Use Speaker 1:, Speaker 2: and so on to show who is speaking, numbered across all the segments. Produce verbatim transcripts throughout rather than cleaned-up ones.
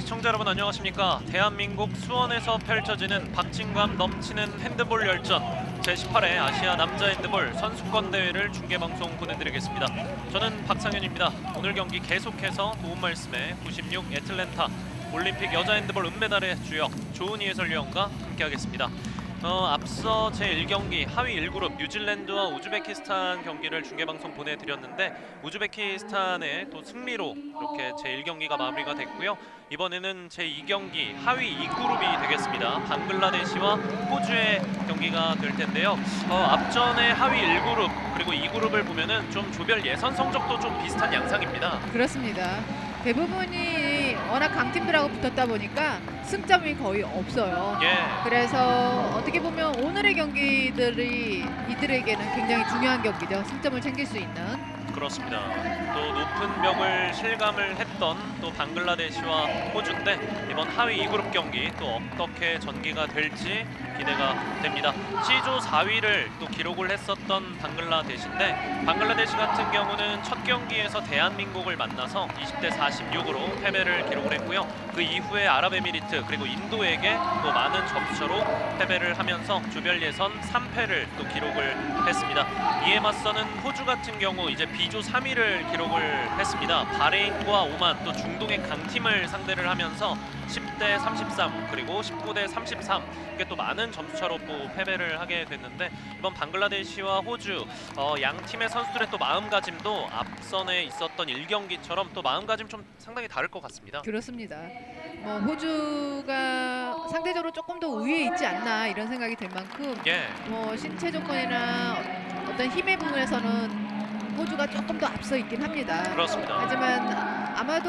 Speaker 1: 시청자 여러분 안녕하십니까. 대한민국 수원에서 펼쳐지는 박진감 넘치는 핸드볼 열전 제십팔 회 아시아 남자 핸드볼 선수권 대회를 중계방송 보내드리겠습니다. 저는 박상현입니다. 오늘 경기 계속해서 도움 말씀에 구십육 애틀랜타 올림픽 여자 핸드볼 은메달의 주역 조은희 해설위원과 함께하겠습니다. 어, 앞서 제일 경기 하위 일 그룹 뉴질랜드와 우즈베키스탄 경기를 중계방송 보내드렸는데 우즈베키스탄의 또 승리로 이렇게 제일 경기가 마무리가 됐고요. 이번에는 제이 경기 하위 이 그룹이 되겠습니다. 방글라데시와 호주의 경기가 될 텐데요. 어, 앞전에 하위 일 그룹 그리고 이 그룹을 보면은 좀 조별 예선 성적도 좀 비슷한 양상입니다.
Speaker 2: 그렇습니다. 대부분이 워낙 강팀들하고 붙었다 보니까 승점이 거의 없어요.
Speaker 1: 예.
Speaker 2: 그래서 어떻게 보면 오늘의 경기들이 이들에게는 굉장히 중요한 경기죠. 승점을 챙길 수 있는.
Speaker 1: 그렇습니다. 또 높은 벽을 실감을 했던 또 방글라데시와 호주인데 이번 하위 이 그룹 경기 또 어떻게 전개가 될지 기대가 됩니다. C조 사 위를 또 기록을 했었던 방글라데시인데 방글라데시 같은 경우는 첫 경기에서 대한민국을 만나서 이십 대 사십육으로 패배를 기록을 했고요. 그 이후에 아랍에미리트 그리고 인도에게 또 많은 점수차로 패배를 하면서 조별 예선 삼 패를 또 기록을 했습니다. 이에 맞서는 호주 같은 경우 이제 B조 삼 위를 기록을 했습니다. 바레인과 오만 또 중동의 강팀을 상대를 하면서 십 대 삼십삼 그리고 십구 대 삼십삼 이게 또 많은 점수차로 또 패배를 하게 됐는데 이번 방글라데시와 호주 어, 양 팀의 선수들의 또 마음가짐도 앞선에 있었던 일 경기처럼 또 마음가짐 좀 상당히 다를 것 같습니다.
Speaker 2: 그렇습니다. 뭐 호주가 상대적으로 조금 더 우위에 있지 않나 이런 생각이 들 만큼
Speaker 1: 예.
Speaker 2: 뭐 신체 조건이나 어떤 힘의 부분에서는 호주가 조금 더 앞서 있긴 합니다.
Speaker 1: 그렇습니다.
Speaker 2: 하지만 아마도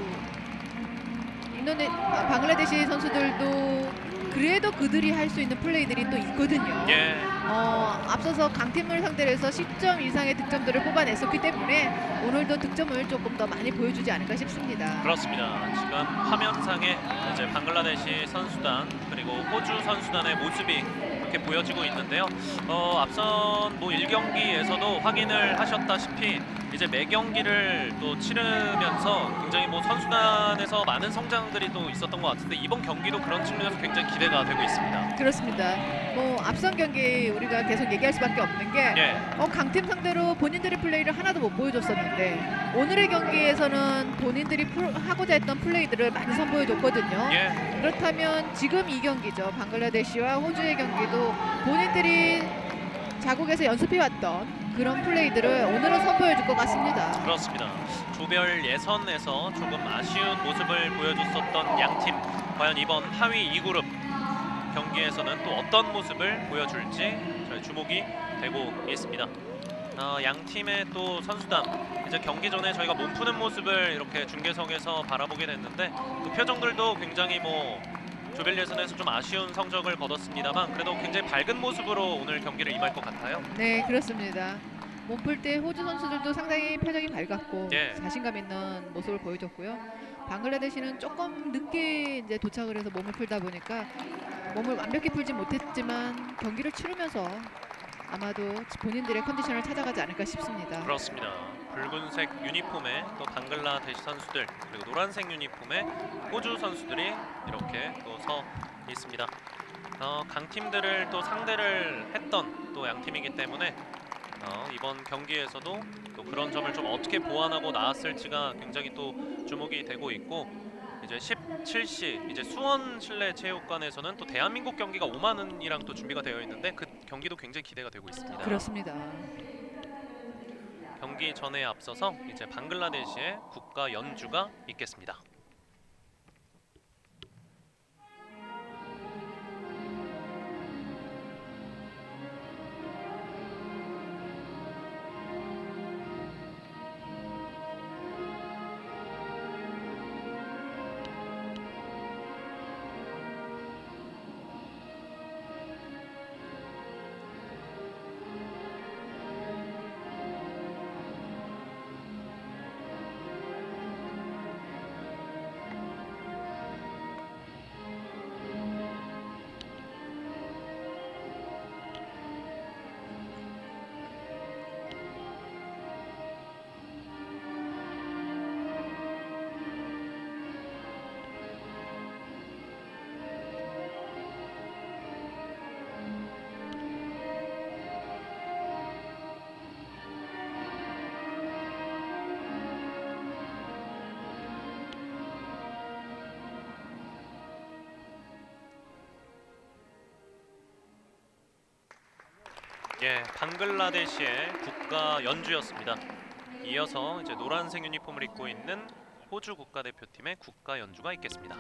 Speaker 2: 인도네 아, 방글라데시 선수들도 그래도 그들이 할 수 있는 플레이들이 또 있거든요.
Speaker 1: 예.
Speaker 2: 어, 앞서서 강팀을 상대로 해서 십 점 이상의 득점들을 뽑아냈었기 때문에 오늘도 득점을 조금 더 많이 보여주지 않을까 싶습니다.
Speaker 1: 그렇습니다. 지금 화면상에 이제 방글라데시 선수단 그리고 호주 선수단의 모습이 이렇게 보여지고 있는데요. 어, 앞선 뭐 일 경기에서도 확인을 하셨다시피 이제 매 경기를 또 치르면서 굉장히 뭐 선수단에서 많은 성장들이 또 있었던 것 같은데 이번 경기도 그런 측면에서 굉장히 기대가 되고 있습니다.
Speaker 2: 그렇습니다. 뭐 앞선 경기 우리가 계속 얘기할 수밖에 없는 게
Speaker 1: 예.
Speaker 2: 어, 강팀 상대로 본인들의 플레이를 하나도 못 보여줬었는데 오늘의 경기에서는 본인들이 풀, 하고자 했던 플레이들을 많이 선보여줬거든요.
Speaker 1: 예.
Speaker 2: 그렇다면 지금 이 경기죠. 방글라데시와 호주의 경기도 본인들이 자국에서 연습해왔던 그런 플레이들을 오늘은 선보여줄 것 같습니다.
Speaker 1: 그렇습니다. 조별 예선에서 조금 아쉬운 모습을 보여줬었던 양팀 과연 이번 하위 이 그룹 경기에서는 또 어떤 모습을 보여줄지 저희 주목이 되고 있습니다. 어, 양 팀의 또 선수단 이제 경기 전에 저희가 몸 푸는 모습을 이렇게 중계석에서 바라보게 됐는데 그 표정들도 굉장히 뭐 조별 예선에서 좀 아쉬운 성적을 거뒀습니다만 그래도 굉장히 밝은 모습으로 오늘 경기를 임할 것 같아요.
Speaker 2: 네, 그렇습니다. 몸풀 때 호주 선수들도 상당히 표정이 밝았고
Speaker 1: 예.
Speaker 2: 자신감 있는 모습을 보여줬고요. 방글라데시는 조금 늦게 이제 도착을 해서 몸을 풀다 보니까 몸을 완벽히 풀지 못했지만 경기를 치르면서 아마도 본인들의 컨디션을 찾아가지 않을까 싶습니다.
Speaker 1: 그렇습니다. 붉은색 유니폼에 또 방글라데시 선수들 그리고 노란색 유니폼에 호주 선수들이 이렇게 또 서 있습니다. 어, 강팀들을 또 상대를 했던 또 양팀이기 때문에 어, 이번 경기에서도 또 그런 점을 좀 어떻게 보완하고 나왔을지가 굉장히 또 주목이 되고 있고 이제 십칠 시 이제 수원 실내 체육관에서는 또 대한민국 경기가 오만 원이랑 또 준비가 되어 있는데 그 경기도 굉장히 기대가 되고 있습니다.
Speaker 2: 그렇습니다.
Speaker 1: 경기 전에 앞서서 이제 방글라데시의 국가 연주가 있겠습니다. 예, 방글라데시의 국가 연주였습니다. 이어서 이제 노란색 유니폼을 입고 있는 호주 국가대표팀의 국가 연주가 있겠습니다.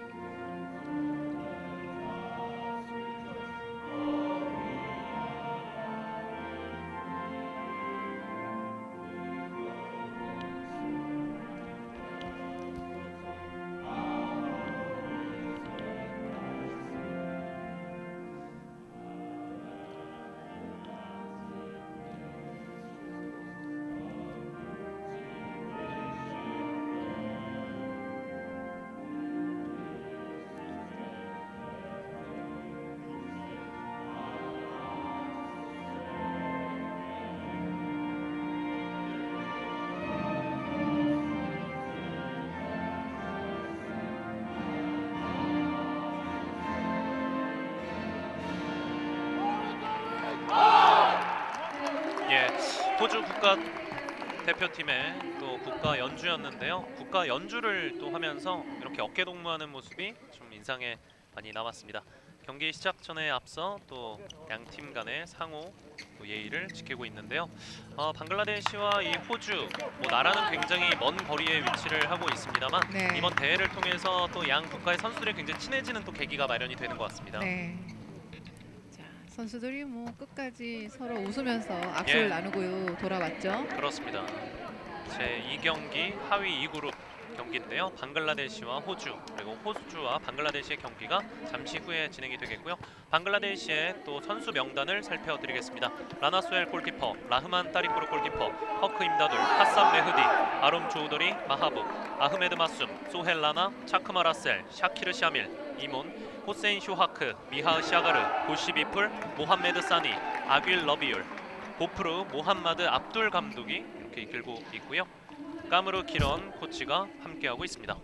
Speaker 1: 예, 호주 국가 대표팀의 또 국가 연주였는데요. 국가 연주를 또 하면서 이렇게 어깨 동무하는 모습이 좀 인상에 많이 남았습니다. 경기 시작 전에 앞서 또 양 팀 간의 상호 또 예의를 지키고 있는데요. 어, 방글라데시와 이 호주, 뭐 나라는 굉장히 먼 거리에 위치를 하고 있습니다만
Speaker 2: 네.
Speaker 1: 이번 대회를 통해서 또 양 국가의 선수들이 굉장히 친해지는 또 계기가 마련이 되는 것 같습니다.
Speaker 2: 네. 자, 선수들이 뭐 끝까지 서로 웃으면서 악수를
Speaker 1: 예.
Speaker 2: 나누고 돌아왔죠.
Speaker 1: 그렇습니다. 제이 경기 하위 이 그룹 경기인데요. 방글라데시와 호주 그리고 호주와 방글라데시의 경기가 잠시 후에 진행이 되겠고요. 방글라데시의 또 선수 명단을 살펴드리겠습니다. 라나소엘 골키퍼, 라흐만 따리꾸르 골키퍼, 허크 임다둘, 하산 메흐디, 아롬 조우더리, 마하부, 아흐메드 마숨, 소헬 라나, 차크마 라셀, 샤키르 샤밀, 이몬, 호세인 슈하크, 미하 샤가르, 고시비풀, 모함메드 사니, 아귀일 러비율, 보프르 모함마드 압둘 감독이 이렇게 이끌고 있고요. 까무르 기런 코치가 함께하고 있습니다.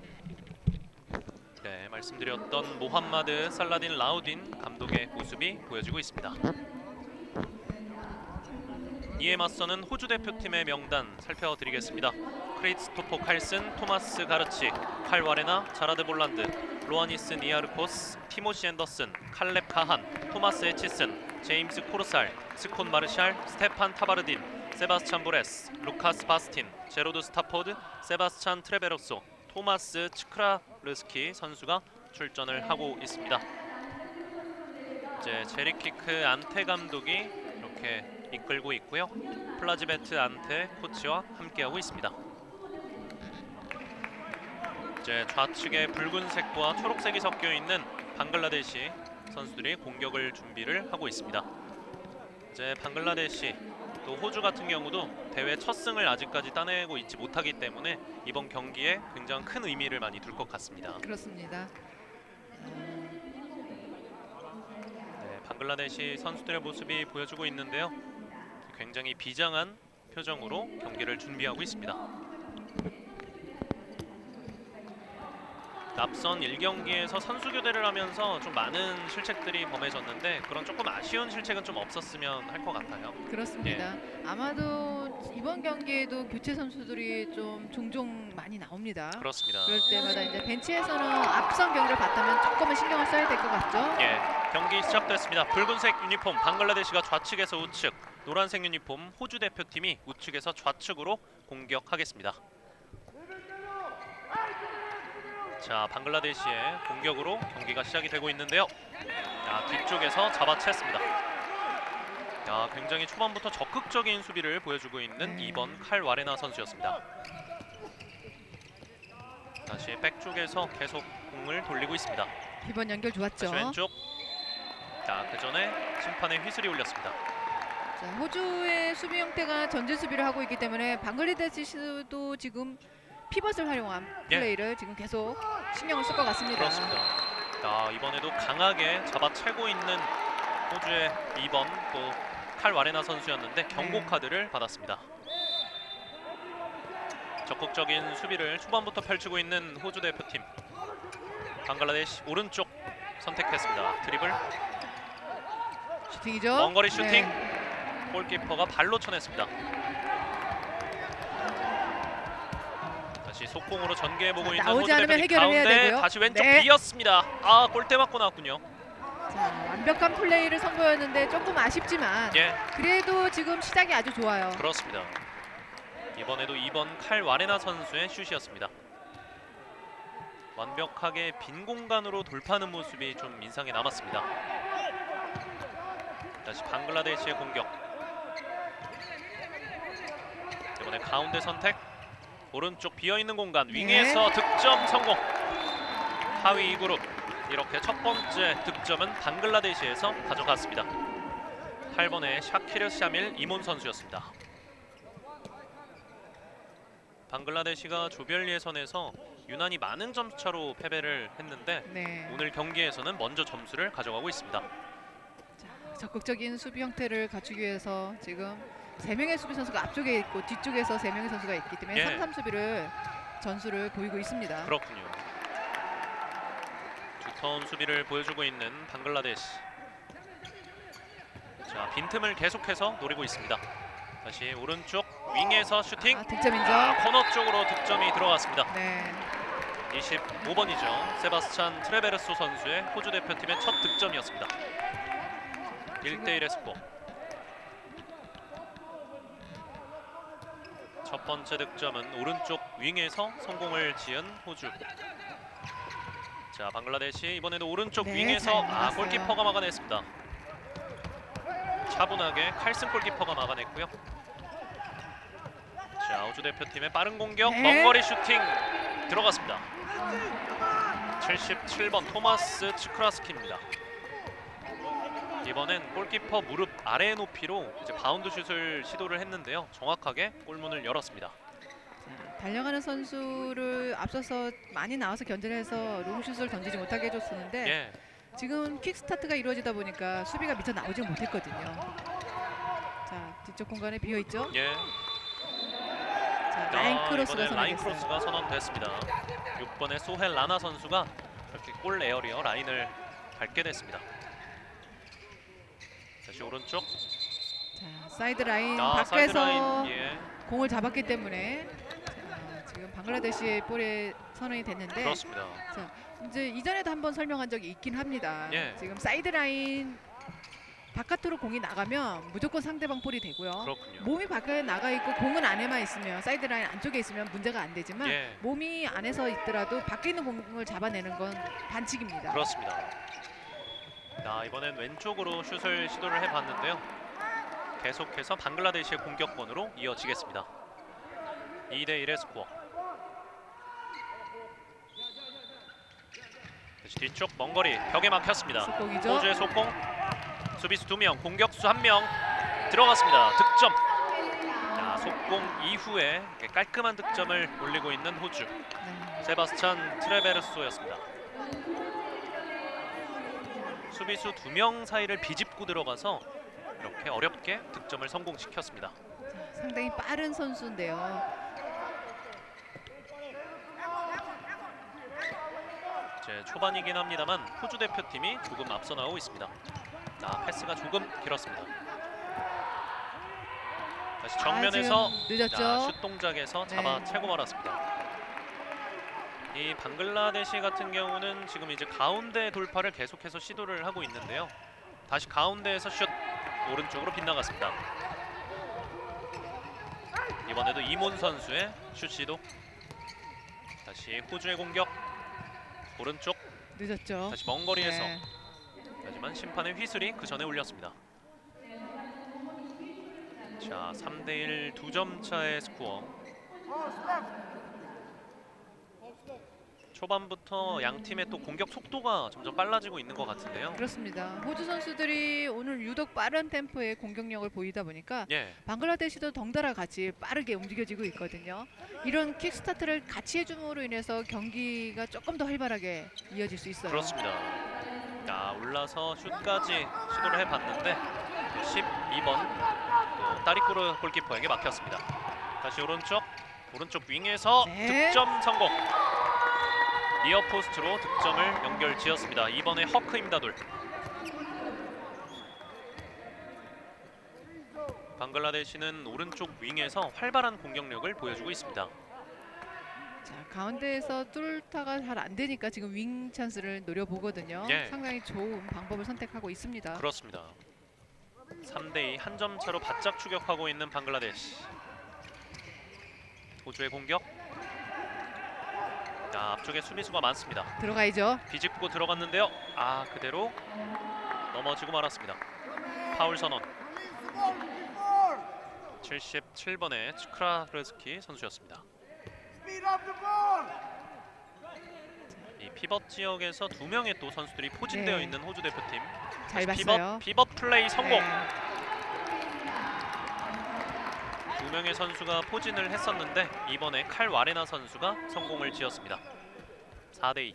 Speaker 1: 네, 말씀드렸던 모함마드 살라딘 라우딘 감독의 모습이 보여지고 있습니다. 이에 맞서는 호주 대표팀의 명단 살펴드리겠습니다. 크리스토퍼 칼슨, 토마스 가르치, 칼 와레나, 자라드 볼란드, 로아니스 니아르코스, 티모시 앤더슨, 칼렙 카한, 토마스 에치슨, 제임스 코르살, 스콘 마르샬, 스테판 타바르딘, 세바스찬 브레스, 루카스 바스틴, 제로드 스타포드, 세바스찬 트레베로소, 토마스 츠크라르스키 선수가 출전을 하고 있습니다. 이제 제리키크 안테 감독이 이렇게 이끌고 있고요. 플라지베트 안테 코치와 함께하고 있습니다. 이제 좌측에 붉은색과 초록색이 섞여 있는 방글라데시 선수들이 공격을 준비를 하고 있습니다. 이제 방글라데시 또 호주 같은 경우도 대회 첫 승을 아직까지 따내고 있지 못하기 때문에 이번 경기에 굉장히 큰 의미를 많이 둘 것 같습니다.
Speaker 2: 그렇습니다.
Speaker 1: 네, 방글라데시 선수들의 모습이 보여주고 있는데요. 굉장히 비장한 표정으로 경기를 준비하고 있습니다. 앞선 일 경기에서 선수 교대를 하면서 좀 많은 실책들이 범해졌는데 그런 조금 아쉬운 실책은 좀 없었으면 할 것 같아요.
Speaker 2: 그렇습니다.
Speaker 1: 예.
Speaker 2: 아마도 이번 경기에도 교체 선수들이 좀 종종 많이 나옵니다.
Speaker 1: 그렇습니다.
Speaker 2: 그럴 때마다 이제 벤치에서는 앞선 경기를 봤다면 조금은 신경을 써야 될 것 같죠.
Speaker 1: 예, 경기 시작됐습니다. 붉은색 유니폼 방글라데시가 좌측에서 우측, 노란색 유니폼 호주 대표팀이 우측에서 좌측으로 공격하겠습니다. 자, 방글라데시의 공격으로 경기가 시작이 되고 있는데요. 야, 뒤쪽에서 잡아챘습니다. 야, 굉장히 초반부터 적극적인 수비를 보여주고 있는
Speaker 2: 네.
Speaker 1: 이 번 칼 와레나 선수였습니다. 다시 백쪽에서 계속 공을 돌리고 있습니다.
Speaker 2: 이번 연결 좋았죠.
Speaker 1: 다시 왼쪽. 자, 그 전에 심판의 휘슬이 울렸습니다.
Speaker 2: 자, 호주의 수비 형태가 전진 수비를 하고 있기 때문에 방글라데시도 지금 피벗을 활용한
Speaker 1: 예.
Speaker 2: 플레이를 지금 계속 신경을 쓸 것 같습니다.
Speaker 1: 그렇습니다. 자, 이번에도 강하게 잡아채고 있는 호주의 이 번 또 칼 와레나 선수였는데 경고
Speaker 2: 네.
Speaker 1: 카드를 받았습니다. 적극적인 수비를 초반부터 펼치고 있는 호주 대표팀. 방글라데시 오른쪽 선택했습니다. 드리블,
Speaker 2: 슈팅이죠.
Speaker 1: 먼 거리 슈팅.
Speaker 2: 네.
Speaker 1: 골키퍼가 발로 쳐냈습니다. 다시 속공으로 전개해보고 있는
Speaker 2: 나오지
Speaker 1: 호주
Speaker 2: 않으면
Speaker 1: 대표팀
Speaker 2: 해결을 해야
Speaker 1: 가운데
Speaker 2: 되고요.
Speaker 1: 다시 왼쪽
Speaker 2: 네.
Speaker 1: 비었습니다. 아, 골대 맞고 나왔군요.
Speaker 2: 자, 완벽한 플레이를 선보였는데 조금 아쉽지만
Speaker 1: 예,
Speaker 2: 그래도 지금 시작이 아주 좋아요.
Speaker 1: 그렇습니다. 이번에도 이 번 칼 와레나 선수의 슛이었습니다. 완벽하게 빈 공간으로 돌파하는 모습이 좀 인상에 남았습니다. 다시 방글라데시의 공격. 이번에 가운데 선택. 오른쪽 비어있는 공간 윙에서
Speaker 2: 네.
Speaker 1: 득점 성공. 하위 이 그룹 이렇게 첫 번째 득점은 방글라데시에서 가져갔습니다. 팔 번의 샤키르 샤밀 이몬 선수였습니다. 방글라데시가 조별 예선에서 유난히 많은 점차로 패배를 했는데
Speaker 2: 네.
Speaker 1: 오늘 경기에서는 먼저 점수를 가져가고 있습니다.
Speaker 2: 자, 적극적인 수비 형태를 갖추기 위해서 지금 세 명의 수비 선수가 앞쪽에 있고 뒤쪽에서 세 명의 선수가 있기 때문에
Speaker 1: 예.
Speaker 2: 삼 삼 수비를 전술을 보이고 있습니다.
Speaker 1: 그렇군요. 두터운 수비를 보여주고 있는 방글라데시. 자, 빈틈을 계속해서 노리고 있습니다. 다시 오른쪽 윙에서 슈팅.
Speaker 2: 아, 득점 인정.
Speaker 1: 아, 코너 쪽으로 득점이 들어갔습니다.
Speaker 2: 네.
Speaker 1: 이십오 번이죠. 세바스찬 트레베르소 선수의 호주 대표팀의 첫 득점이었습니다. 일 대 일의 스코어. 첫 번째 득점은 오른쪽 윙에서 성공을 지은 호주. 자, 방글라데시 이번에도 오른쪽
Speaker 2: 네,
Speaker 1: 윙에서
Speaker 2: 잘
Speaker 1: 아,
Speaker 2: 막았어요.
Speaker 1: 골키퍼가 막아냈습니다. 차분하게 칼슨 골키퍼가 막아냈고요. 자, 호주 대표팀의 빠른 공격,
Speaker 2: 네.
Speaker 1: 먼거리 슈팅 들어갔습니다. 칠십칠 번 토마스 츠크라스키입니다. 이번엔 골키퍼 무릎 아래 높이로 이제 바운드 슛을 시도를 했는데요. 정확하게 골문을 열었습니다.
Speaker 2: 자, 달려가는 선수를 앞서서 많이 나와서 견제를 해서 롱슛을 던지지 못하게 해줬었는데
Speaker 1: 예,
Speaker 2: 지금 킥스타트가 이루어지다 보니까 수비가 미처 나오지 못했거든요. 자, 뒤쪽 공간에 비어 있죠.
Speaker 1: 예.
Speaker 2: 자, 라인
Speaker 1: 아,
Speaker 2: 크로스가
Speaker 1: 이번엔 라인
Speaker 2: 선언됐어요.
Speaker 1: 크로스가 선언됐습니다. 육 번의 소헬 라나 선수가 이렇게 골 에어리어 라인을 밟게 됐습니다. 다시 오른쪽.
Speaker 2: 자, 사이드 라인
Speaker 1: 아,
Speaker 2: 밖에서
Speaker 1: 사이드 라인. 예,
Speaker 2: 공을 잡았기 때문에 자, 지금 방글라데시의 볼에 선언이 됐는데
Speaker 1: 그렇습니다.
Speaker 2: 자, 이제 이전에도 한번 설명한 적이 있긴 합니다.
Speaker 1: 예.
Speaker 2: 지금 사이드 라인 바깥으로 공이 나가면 무조건 상대방 볼이 되고요.
Speaker 1: 그렇군요.
Speaker 2: 몸이 바깥에 나가 있고 공은 안에만 있으면 사이드 라인 안쪽에 있으면 문제가 안 되지만
Speaker 1: 예,
Speaker 2: 몸이 안에서 있더라도 밖에 있는 공을 잡아내는 건 반칙입니다.
Speaker 1: 그렇습니다. 자, 이번엔 왼쪽으로 슛을 시도를 해봤는데요. 계속해서 방글라데시의 공격권으로 이어지겠습니다. 이 대 일의 스코어. 다시 뒤쪽 먼 거리 벽에 막혔습니다.
Speaker 2: 속공이죠.
Speaker 1: 호주의 속공. 수비수 두 명, 공격수 한 명 들어갔습니다. 득점. 자, 속공 이후에 깔끔한 득점을 올리고 있는 호주.
Speaker 2: 네.
Speaker 1: 세바스찬 트레베르소였습니다. 수비수 두 명 사이를 비집고 들어가서 이렇게 어렵게 득점을 성공시켰습니다.
Speaker 2: 자, 상당히 빠른 선수인데요.
Speaker 1: 이제 초반이긴 합니다만 호주 대표팀이 조금 앞서 나오고 있습니다. 아, 패스가 조금 길었습니다. 다시 정면에서
Speaker 2: 아, 지금 늦었죠.
Speaker 1: 자, 슛 동작에서 잡아
Speaker 2: 네.
Speaker 1: 채고 말았습니다. 이 방글라데시 같은 경우는 지금 이제 가운데 돌파를 계속해서 시도를 하고 있는데요. 다시 가운데에서 슛 오른쪽으로 빗나갔습니다. 이번에도 이몬 선수의 슛 시도. 다시 호주의 공격. 오른쪽
Speaker 2: 늦었죠.
Speaker 1: 다시 먼 거리에서.
Speaker 2: 네.
Speaker 1: 하지만 심판의 휘슬이 그 전에 울렸습니다. 자, 삼 대 일 두 점 차의 스코어. 초반부터 양 팀의 또 공격 속도가 점점 빨라지고 있는 것 같은데요.
Speaker 2: 그렇습니다. 호주 선수들이 오늘 유독 빠른 템포의 공격력을 보이다 보니까
Speaker 1: 예,
Speaker 2: 방글라데시도 덩달아 같이 빠르게 움직여지고 있거든요. 이런 킥스타트를 같이 해줌으로 인해서 경기가 조금 더 활발하게 이어질 수 있어요.
Speaker 1: 그렇습니다. 자, 올라서 슛까지 시도를 해봤는데 십이 번 또 따리꾸르 골키퍼에게 막혔습니다. 다시 오른쪽 오른쪽 윙에서
Speaker 2: 네.
Speaker 1: 득점 성공. 니어 포스트로 득점을 연결 지었습니다. 이번에 허크 임다돌. 방글라데시는 오른쪽 윙에서 활발한 공격력을 보여주고 있습니다.
Speaker 2: 자, 가운데에서 뚫다가 잘 안 되니까 지금 윙 찬스를 노려보거든요.
Speaker 1: 예.
Speaker 2: 상당히 좋은 방법을 선택하고 있습니다.
Speaker 1: 그렇습니다. 삼 대 이 한 점 차로 바짝 추격하고 있는 방글라데시. 호주의 공격. 자, 앞쪽에 수비수가 많습니다.
Speaker 2: 들어가야죠.
Speaker 1: 비집고 들어갔는데요. 아, 그대로 넘어지고 말았습니다. 파울 선언. 칠십칠 번의 츠크라르스키 선수였습니다. 이 피벗 지역에서 두 명의 또 선수들이 포진되어
Speaker 2: 네.
Speaker 1: 있는 호주 대표팀.
Speaker 2: 잘
Speaker 1: 다시
Speaker 2: 봤어요.
Speaker 1: 피벗, 피벗 플레이 성공.
Speaker 2: 네.
Speaker 1: 두 명의 선수가 포진을 했었는데 이번에 칼 와레나 선수가 성공을 지었습니다. 사 대 이.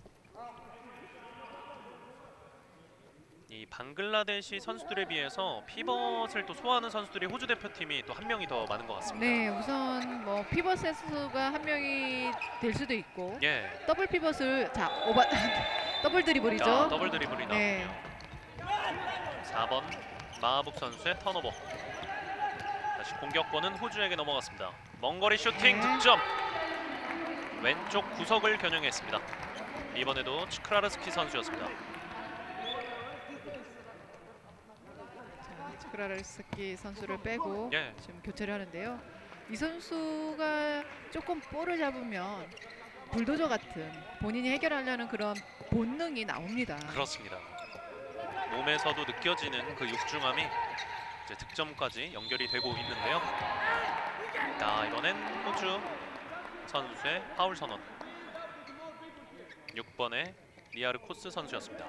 Speaker 1: 이 방글라데시 선수들에 비해서 피벗을 또 소화하는 선수들이 호주 대표팀이 또 한 명이 더 많은 것 같습니다.
Speaker 2: 네, 우선 뭐 피벗 선수가 한 명이 될 수도 있고
Speaker 1: 예.
Speaker 2: 더블 피벗을 자 오바 더블 드리블이죠.
Speaker 1: 자, 더블 드리블이
Speaker 2: 네.
Speaker 1: 나왔군요. 사 번 마하북 선수의 턴오버. 다시 공격권은 호주에게 넘어갔습니다. 먼거리 슈팅
Speaker 2: 네.
Speaker 1: 득점. 왼쪽 구석을 겨냥했습니다. 이번에도 츠크라르스키 선수였습니다.
Speaker 2: 자, 츠크라르스키 선수를 빼고
Speaker 1: 예.
Speaker 2: 지금 교체를 하는데요. 이 선수가 조금 볼을 잡으면 불도저 같은 본인이 해결하려는 그런 본능이 나옵니다.
Speaker 1: 그렇습니다. 몸에서도 느껴지는 그 육중함이 이제 득점까지 연결이 되고 있는데요. 자, 이번엔 호주 선수의 파울 선언. 육 번의 리아르 코스 선수였습니다.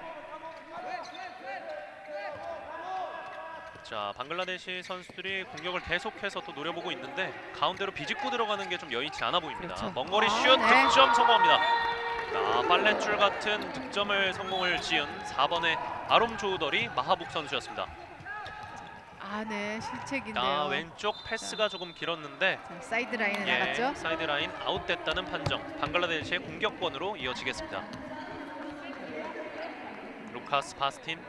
Speaker 1: 자, 방글라데시 선수들이 공격을 계속해서 또 노려보고 있는데 가운데로 비집고 들어가는 게 좀 여의치 않아 보입니다.
Speaker 2: 그렇죠.
Speaker 1: 먼거리
Speaker 2: 아,
Speaker 1: 슛
Speaker 2: 네.
Speaker 1: 득점 성공합니다. 자, 빨래줄 같은 득점을 성공을 지은 사 번의 아롬 조우더리 마하북 선수였습니다.
Speaker 2: 아, 네, 실책인데요.
Speaker 1: 아, 왼쪽 패스가 조금 길었는데
Speaker 2: 자, 사이드 라인에
Speaker 1: 예,
Speaker 2: 나갔죠.
Speaker 1: 사이드라인 아웃됐다는 판정. 방글라데시의 공격권으로 이어지겠습니다. 루카스 바스틴.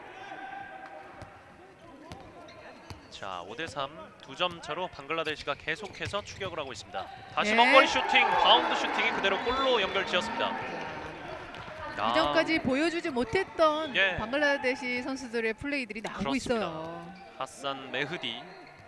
Speaker 1: 자, 오 대 삼 두 점 차로 방글라데시가 계속해서 추격을 하고 있습니다. 다시
Speaker 2: 네.
Speaker 1: 먼거리 슈팅, 바운드 슈팅이 그대로 골로 연결지었습니다. 야,
Speaker 2: 이전까지 보여주지 못했던
Speaker 1: 예.
Speaker 2: 방글라데시 선수들의 플레이들이 나오고
Speaker 1: 그렇습니다.
Speaker 2: 있어요.
Speaker 1: 하산 메흐디.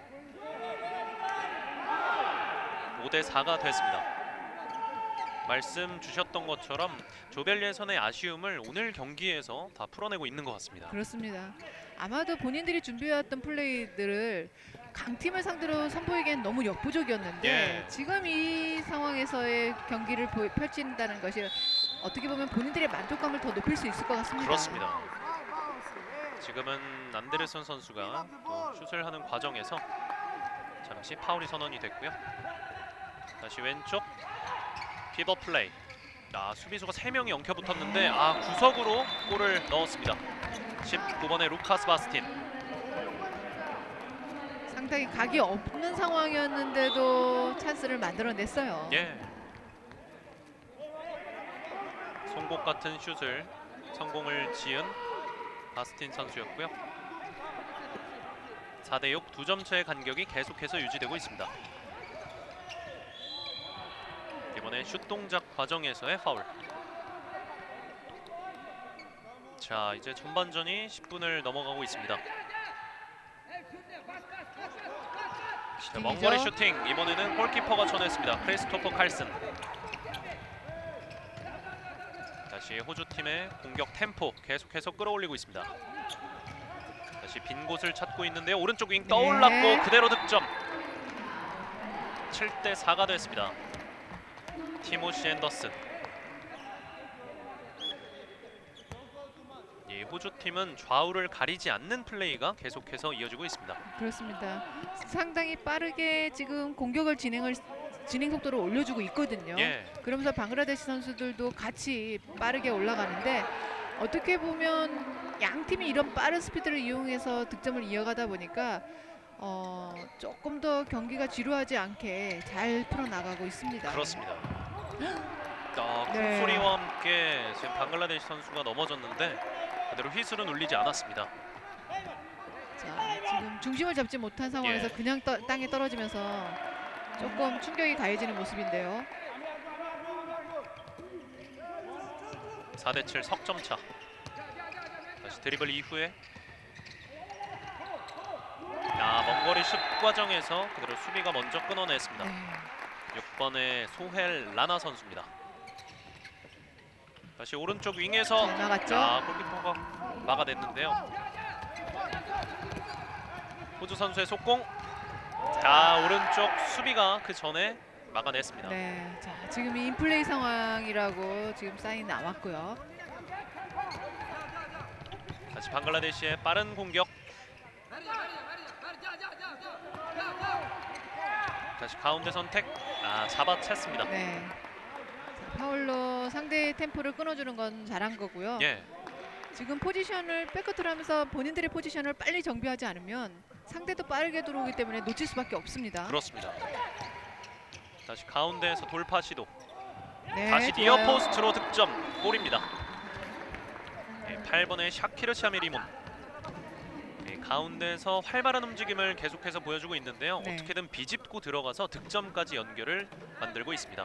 Speaker 1: 오 대 사가 됐습니다. 말씀 주셨던 것처럼 조별 예선의 아쉬움을 오늘 경기에서 다 풀어내고 있는 것 같습니다.
Speaker 2: 그렇습니다. 아마도 본인들이 준비해왔던 플레이들을 강팀을 상대로 선보이기엔 너무 역부족이었는데
Speaker 1: 예.
Speaker 2: 지금 이 상황에서의 경기를 보, 펼친다는 것이 어떻게 보면 본인들의 만족감을 더 높일 수 있을 것 같습니다.
Speaker 1: 그렇습니다. 지금은 안데르슨 선수가 또 슛을 하는 과정에서 잠시 파울이 선언이 됐고요. 다시 왼쪽 피벗 플레이. 아, 수비수가 세 명이 엉켜붙었는데 아, 구석으로 골을 넣었습니다. 십구 번의 루카스 바스틴.
Speaker 2: 상당히 각이 없는 상황이었는데도 찬스를 만들어냈어요.
Speaker 1: 예. 송곳 같은 슛을 성공을 지은 바스틴 선수였고요. 사 대 육 두 점 차의 간격이 계속해서 유지되고 있습니다. 이번에 슛 동작 과정에서의 파울. 자, 이제 전반전이 십 분을 넘어가고 있습니다. 자, 먼거리 슈팅. 이번에는 골키퍼가 쳐냈습니다. 크리스토퍼 칼슨. 다시 호주 팀의 공격 템포 계속해서 끌어올리고 있습니다. 다시 빈 곳을 찾고 있는데요. 오른쪽 윙 떠올랐고
Speaker 2: 네.
Speaker 1: 그대로 득점. 칠 대 사가 됐습니다. 티모시 앤더슨. 이 호주 팀은 좌우를 가리지 않는 플레이가 계속해서 이어지고 있습니다.
Speaker 2: 그렇습니다. 상당히 빠르게 지금 공격을 진행을 진행 속도를 올려주고 있거든요.
Speaker 1: 예.
Speaker 2: 그러면서 방글라데시 선수들도 같이 빠르게 올라가는데 어떻게 보면 양 팀이 이런 빠른 스피드를 이용해서 득점을 이어가다 보니까 어, 조금 더 경기가 지루하지 않게 잘 풀어나가고 있습니다.
Speaker 1: 그렇습니다. 아, 큰
Speaker 2: 네.
Speaker 1: 소리와 함께 지금 방글라데시 선수가 넘어졌는데 그대로 휘슬은 울리지 않았습니다.
Speaker 2: 자, 지금 중심을 잡지 못한 상황에서
Speaker 1: 예.
Speaker 2: 그냥 떠, 땅에 떨어지면서 조금 충격이 가해지는 모습인데요.
Speaker 1: 사 대 칠 석점 차. 다시 드리블 이후에 아, 먼 거리 슛 과정에서 그대로 수비가 먼저 끊어냈습니다.
Speaker 2: 네.
Speaker 1: 육 번의 소헬 라나 선수입니다. 다시 오른쪽 윙에서
Speaker 2: 잘 나갔죠?
Speaker 1: 아, 골키퍼가 막아냈는데요. 호주 선수의 속공. 자, 오른쪽 수비가 그 전에 막아냈습니다.
Speaker 2: 네. 자, 지금 이 인플레이 상황이라고 지금 사인 나왔고요.
Speaker 1: 다시 방글라데시의 빠른 공격. 다시 가운데 선택. 아, 잡아챘습니다.
Speaker 2: 네. 자, 파울로 상대의 템포를 끊어주는 건 잘한 거고요.
Speaker 1: 예,
Speaker 2: 지금 포지션을 백커트를 하면서 본인들의 포지션을 빨리 정비하지 않으면 상대도 빠르게 들어오기 때문에 놓칠 수밖에 없습니다.
Speaker 1: 그렇습니다. 다시 가운데에서 돌파 시도.
Speaker 2: 네,
Speaker 1: 다시
Speaker 2: 좋아요.
Speaker 1: 니어 포스트로 득점. 골입니다. 네, 팔 번의 샤키르 샤미리몬. 네, 가운데에서 활발한 움직임을 계속해서 보여주고 있는데요.
Speaker 2: 네.
Speaker 1: 어떻게든 비집고 들어가서 득점까지 연결을 만들고 있습니다.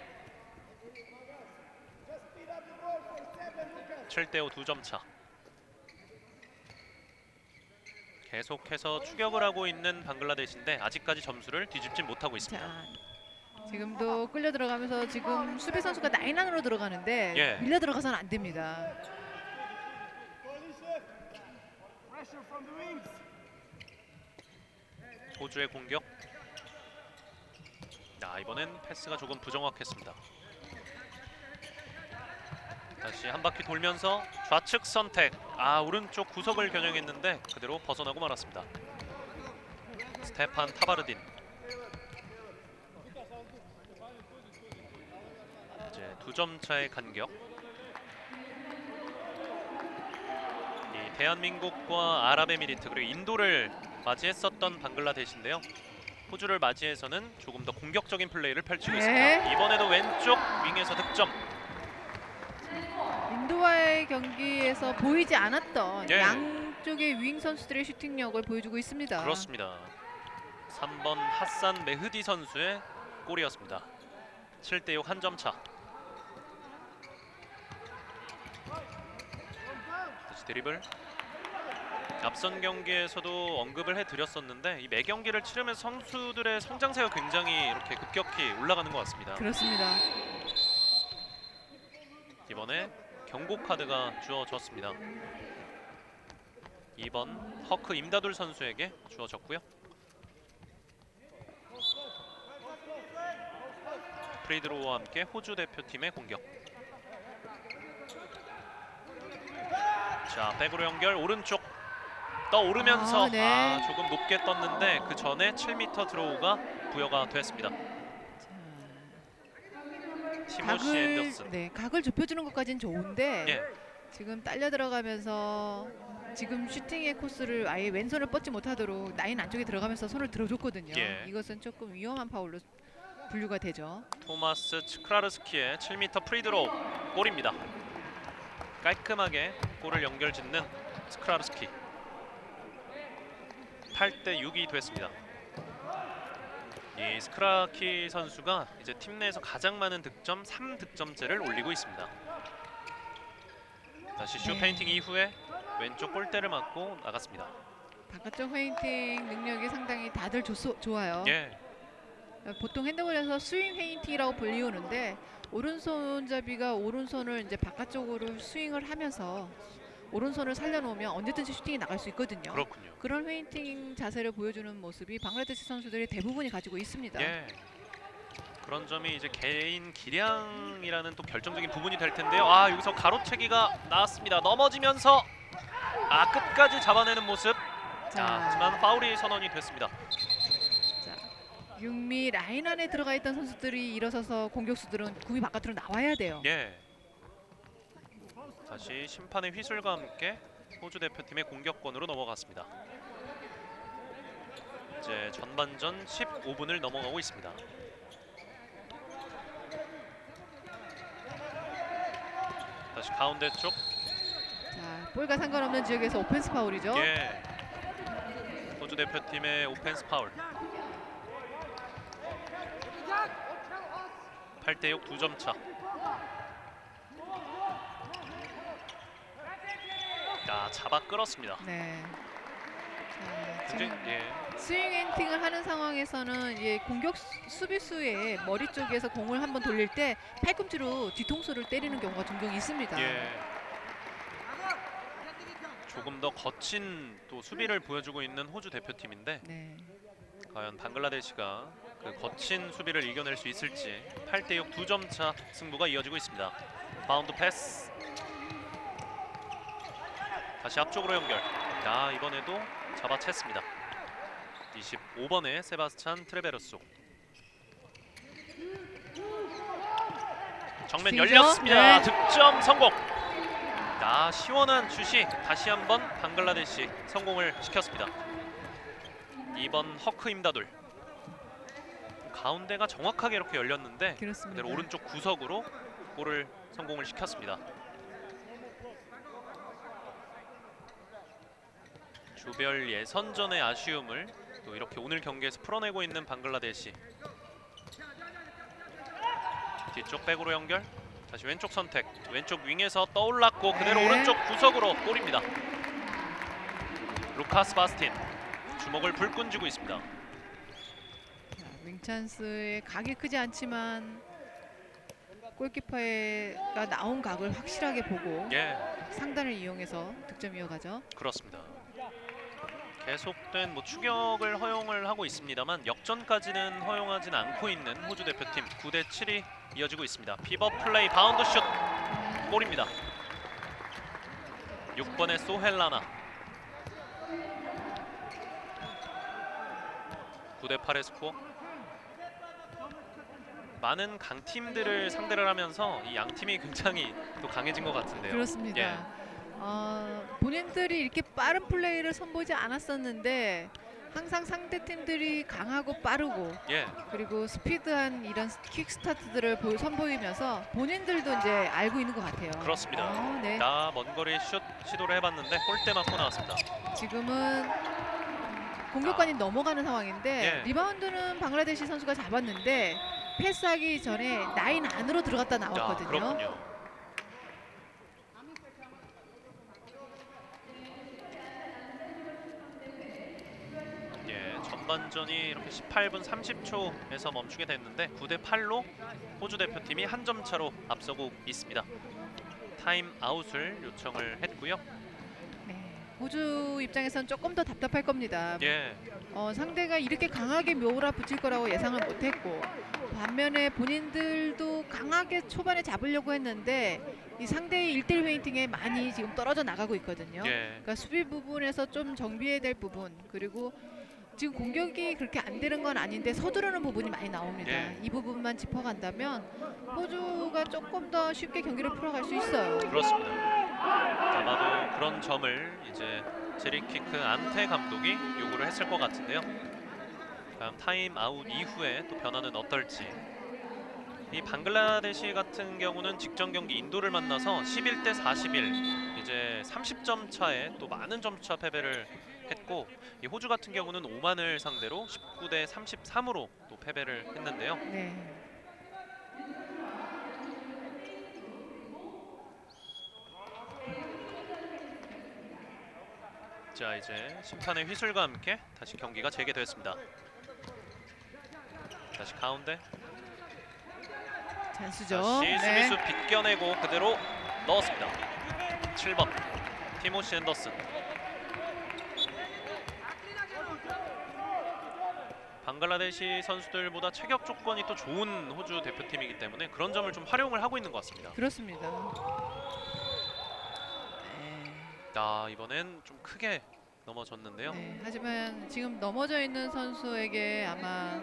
Speaker 1: 칠 대 오 두 점 차. 계속해서 추격을 하고 있는 방글라데시인데 아직까지 점수를 뒤집진 못하고 있습니다.
Speaker 2: 자, 지금도 끌려 들어가면서 지금 수비 선수가 나인 안으로 들어가는데
Speaker 1: 예.
Speaker 2: 밀려 들어가서는 안 됩니다.
Speaker 1: 호주의 공격. 아, 이번엔 패스가 조금 부정확했습니다. 다시 한 바퀴 돌면서 좌측 선택. 아, 오른쪽 구석을 겨냥했는데 그대로 벗어나고 말았습니다. 스테판 타바르딘. 이제 두 점 차의 간격. 이 대한민국과 아랍에미리트 그리고 인도를 맞이했었던 방글라데시인데요. 호주를 맞이해서는 조금 더 공격적인 플레이를 펼치고
Speaker 2: 네.
Speaker 1: 있습니다. 이번에도 왼쪽 윙에서 득점.
Speaker 2: 인도와의 경기에서 보이지 않았던
Speaker 1: 예.
Speaker 2: 양쪽의 윙 선수들의 슈팅력을 보여주고 있습니다.
Speaker 1: 그렇습니다. 삼 번 하산 메흐디 선수의 골이었습니다. 칠 대 육 한 점 차. 다시 드리블. 앞선 경기에서도 언급을 해드렸었는데 이 매 경기를 치르면서 선수들의 성장세가 굉장히 이렇게 급격히 올라가는 것 같습니다.
Speaker 2: 그렇습니다.
Speaker 1: 이번에 경고 카드가 주어졌습니다. 이 번 허크 임다둘 선수에게 주어졌고요. 프리드로우와 함께 호주 대표팀의 공격. 자, 백으로 연결. 오른쪽 떠오르면서
Speaker 2: 아, 네.
Speaker 1: 아, 조금 높게 떴는데 그 전에 칠 미터 드로우가 부여가 됐습니다. 티모시
Speaker 2: 각을
Speaker 1: 앤더슨.
Speaker 2: 네, 각을 좁혀주는 것까지는 좋은데
Speaker 1: 예.
Speaker 2: 지금 딸려 들어가면서 지금 슈팅의 코스를 아예 왼손을 뻗지 못하도록 라인 안쪽에 들어가면서 손을 들어줬거든요.
Speaker 1: 예.
Speaker 2: 이것은 조금 위험한 파울로 분류가 되죠.
Speaker 1: 토마스 츠크라르스키의 칠 미터 프리드로우 골입니다. 깔끔하게 골을 연결짓는 츠크라르스키. 팔 대 육이 됐습니다. 이 스크라키 선수가 이제 팀 내에서 가장 많은 득점 삼 득점째를 올리고 있습니다. 다시 슈
Speaker 2: 네.
Speaker 1: 페인팅 이후에 왼쪽 골대를 맞고 나갔습니다.
Speaker 2: 바깥쪽 페인팅 능력이 상당히 다들 좋소, 좋아요.
Speaker 1: 예,
Speaker 2: 보통 핸드볼에서 스윙 페인팅이라고 불리우는데 오른손잡이가 오른손을 이제 바깥쪽으로 스윙을 하면서 오른손을 살려놓으면 언제든지 슈팅이 나갈 수 있거든요.
Speaker 1: 그렇군요.
Speaker 2: 그런 페인팅 자세를 보여주는 모습이 방글라데시 선수들이 대부분이 가지고 있습니다.
Speaker 1: 예, 그런 점이 이제 개인 기량이라는 또 결정적인 부분이 될 텐데요. 아, 여기서 가로채기가 나왔습니다. 넘어지면서 아, 끝까지 잡아내는 모습. 자, 하지만 파울이 선언이 됐습니다.
Speaker 2: 자, 육미 라인 안에 들어가 있던 선수들이 일어서서 공격수들은 구위 바깥으로 나와야 돼요.
Speaker 1: 예. 다시 심판의 휘슬과 함께 호주 대표팀의 공격권으로 넘어갔습니다. 이제 전반전 십오 분을 넘어가고 있습니다. 다시 가운데 쪽.
Speaker 2: 자, 볼과 상관없는 지역에서 오펜스 파울이죠.
Speaker 1: 예. 호주 대표팀의 오펜스 파울. 팔 대 육 두 점 차. 아, 잡아 끌었습니다.
Speaker 2: 네. 자,
Speaker 1: 굉장히
Speaker 2: 지금
Speaker 1: 예.
Speaker 2: 스윙 엔팅을 하는 상황에서는 이제 공격 수- 수비수의 머리 쪽에서 공을 한번 돌릴 때 팔꿈치로 뒤통수를 때리는 경우가 종종 있습니다.
Speaker 1: 예. 조금 더 거친 또 수비를 보여주고 있는 호주 대표팀인데
Speaker 2: 네.
Speaker 1: 과연 방글라데시가 그 거친 수비를 이겨낼 수 있을지. 팔 대 육 두 점 차 승부가 이어지고 있습니다. 바운드 패스. 다시 앞쪽으로 연결. 야, 이번에도 잡아챘습니다. 이십오 번의 세바스찬 트레베로소. 정면
Speaker 2: 스윙이죠?
Speaker 1: 열렸습니다.
Speaker 2: 네.
Speaker 1: 득점 성공. 야, 시원한 슛이 다시 한번 방글라데시 성공을 시켰습니다. 이 번 허크 임다돌. 가운데가 정확하게 이렇게 열렸는데
Speaker 2: 그렇습니다.
Speaker 1: 그대로 오른쪽 구석으로 골을 성공을 시켰습니다. 조별 예선전의 아쉬움을 또 이렇게 오늘 경기에서 풀어내고 있는 방글라데시. 뒤쪽 백으로 연결. 다시 왼쪽 선택. 왼쪽 윙에서 떠올랐고 그대로
Speaker 2: 네.
Speaker 1: 오른쪽 구석으로 골입니다. 루카스 바스틴. 주먹을 불끈 쥐고 있습니다.
Speaker 2: 자, 윙찬스의 각이 크지 않지만 골키퍼가 나온 각을 확실하게 보고
Speaker 1: 예,
Speaker 2: 상단을 이용해서 득점 이어가죠.
Speaker 1: 그렇습니다. 계속된 뭐 추격을 허용을 하고 있습니다만 역전까지는 허용하진 않고 있는 호주 대표팀. 구 대 칠이 이어지고 있습니다. 피벗 플레이 바운드 슛 골입니다. 육 번의 소헬라나. 구 대 팔의 스코어. 많은 강팀들을 상대를 하면서 이 양 팀이 굉장히 또 강해진 것 같은데요.
Speaker 2: 그렇습니다.
Speaker 1: 예.
Speaker 2: 어, 본인들이 이렇게 빠른 플레이를 선보이지 않았었는데 항상 상대 팀들이 강하고 빠르고
Speaker 1: 예.
Speaker 2: 그리고 스피드한 이런 킥 스타트들을 보- 선보이면서 본인들도 이제 알고 있는 것 같아요.
Speaker 1: 그렇습니다.
Speaker 2: 아, 네.
Speaker 1: 나 먼 거리 슛 시도를 해봤는데 골대 맞고 나왔습니다.
Speaker 2: 지금은 공격관이 넘어가는 상황인데
Speaker 1: 예.
Speaker 2: 리바운드는 방글라데시 선수가 잡았는데 패스하기 전에 라인 안으로 들어갔다
Speaker 1: 야,
Speaker 2: 나왔거든요.
Speaker 1: 그렇군요. 예, 전반전이 이렇게 십팔 분 삼십 초에서 멈추게 됐는데 구 대 팔로 호주 대표팀이 한 점 차로 앞서고 있습니다. 타임 아웃을 요청을 했고요.
Speaker 2: 네. 호주 입장에서는 조금 더 답답할 겁니다.
Speaker 1: 예,
Speaker 2: 어, 상대가 이렇게 강하게 몰아붙일 거라고 예상을 못했고 반면에 본인들도 강하게 초반에 잡으려고 했는데 이 상대의 일 대일 페인팅에 많이 지금 떨어져 나가고 있거든요.
Speaker 1: 예,
Speaker 2: 그러니까 수비 부분에서 좀 정비해야 될 부분 그리고 지금 공격이 그렇게 안 되는 건 아닌데 서두르는 부분이 많이 나옵니다.
Speaker 1: 예.
Speaker 2: 이 부분만 짚어간다면 호주가 조금 더 쉽게 경기를 풀어갈 수 있어요.
Speaker 1: 그렇습니다. 아마도 그런 점을 이제 제리키크 안테 감독이 요구를 했을 것 같은데요. 다음 타임 아웃 이후에 또 변화는 어떨지. 이 방글라데시 같은 경우는 직전 경기 인도를 만나서 십일 대 사십일, 이제 삼십 점 차에 또 많은 점차 패배를 했고, 이 호주 같은 경우는 오만을 상대로 십구 대 삼십삼으로 또 패배를 했는데요.
Speaker 2: 네.
Speaker 1: 자, 이제 심판의 휘슬과 함께 다시 경기가 재개됐습니다. 다시 가운데.
Speaker 2: 찬스죠.
Speaker 1: 다시 수비수 빗겨내고 그대로 넣었습니다. 칠 번 티모시 앤더슨. 방글라데시 선수들보다 체격 조건이 또 좋은 호주 대표팀이기 때문에 그런 점을 좀 활용을 하고 있는 것 같습니다.
Speaker 2: 그렇습니다. 네.
Speaker 1: 아, 이번엔 좀 크게 넘어졌는데요.
Speaker 2: 네, 하지만 지금 넘어져 있는 선수에게 아마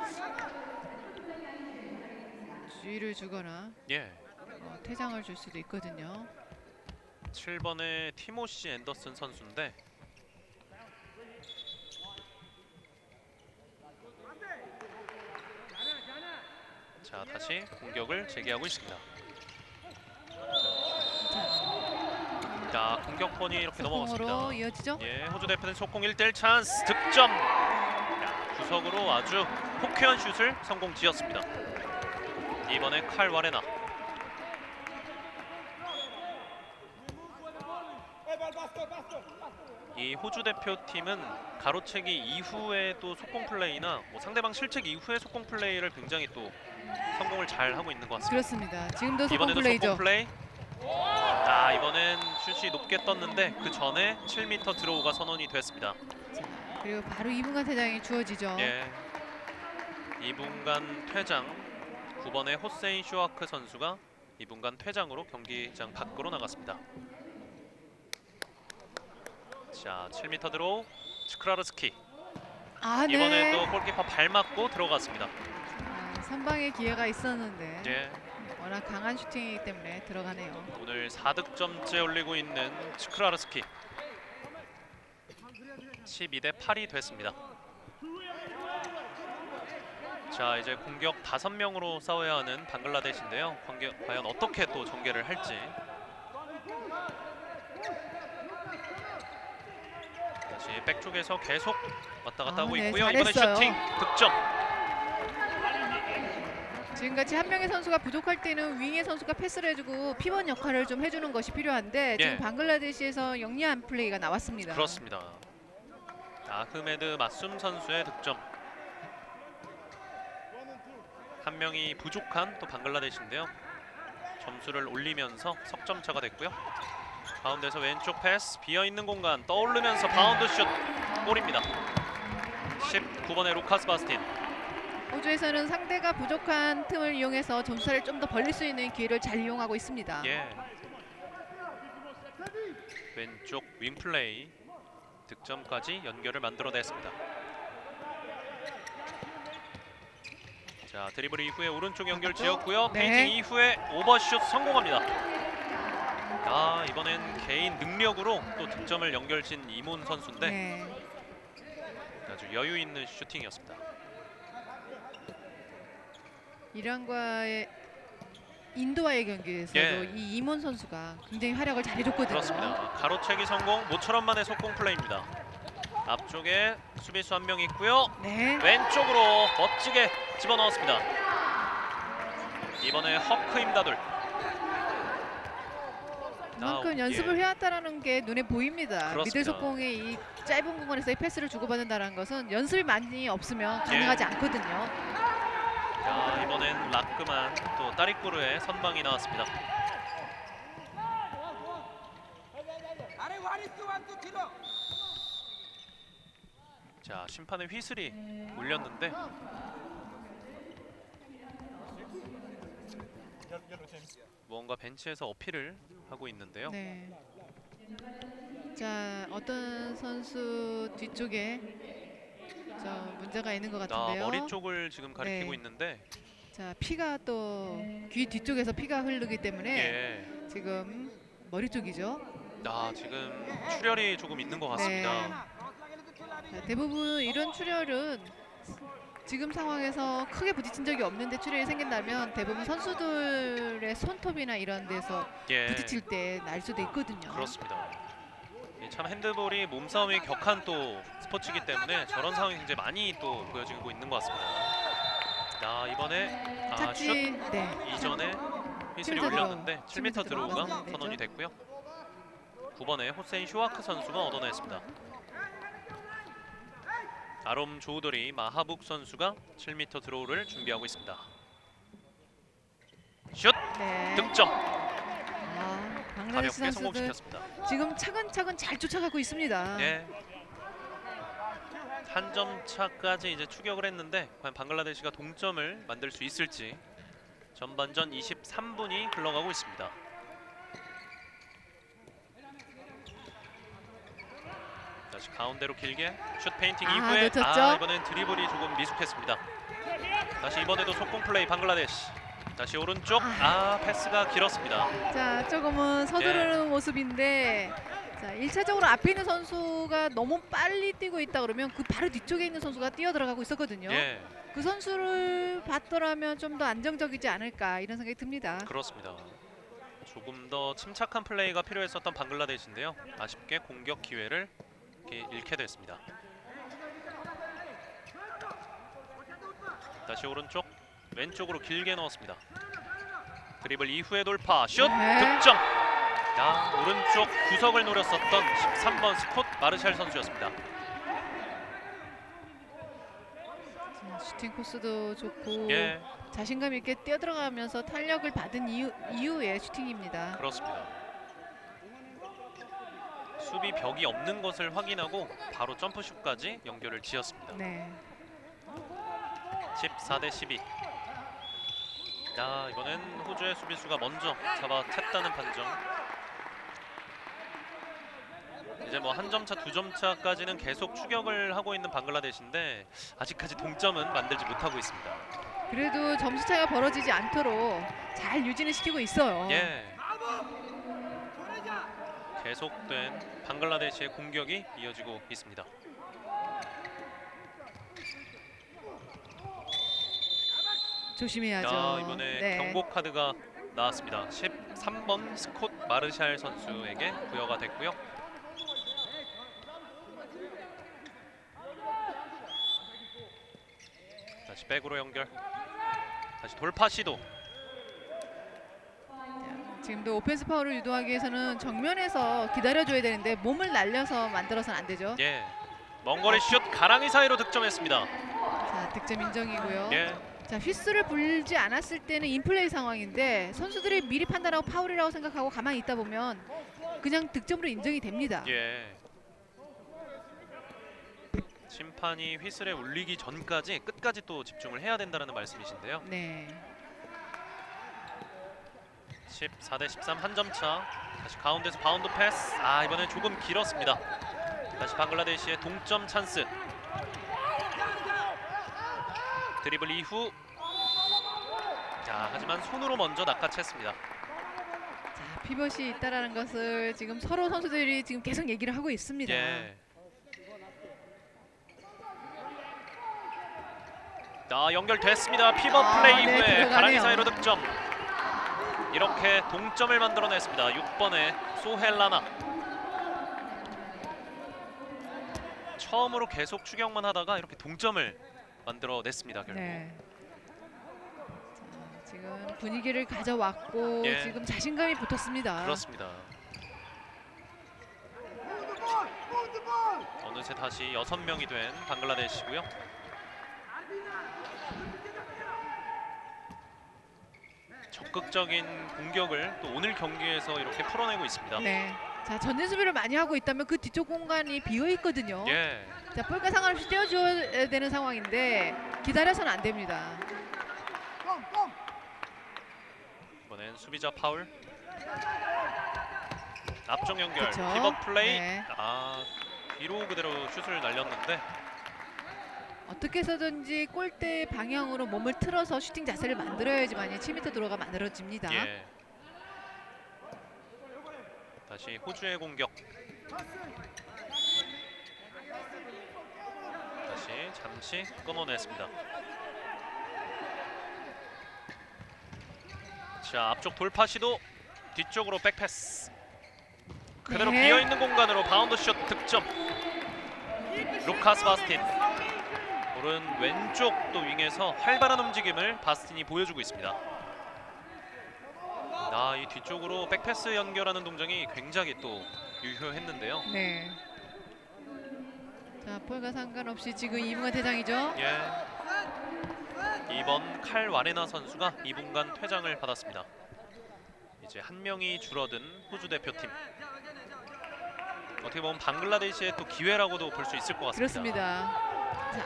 Speaker 2: 주의를 주거나
Speaker 1: 예,
Speaker 2: 어, 퇴장을 줄 수도 있거든요.
Speaker 1: 칠 번의 티모시 앤더슨 선수인데 자, 다시 공격을 재개하고 있습니다. 자, 공격권이 이렇게 넘어갔습니다.
Speaker 2: 속공으로 이어지죠?
Speaker 1: 예, 호주 대표는 속공 일 대 일 찬스 득점. 야, 구석으로 아주 호쾌한 슛을 성공 지었습니다. 이번에 칼 와레나. 이 호주 대표팀은 가로채기 이후에 또 속공 플레이나 뭐 상대방 실책 이후에 속공 플레이를 굉장히 또 성공을 잘 하고 있는 것 같습니다.
Speaker 2: 그렇습니다. 지금도 속공
Speaker 1: 이번에도
Speaker 2: 플레이죠.
Speaker 1: 속공 플레이. 아, 이번엔 슛이 높게 떴는데 그 전에 칠 미터 드로우가 선언이 됐습니다.
Speaker 2: 그리고 바로 이 분간 퇴장이 주어지죠.
Speaker 1: 예. 이 분간 퇴장. 구 번의 호세인 쇼아크 선수가 이 분간 퇴장으로 경기장 밖으로 나갔습니다. 자, 칠 미터 드로우 츠크라르스키.
Speaker 2: 아, 네.
Speaker 1: 이번에도 골키퍼 발 맞고 들어갔습니다.
Speaker 2: 아, 선방의 기회가 있었는데
Speaker 1: 예.
Speaker 2: 워낙 강한 슈팅이기 때문에 들어가네요.
Speaker 1: 오늘 사 득점째 올리고 있는 츠크라르스키. 십이 대 팔이 됐습니다. 자, 이제 공격 다섯 명으로 싸워야 하는 방글라데시인데요. 공격, 과연 어떻게 또 전개를 할지. 다시 백쪽에서 계속 왔다 갔다
Speaker 2: 아,
Speaker 1: 하고
Speaker 2: 네,
Speaker 1: 있고요. 이번에
Speaker 2: 잘했어요.
Speaker 1: 슈팅 득점.
Speaker 2: 지금같이 한 명의 선수가 부족할 때는 윙의 선수가 패스를 해주고 피벗 역할을 좀 해주는 것이 필요한데
Speaker 1: 예.
Speaker 2: 지금 방글라데시에서 영리한 플레이가 나왔습니다.
Speaker 1: 그렇습니다. 아흐메드 마숨 선수의 득점. 한 명이 부족한 또 방글라데시인데요. 점수를 올리면서 석점차가 됐고요. 가운데서 왼쪽 패스, 비어있는 공간 떠오르면서 바운드 슛, 골입니다. 십구 번의 루카스 바스틴.
Speaker 2: 호주에서는 상대가 부족한 틈을 이용해서 점수를 좀 더 벌릴 수 있는 기회를 잘 이용하고 있습니다.
Speaker 1: 예. 왼쪽 윙플레이 득점까지 연결을 만들어냈습니다. 자, 드리블 이후에 오른쪽 연결 지었고요.
Speaker 2: 네.
Speaker 1: 페인팅 이후에 오버슛 성공합니다. 아, 이번엔 개인 능력으로 또 득점을 연결진 이문 선수인데
Speaker 2: 네.
Speaker 1: 아주 여유 있는 슈팅이었습니다.
Speaker 2: 이란과의 인도와의 경기에서도
Speaker 1: 예.
Speaker 2: 이 이문 선수가 굉장히 활약을 잘해줬거든요.
Speaker 1: 그렇습니다. 가로채기 성공, 모처럼 만의 속공 플레이입니다. 앞쪽에 수비수 한 명 있고요.
Speaker 2: 네.
Speaker 1: 왼쪽으로 멋지게 집어넣었습니다. 이번에 허크 임다돌.
Speaker 2: 그만큼
Speaker 1: 아,
Speaker 2: 연습을
Speaker 1: 예.
Speaker 2: 해왔다는 게 눈에 보입니다.
Speaker 1: 그렇습니다.
Speaker 2: 미들 속공의 이 짧은 공간에서의 패스를 주고받는다는 것은 연습이 많이 없으면
Speaker 1: 예.
Speaker 2: 가능하지 않거든요.
Speaker 1: 자, 이번엔 라크만 또 따리꾸르의 선방이 나왔습니다. 자, 심판의 휘슬이 울렸는데 뭔가 벤치에서 어필을 하고 있는데요.
Speaker 2: 네. 자, 어떤 선수 뒤쪽에 저 문제가 있는 것
Speaker 1: 아,
Speaker 2: 같은데요.
Speaker 1: 머리 쪽을 지금 가리키고
Speaker 2: 네.
Speaker 1: 있는데
Speaker 2: 자, 피가 또 귀 뒤쪽에서 피가 흐르기 때문에
Speaker 1: 예.
Speaker 2: 지금 머리 쪽이죠.
Speaker 1: 아, 지금 출혈이 조금 있는 것 같습니다.
Speaker 2: 자, 대부분 이런 출혈은 지금 상황에서 크게 부딪힌 적이 없는데 출혈이 생긴다면 대부분 선수들의 손톱이나 이런 데서
Speaker 1: 예.
Speaker 2: 부딪힐 때 날 수도 있거든요.
Speaker 1: 그렇습니다. 이 참 핸드볼이 몸싸움이 격한 또 스포츠이기 때문에 저런 상황이 굉장히 많이 또 보여지고 있는 것 같습니다. 아, 이번에 아,
Speaker 2: 착지.
Speaker 1: 슛
Speaker 2: 네.
Speaker 1: 이전에 휘슬이
Speaker 2: 칠 미터
Speaker 1: 울렸는데 칠
Speaker 2: 칠
Speaker 1: 미터
Speaker 2: 미터
Speaker 1: 드로우가
Speaker 2: 들어가면 되죠.
Speaker 1: 선언이 됐고요. 구 번에 호세인 쇼아크 선수가 얻어냈습니다. 아롬 조우돌이 마하북 선수가 칠 미터 드로우를 준비하고 있습니다. 슛!
Speaker 2: 네.
Speaker 1: 득점!
Speaker 2: 아, 방글라데시
Speaker 1: 가볍게
Speaker 2: 선수들
Speaker 1: 성공시켰습니다.
Speaker 2: 지금 차근차근 잘 쫓아가고 있습니다.
Speaker 1: 예. 한 점 차까지 이제 추격을 했는데 과연 방글라데시가 동점을 만들 수 있을지. 전반전 이십삼 분이 흘러가고 있습니다. 다시 가운데로 길게 슛 페인팅
Speaker 2: 아,
Speaker 1: 이후에
Speaker 2: 놓쳤죠?
Speaker 1: 아, 이번엔 드리블이 조금 미숙했습니다. 다시 이번에도 속공 플레이 방글라데시. 다시 오른쪽 아 패스가 길었습니다.
Speaker 2: 자, 조금은 서두르는 모습인데 자, 일 차적으로 앞에 있는 선수가 너무 빨리 뛰고 있다 그러면 그 바로 뒤쪽에 있는 선수가 뛰어 들어가고 있었거든요.
Speaker 1: 예,
Speaker 2: 그 선수를 봤더라면 좀 더 안정적이지 않을까 이런 생각이 듭니다.
Speaker 1: 그렇습니다. 조금 더 침착한 플레이가 필요했었던 방글라데시인데요. 아쉽게 공격 기회를 이렇게 잃게 됐습니다. 다시 오른쪽 왼쪽으로 길게 넣었습니다. 드리블 이후에 돌파 슛
Speaker 2: 네.
Speaker 1: 득점. 야, 오른쪽 구석을 노렸었던 십삼 번 스콧 마르샬 선수였습니다.
Speaker 2: 자, 슈팅 코스도 좋고
Speaker 1: 예,
Speaker 2: 자신감 있게 뛰어들어가면서 탄력을 받은 이후, 이후의 슈팅입니다.
Speaker 1: 그렇습니다. 수비 벽이 없는 것을 확인하고 바로 점프슛까지 연결을 지었습니다.
Speaker 2: 네.
Speaker 1: 십사 대 십이. 야, 이번엔 호주의 수비수가 먼저 잡아챘다는 판정. 이제 뭐 한 점 차, 두 점 차까지는 계속 추격을 하고 있는 방글라데시인데 아직까지 동점은 만들지 못하고 있습니다.
Speaker 2: 그래도 점수 차이가 벌어지지 않도록 잘 유지는 시키고 있어요.
Speaker 1: 예. 계속된 방글라데시의 공격이 이어지고 있습니다.
Speaker 2: 조심해야죠.
Speaker 1: 야, 이번에
Speaker 2: 네.
Speaker 1: 경고 카드가 나왔습니다. 십삼 번 스콧 마르샬 선수에게 부여가 됐고요. 다시 백으로 연결. 다시 돌파 시도.
Speaker 2: 지금도 오펜스 파울을 유도하기 위해서는 정면에서 기다려줘야 되는데 몸을 날려서 만들어서는 안 되죠.
Speaker 1: 예. 먼 거리 슛 가랑이 사이로 득점했습니다.
Speaker 2: 자, 득점 인정이고요.
Speaker 1: 예.
Speaker 2: 자, 휘슬을 불지 않았을 때는 인플레이 상황인데 선수들이 미리 판단하고 파울이라고 생각하고 가만히 있다 보면 그냥 득점으로 인정이 됩니다.
Speaker 1: 예. 심판이 휘슬에 울리기 전까지 끝까지 또 집중을 해야 된다는 말씀이신데요.
Speaker 2: 네.
Speaker 1: 십사 대 십삼 한 점 차. 다시 가운데서 바운드 패스. 아, 이번엔 조금 길었습니다. 다시 방글라데시의 동점 찬스. 드리블 이후. 자, 하지만 손으로 먼저 낚아챘습니다.
Speaker 2: 자, 피벗이 있다라는 것을 지금 서로 선수들이 지금 계속 얘기를 하고 있습니다.
Speaker 1: 예. 자, 연결됐습니다. 피벗
Speaker 2: 아,
Speaker 1: 플레이
Speaker 2: 네,
Speaker 1: 이후에
Speaker 2: 들어가네요.
Speaker 1: 가랑이 사이로 득점. 이렇게 동점을 만들어냈습니다. 육 번의 소헬라나. 처음으로 계속 추격만 하다가 이렇게 동점을 만들어냈습니다. 결국.
Speaker 2: 네. 자, 지금 분위기를 가져왔고
Speaker 1: 예.
Speaker 2: 지금 자신감이 붙었습니다.
Speaker 1: 그렇습니다. 어느새 다시 여섯 명이 된 방글라데시고요. 적극적인 공격을 또 오늘 경기에서 이렇게 풀어내고 있습니다.
Speaker 2: 네. 자, 전진 수비를 많이 하고 있다면 그 뒤쪽 공간이 비어 있거든요.
Speaker 1: 예.
Speaker 2: 자, 볼과 상관없이 떼어줘야 되는 상황인데 기다려서는 안 됩니다.
Speaker 1: 이번엔 수비자 파울. 앞쪽 연결.
Speaker 2: 그쵸?
Speaker 1: 피벗 플레이.
Speaker 2: 네.
Speaker 1: 아, 뒤로 그대로 슛을 날렸는데
Speaker 2: 어떻게 해서든지 골대 방향으로 몸을 틀어서 슈팅 자세를 만들어야지만 칠 미터 도로가 만들어집니다.
Speaker 1: 예. 다시 호주의 공격. 다시 잠시 끊어냈습니다. 자, 앞쪽 돌파 시도. 뒤쪽으로 백패스. 그대로
Speaker 2: 네.
Speaker 1: 비어있는 공간으로 바운드 슛 득점. 루카스 바스틴. 오른 왼쪽 또 윙에서 활발한 움직임을 바스틴이 보여주고 있습니다. 아, 이 뒤쪽으로 백패스 연결하는 동작이 굉장히 또 유효했는데요.
Speaker 2: 네. 자, 볼과 상관없이 지금 이분간 퇴장이죠.
Speaker 1: 예. 이번 칼 와레나 선수가 이 분간 퇴장을 받았습니다. 이제 한 명이 줄어든 호주 대표팀. 어떻게 보면 방글라데시의 또 기회라고도 볼 수 있을 것 같습니다.
Speaker 2: 그렇습니다. 자,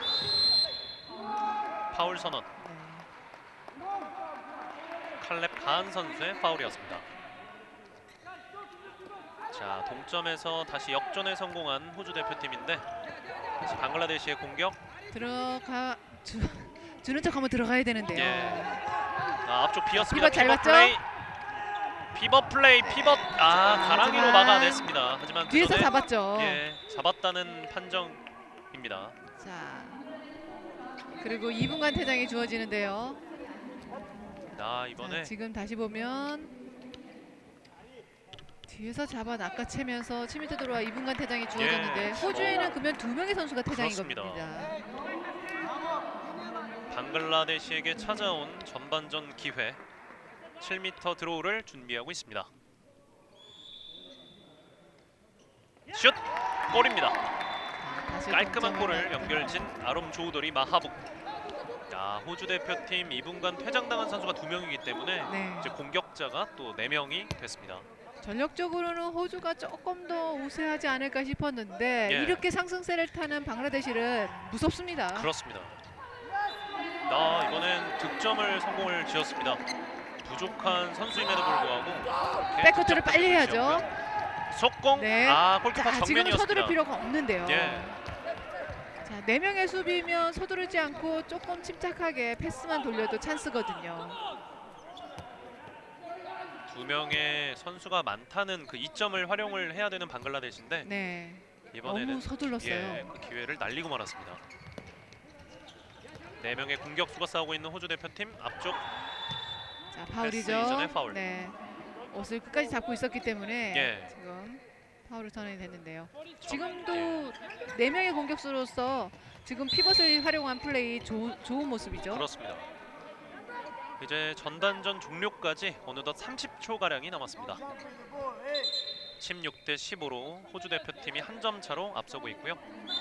Speaker 1: 파울 선언.
Speaker 2: 네.
Speaker 1: 칼렙 가한 선수의 파울이었습니다. 자, 동점에서 다시 역전에 성공한 호주 대표팀인데 다시 방글라데시의 공격.
Speaker 2: 들어가 주, 주는 척 한번 들어가야 되는데요.
Speaker 1: 예. 아, 앞쪽 비었습니다.
Speaker 2: 피벗 잘
Speaker 1: 피벗
Speaker 2: 봤죠?
Speaker 1: 플레이. 피벗 플레이. 피벗. 아,
Speaker 2: 자,
Speaker 1: 가랑이로
Speaker 2: 하지만
Speaker 1: 막아냈습니다. 하지만 그
Speaker 2: 뒤에서
Speaker 1: 전에
Speaker 2: 잡았죠.
Speaker 1: 예, 잡았다는 판정입니다.
Speaker 2: 자, 그리고 이 분간 퇴장이 주어지는데요.
Speaker 1: 아,
Speaker 2: 자,
Speaker 1: 이번에
Speaker 2: 지금 다시 보면 뒤에서 잡아 낚아채면서 칠 미터 도로와 이 분간 퇴장이 주어졌는데
Speaker 1: 예.
Speaker 2: 호주에는 그러면 두 명의 선수가 퇴장인
Speaker 1: 그렇습니다.
Speaker 2: 겁니다.
Speaker 1: 방글라데시에게 찾아온 전반전 기회. 칠 미터 드로우를 준비하고 있습니다. 슛 골입니다.
Speaker 2: 다시
Speaker 1: 깔끔한
Speaker 2: 동점을
Speaker 1: 골을
Speaker 2: 만든
Speaker 1: 연결진 아롬 조우돌이 마하북. 야, 호주 대표팀 이 분간 퇴장당한 선수가 두 명이기 때문에
Speaker 2: 네.
Speaker 1: 이제 공격자가 또 네 명이 됐습니다.
Speaker 2: 전력적으로는 호주가 조금 더 우세하지 않을까 싶었는데
Speaker 1: 예.
Speaker 2: 이렇게 상승세를 타는 방글라데시는 무섭습니다.
Speaker 1: 그렇습니다. 아, 이번엔 득점을 성공을 지었습니다. 부족한 선수임에도 불구하고 이렇게
Speaker 2: 백커트를
Speaker 1: 득점
Speaker 2: 빨리 해야죠.
Speaker 1: 지었고요. 속공.
Speaker 2: 네.
Speaker 1: 아, 골키퍼
Speaker 2: 자, 지금은
Speaker 1: 정면이었습니다.
Speaker 2: 서두를 필요가 없는데요.
Speaker 1: 예.
Speaker 2: 자, 네 명의 수비면 서두르지 않고 조금 침착하게 패스만 돌려도 찬스거든요.
Speaker 1: 두 명의 선수가 많다는 그 이점을 활용을 해야 되는 방글라데시인데
Speaker 2: 네.
Speaker 1: 이번에는
Speaker 2: 너무 서둘렀어요.
Speaker 1: 예, 그 기회를 날리고 말았습니다. 네 명의 공격수가 싸우고 있는 호주 대표팀 앞쪽.
Speaker 2: 자, 파울이죠.
Speaker 1: 패스 이전에 파울.
Speaker 2: 네. 옷을 끝까지 잡고 있었기 때문에
Speaker 1: 예.
Speaker 2: 지금 파울을 선언이 됐는데요. 지금도 네 명의 공격수로서 지금 피벗을 활용한 플레이 조, 좋은 모습이죠.
Speaker 1: 그렇습니다. 이제 전단전 종료까지 어느덧 삼십 초 가량이 남았습니다. 십육 대 십오로 호주 대표팀이 한 점 차로 앞서고 있고요.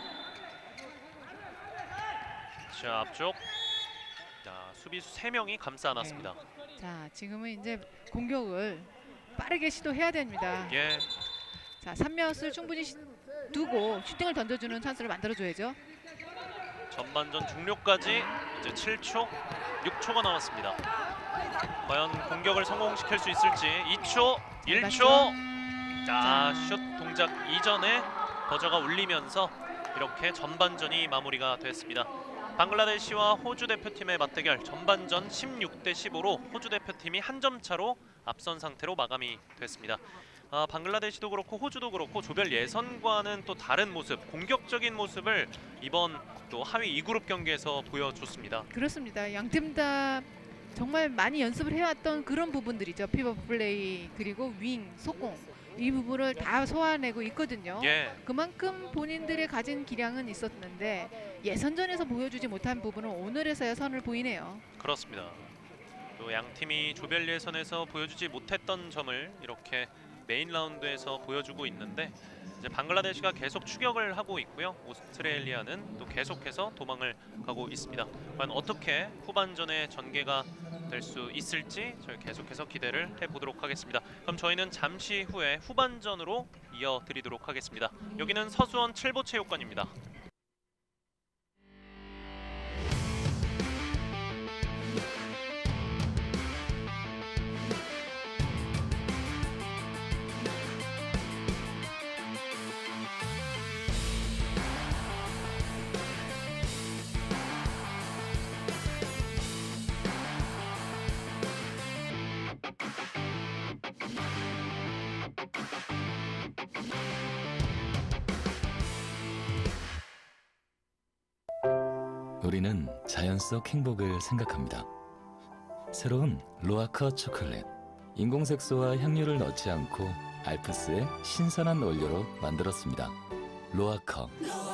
Speaker 1: 자, 앞쪽. 자, 수비수 세 명이 감싸 안았습니다.
Speaker 2: 네. 자, 지금은 이제 공격을 빠르게 시도해야 됩니다.
Speaker 1: 예.
Speaker 2: 자, 삼 몇을 충분히 시, 두고 슈팅을 던져주는 찬스를 만들어줘야죠.
Speaker 1: 전반전 종료까지 이제 칠 초, 육 초가 남았습니다. 과연 공격을 성공시킬 수 있을지. 이 초, 일 초. 자, 슛 동작 이전에 버저가 울리면서 이렇게 전반전이 마무리가 됐습니다. 방글라데시와 호주 대표팀의 맞대결 전반전 십육 대 십오로 호주 대표팀이 한 점 차로 앞선 상태로 마감이 됐습니다. 아, 방글라데시도 그렇고 호주도 그렇고 조별 예선과는 또 다른 모습, 공격적인 모습을 이번 또 하위 이 그룹 경기에서 보여줬습니다.
Speaker 2: 그렇습니다. 양팀 다 정말 많이 연습을 해왔던 그런 부분들이죠. 피벗 플레이 그리고 윙, 속공 이 부분을 다 소화내고 있거든요.
Speaker 1: 예,
Speaker 2: 그만큼 본인들의 가진 기량은 있었는데 예선전에서 보여주지 못한 부분은 오늘에서야 선을 보이네요.
Speaker 1: 그렇습니다. 또 양 팀이 조별 예선에서 보여주지 못했던 점을 이렇게 메인 라운드에서 보여주고 있는데 이제 방글라데시가 계속 추격을 하고 있고요. 오스트레일리아는 또 계속해서 도망을 가고 있습니다. 과연 어떻게 후반전에 전개가 될 수 있을지 저희 계속해서 기대를 해보도록 하겠습니다. 그럼 저희는 잠시 후에 후반전으로 이어드리도록 하겠습니다. 여기는 서수원 칠보체육관입니다.
Speaker 3: 우리는 자연 속 행복을 생각합니다. 새로운 로아커 초콜릿. 인공색소와 향료를 넣지 않고 알프스의 신선한 원료로 만들었습니다. 로아커.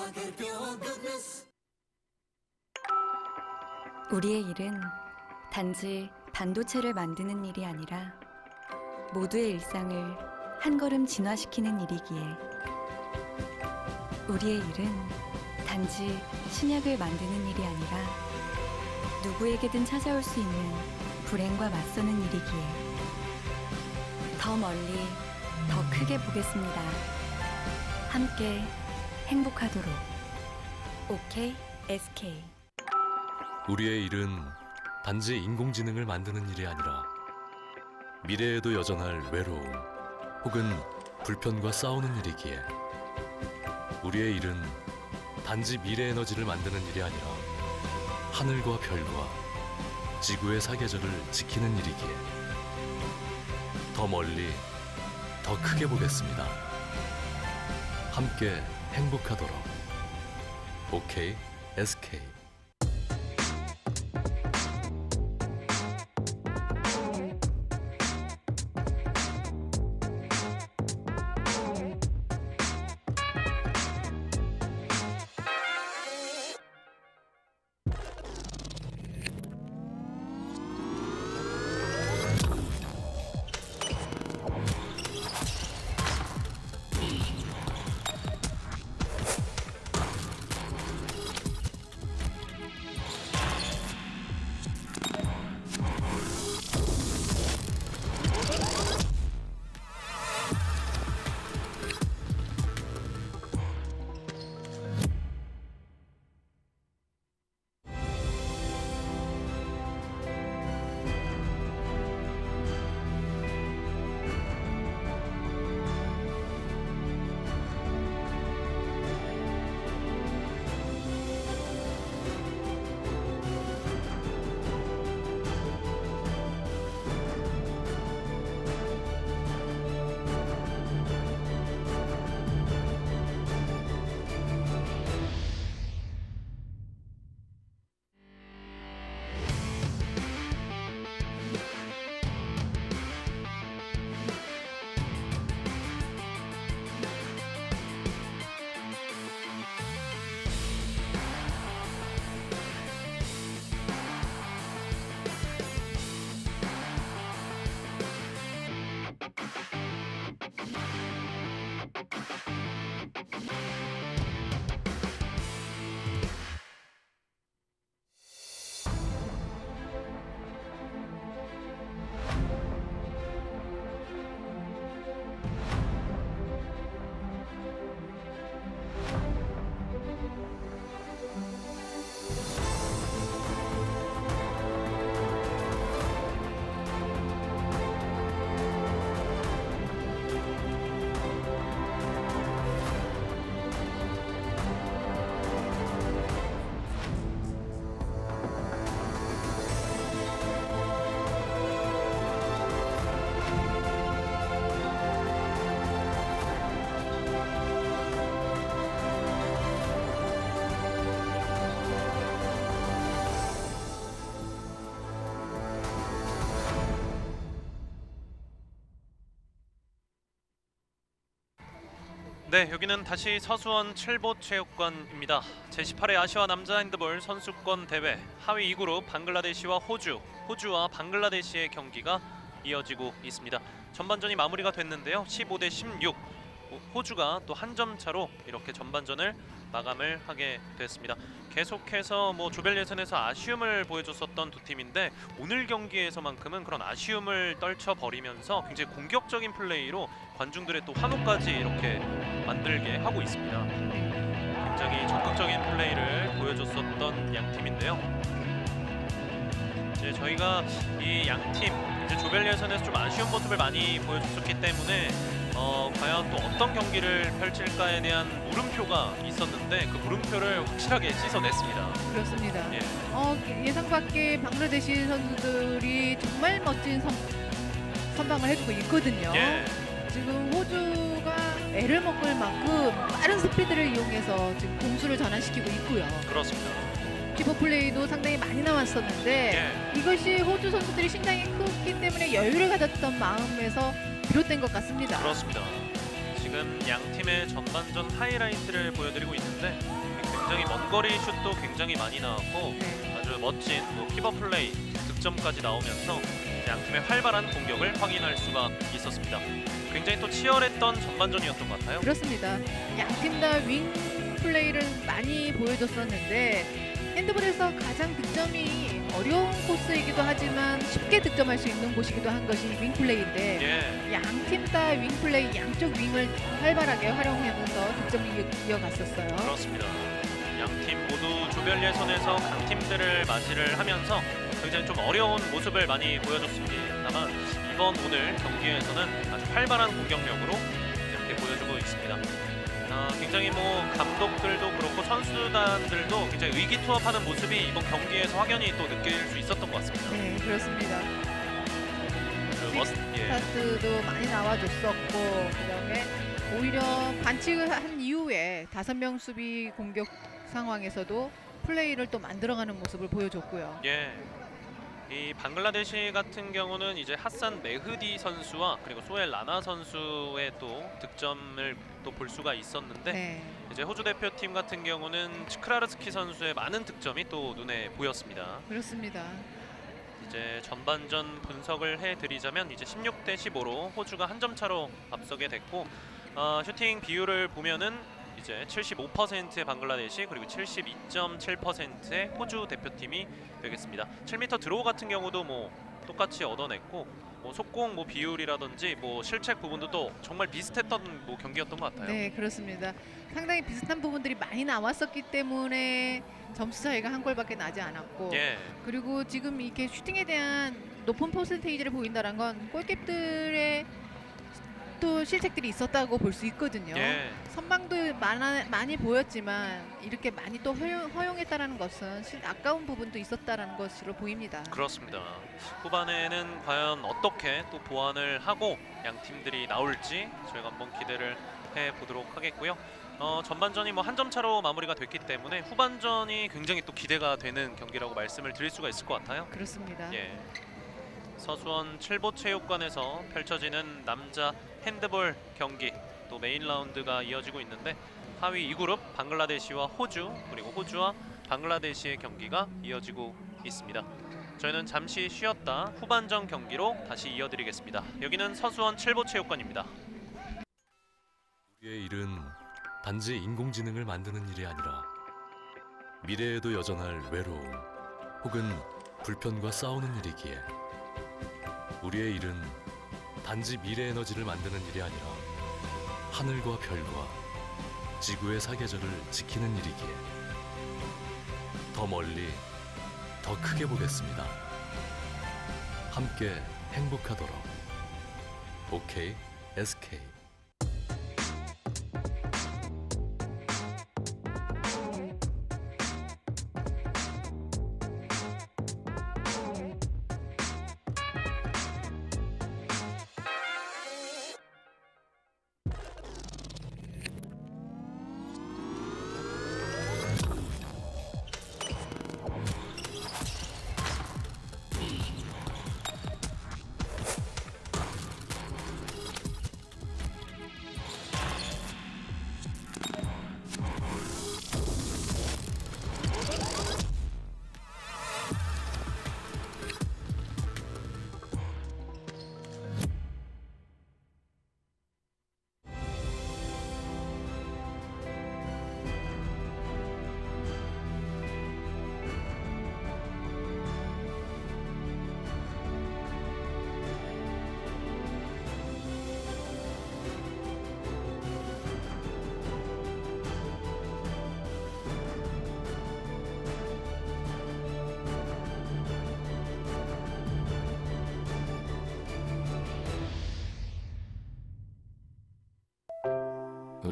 Speaker 4: 우리의 일은 단지 반도체를 만드는 일이 아니라 모두의 일상을 한 걸음 진화시키는 일이기에 우리의 일은 단지 신약을 만드는 일이 아니라 누구에게든 찾아올 수 있는 불행과 맞서는 일이기에 더 멀리, 더 크게 보겠습니다. 함께 행복하도록. 오케이 에스케이.
Speaker 5: 우리의 일은 단지 인공지능을 만드는 일이 아니라 미래에도 여전할 외로움 혹은 불편과 싸우는 일이기에 우리의 일은 단지 미래 에너지를 만드는 일이 아니라 하늘과 별과 지구의 사계절을 지키는 일이기에 더 멀리, 더 크게 보겠습니다. 함께 행복하도록. 오케이 에스케이.
Speaker 1: 네, 여기는 다시 서수원 칠보체육관입니다. 제십팔 회 아시아 남자 핸드볼 선수권 대회 하위 이 그룹 방글라데시와 호주, 호주와 방글라데시의 경기가 이어지고 있습니다. 전반전이 마무리가 됐는데요. 십오 대 십육. 호주가 또 한 점 차로 이렇게 전반전을 마감을 하게 됐습니다. 계속해서 뭐 조별 예선에서 아쉬움을 보여줬었던 두 팀인데 오늘 경기에서만큼은 그런 아쉬움을 떨쳐버리면서 굉장히 공격적인 플레이로 관중들의 또 환호까지 이렇게 만들게 하고 있습니다. 굉장히 적극적인 플레이를 보여줬었던 양 팀인데요. 이제 저희가 이 양 팀 이제 조별 예선에서 좀 아쉬운 모습을 많이 보여줬었기 때문에 어, 과연 또 어떤 경기를 펼칠까에 대한 물음표가 있었는데 그 물음표를 확실하게 씻어냈습니다.
Speaker 2: 그렇습니다.
Speaker 1: 예.
Speaker 2: 어, 예상 밖의 방글라데시 선수들이 정말 멋진 선, 선방을 해주고 있거든요.
Speaker 1: 예.
Speaker 2: 지금 호주가 애를 먹을 만큼 빠른 스피드를 이용해서 지금 공수를 전환시키고 있고요.
Speaker 1: 그렇습니다.
Speaker 2: 키퍼 플레이도 상당히 많이 나왔었는데
Speaker 1: 예.
Speaker 2: 이것이 호주 선수들이 신장이 크기 때문에 여유를 가졌던 마음에서 비롯된 것 같습니다.
Speaker 1: 그렇습니다. 지금 양 팀의 전반전 하이라이트를 보여드리고 있는데 굉장히 먼 거리 슛도 굉장히 많이 나왔고
Speaker 2: 네.
Speaker 1: 아주 멋진 뭐 피버 플레이 득점까지 나오면서 양 팀의 활발한 공격을 확인할 수가 있었습니다. 굉장히 또 치열했던 전반전이었던 것 같아요.
Speaker 2: 그렇습니다. 양 팀 다 윙 플레이를 많이 보여줬었는데 핸드볼에서 가장 득점이 어려운 코스이기도 하지만 쉽게 득점할 수 있는 곳이기도 한 것이 윙 플레이인데
Speaker 1: 예.
Speaker 2: 양 팀 다 윙 플레이 양쪽 윙을 활발하게 활용하면서 득점을 이어갔었어요.
Speaker 1: 그렇습니다. 양 팀 모두 조별 예선에서 강팀들을 맞이를 하면서 굉장히 좀 어려운 모습을 많이 보여줬습니다만 이번 오늘 경기에서는 아주 활발한 공격력으로 이렇게 보여주고 있습니다. 아, 굉장히 뭐 감독들도 그렇고 선수단들도 굉장히 의기투합하는 모습이 이번 경기에서 확연히 또 느낄 수 있었던 것 같습니다.
Speaker 2: 네, 그렇습니다.
Speaker 1: 그 머스, 예.
Speaker 2: 스타트도 많이 나와줬었고 그다음에 오히려 반칙을 한 이후에 다섯 명 수비 공격 상황에서도 플레이를 또 만들어가는 모습을 보여줬고요.
Speaker 1: 예. 이 방글라데시 같은 경우는 이제 하산 메흐디 선수와 그리고 소엘 라나 선수의 또 득점을 또 볼 수가 있었는데
Speaker 2: 네.
Speaker 1: 이제 호주 대표팀 같은 경우는 츠크라르스키 선수의 많은 득점이 또 눈에 보였습니다.
Speaker 2: 그렇습니다.
Speaker 1: 이제 전반전 분석을 해드리자면 이제 십육 대 십오로 호주가 한 점 차로 앞서게 됐고 어, 슈팅 비율을 보면은 이제 칠십오 퍼센트의 방글라데시 그리고 칠십이 점 칠 퍼센트의 호주 대표팀이 되겠습니다. 칠 미터 드로우 같은 경우도 뭐 똑같이 얻어냈고 뭐 속공 뭐 비율이라든지 뭐 실책 부분도 또 정말 비슷했던 뭐 경기였던 것 같아요.
Speaker 2: 네, 그렇습니다. 상당히 비슷한 부분들이 많이 나왔었기 때문에 점수 차이가 한 골밖에 나지 않았고
Speaker 1: 예.
Speaker 2: 그리고 지금 이렇게 슈팅에 대한 높은 퍼센테이지를 보인다는 건 골키퍼들의 또 실책들이 있었다고 볼 수 있거든요.
Speaker 1: 예.
Speaker 2: 선방도 많아, 많이 보였지만 이렇게 많이 또 허용, 허용했다는 것은 실, 아까운 부분도 있었다는 것으로 보입니다.
Speaker 1: 그렇습니다. 후반에는 과연 어떻게 또 보완을 하고 양 팀들이 나올지 저희가 한번 기대를 해보도록 하겠고요. 어, 전반전이 뭐 한 점 차로 마무리가 됐기 때문에 후반전이 굉장히 또 기대가 되는 경기라고 말씀을 드릴 수가 있을 것 같아요.
Speaker 2: 그렇습니다.
Speaker 1: 예. 서수원 칠보체육관에서 펼쳐지는 남자 핸드볼 경기 또 메인 라운드가 이어지고 있는데 하위 이 그룹 방글라데시와 호주 그리고 호주와 방글라데시의 경기가 이어지고 있습니다. 저희는 잠시 쉬었다 후반전 경기로 다시 이어드리겠습니다. 여기는 서수원 칠보체육관입니다.
Speaker 5: 우리의 일은 단지 인공지능을 만드는 일이 아니라 미래에도 여전할 외로움 혹은 불편과 싸우는 일이기에 우리의 일은 단지 미래 에너지를 만드는 일이 아니라 하늘과 별과 지구의 사계절을 지키는 일이기에 더 멀리, 더 크게 보겠습니다. 함께 행복하도록. 오케이 에스케이.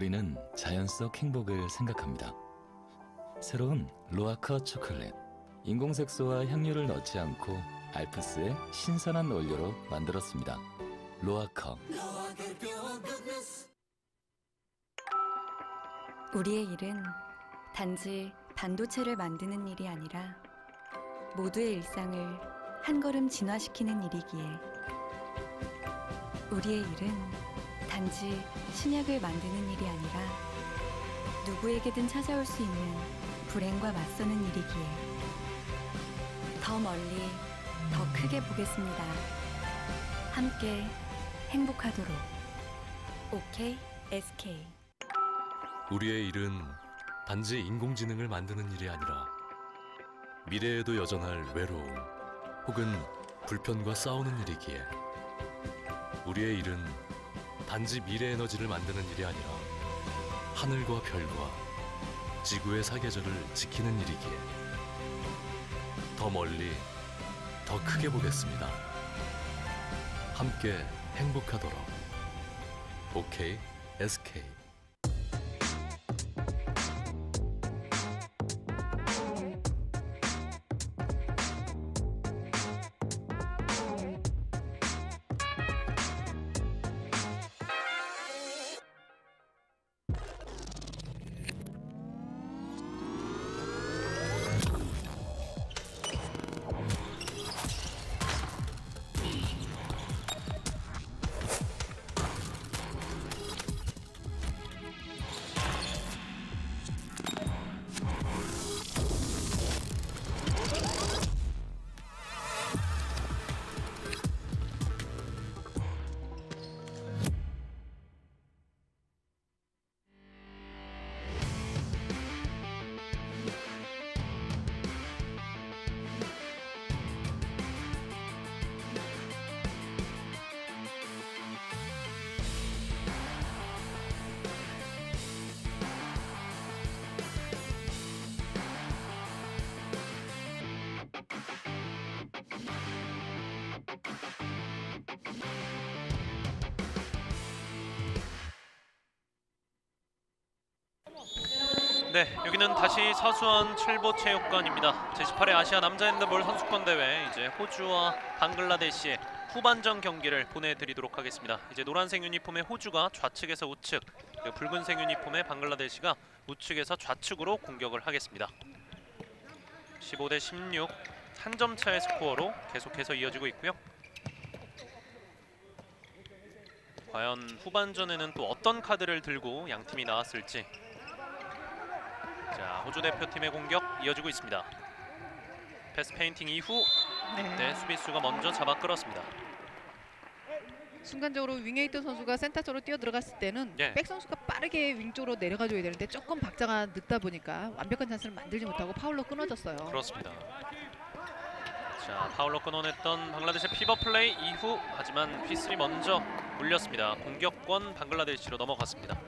Speaker 3: 우리는 자연 속 행복을 생각합니다. 새로운 로아커 초콜릿. 인공색소와 향료를 넣지 않고 알프스의 신선한 원료로 만들었습니다. 로아커.
Speaker 4: 우리의 일은 단지 반도체를 만드는 일이 아니라 모두의 일상을 한 걸음 진화시키는 일이기에 우리의 일은 단지 신약을 만드는 일이 아니라 누구에게든 찾아올 수 있는 불행과 맞서는 일이기에 더 멀리, 더 크게 보겠습니다. 함께 행복하도록. 오케이 에스케이.
Speaker 5: 우리의 일은 단지 인공지능을 만드는 일이 아니라 미래에도 여전할 외로움 혹은 불편과 싸우는 일이기에 우리의 일은 단지 미래 에너지를 만드는 일이 아니라 하늘과 별과 지구의 사계절을 지키는 일이기에 더 멀리, 더 크게 보겠습니다. 함께 행복하도록. 오케이 에스케이.
Speaker 1: 네, 여기는 다시 서수원 칠보체육관입니다. 제십팔 회 아시아 남자 핸드볼 선수권 대회, 이제 호주와 방글라데시의 후반전 경기를 보내드리도록 하겠습니다. 이제 노란색 유니폼의 호주가 좌측에서 우측, 그리고 붉은색 유니폼의 방글라데시가 우측에서 좌측으로 공격을 하겠습니다. 십오 대 십육, 한 점 차의 스코어로 계속해서 이어지고 있고요. 과연 후반전에는 또 어떤 카드를 들고 양 팀이 나왔을지. 자, 호주 대표팀의 공격 이어지고 있습니다. 패스 페인팅 이후
Speaker 2: 네.
Speaker 1: 네, 수비수가 먼저 잡아 끌었습니다.
Speaker 2: 순간적으로 윙에이터 선수가 센터 쪽으로 뛰어 들어갔을 때는
Speaker 1: 예.
Speaker 2: 백 선수가 빠르게 윙 쪽으로 내려가줘야 되는데 조금 박자가 늦다 보니까 완벽한 찬스를 만들지 못하고 파울로 끊어졌어요.
Speaker 1: 그렇습니다. 자, 파울로 끊어냈던 방글라데시의 피벗 플레이 이후, 하지만 피쓰리 먼저 올렸습니다. 공격권 방글라데시로 넘어갔습니다.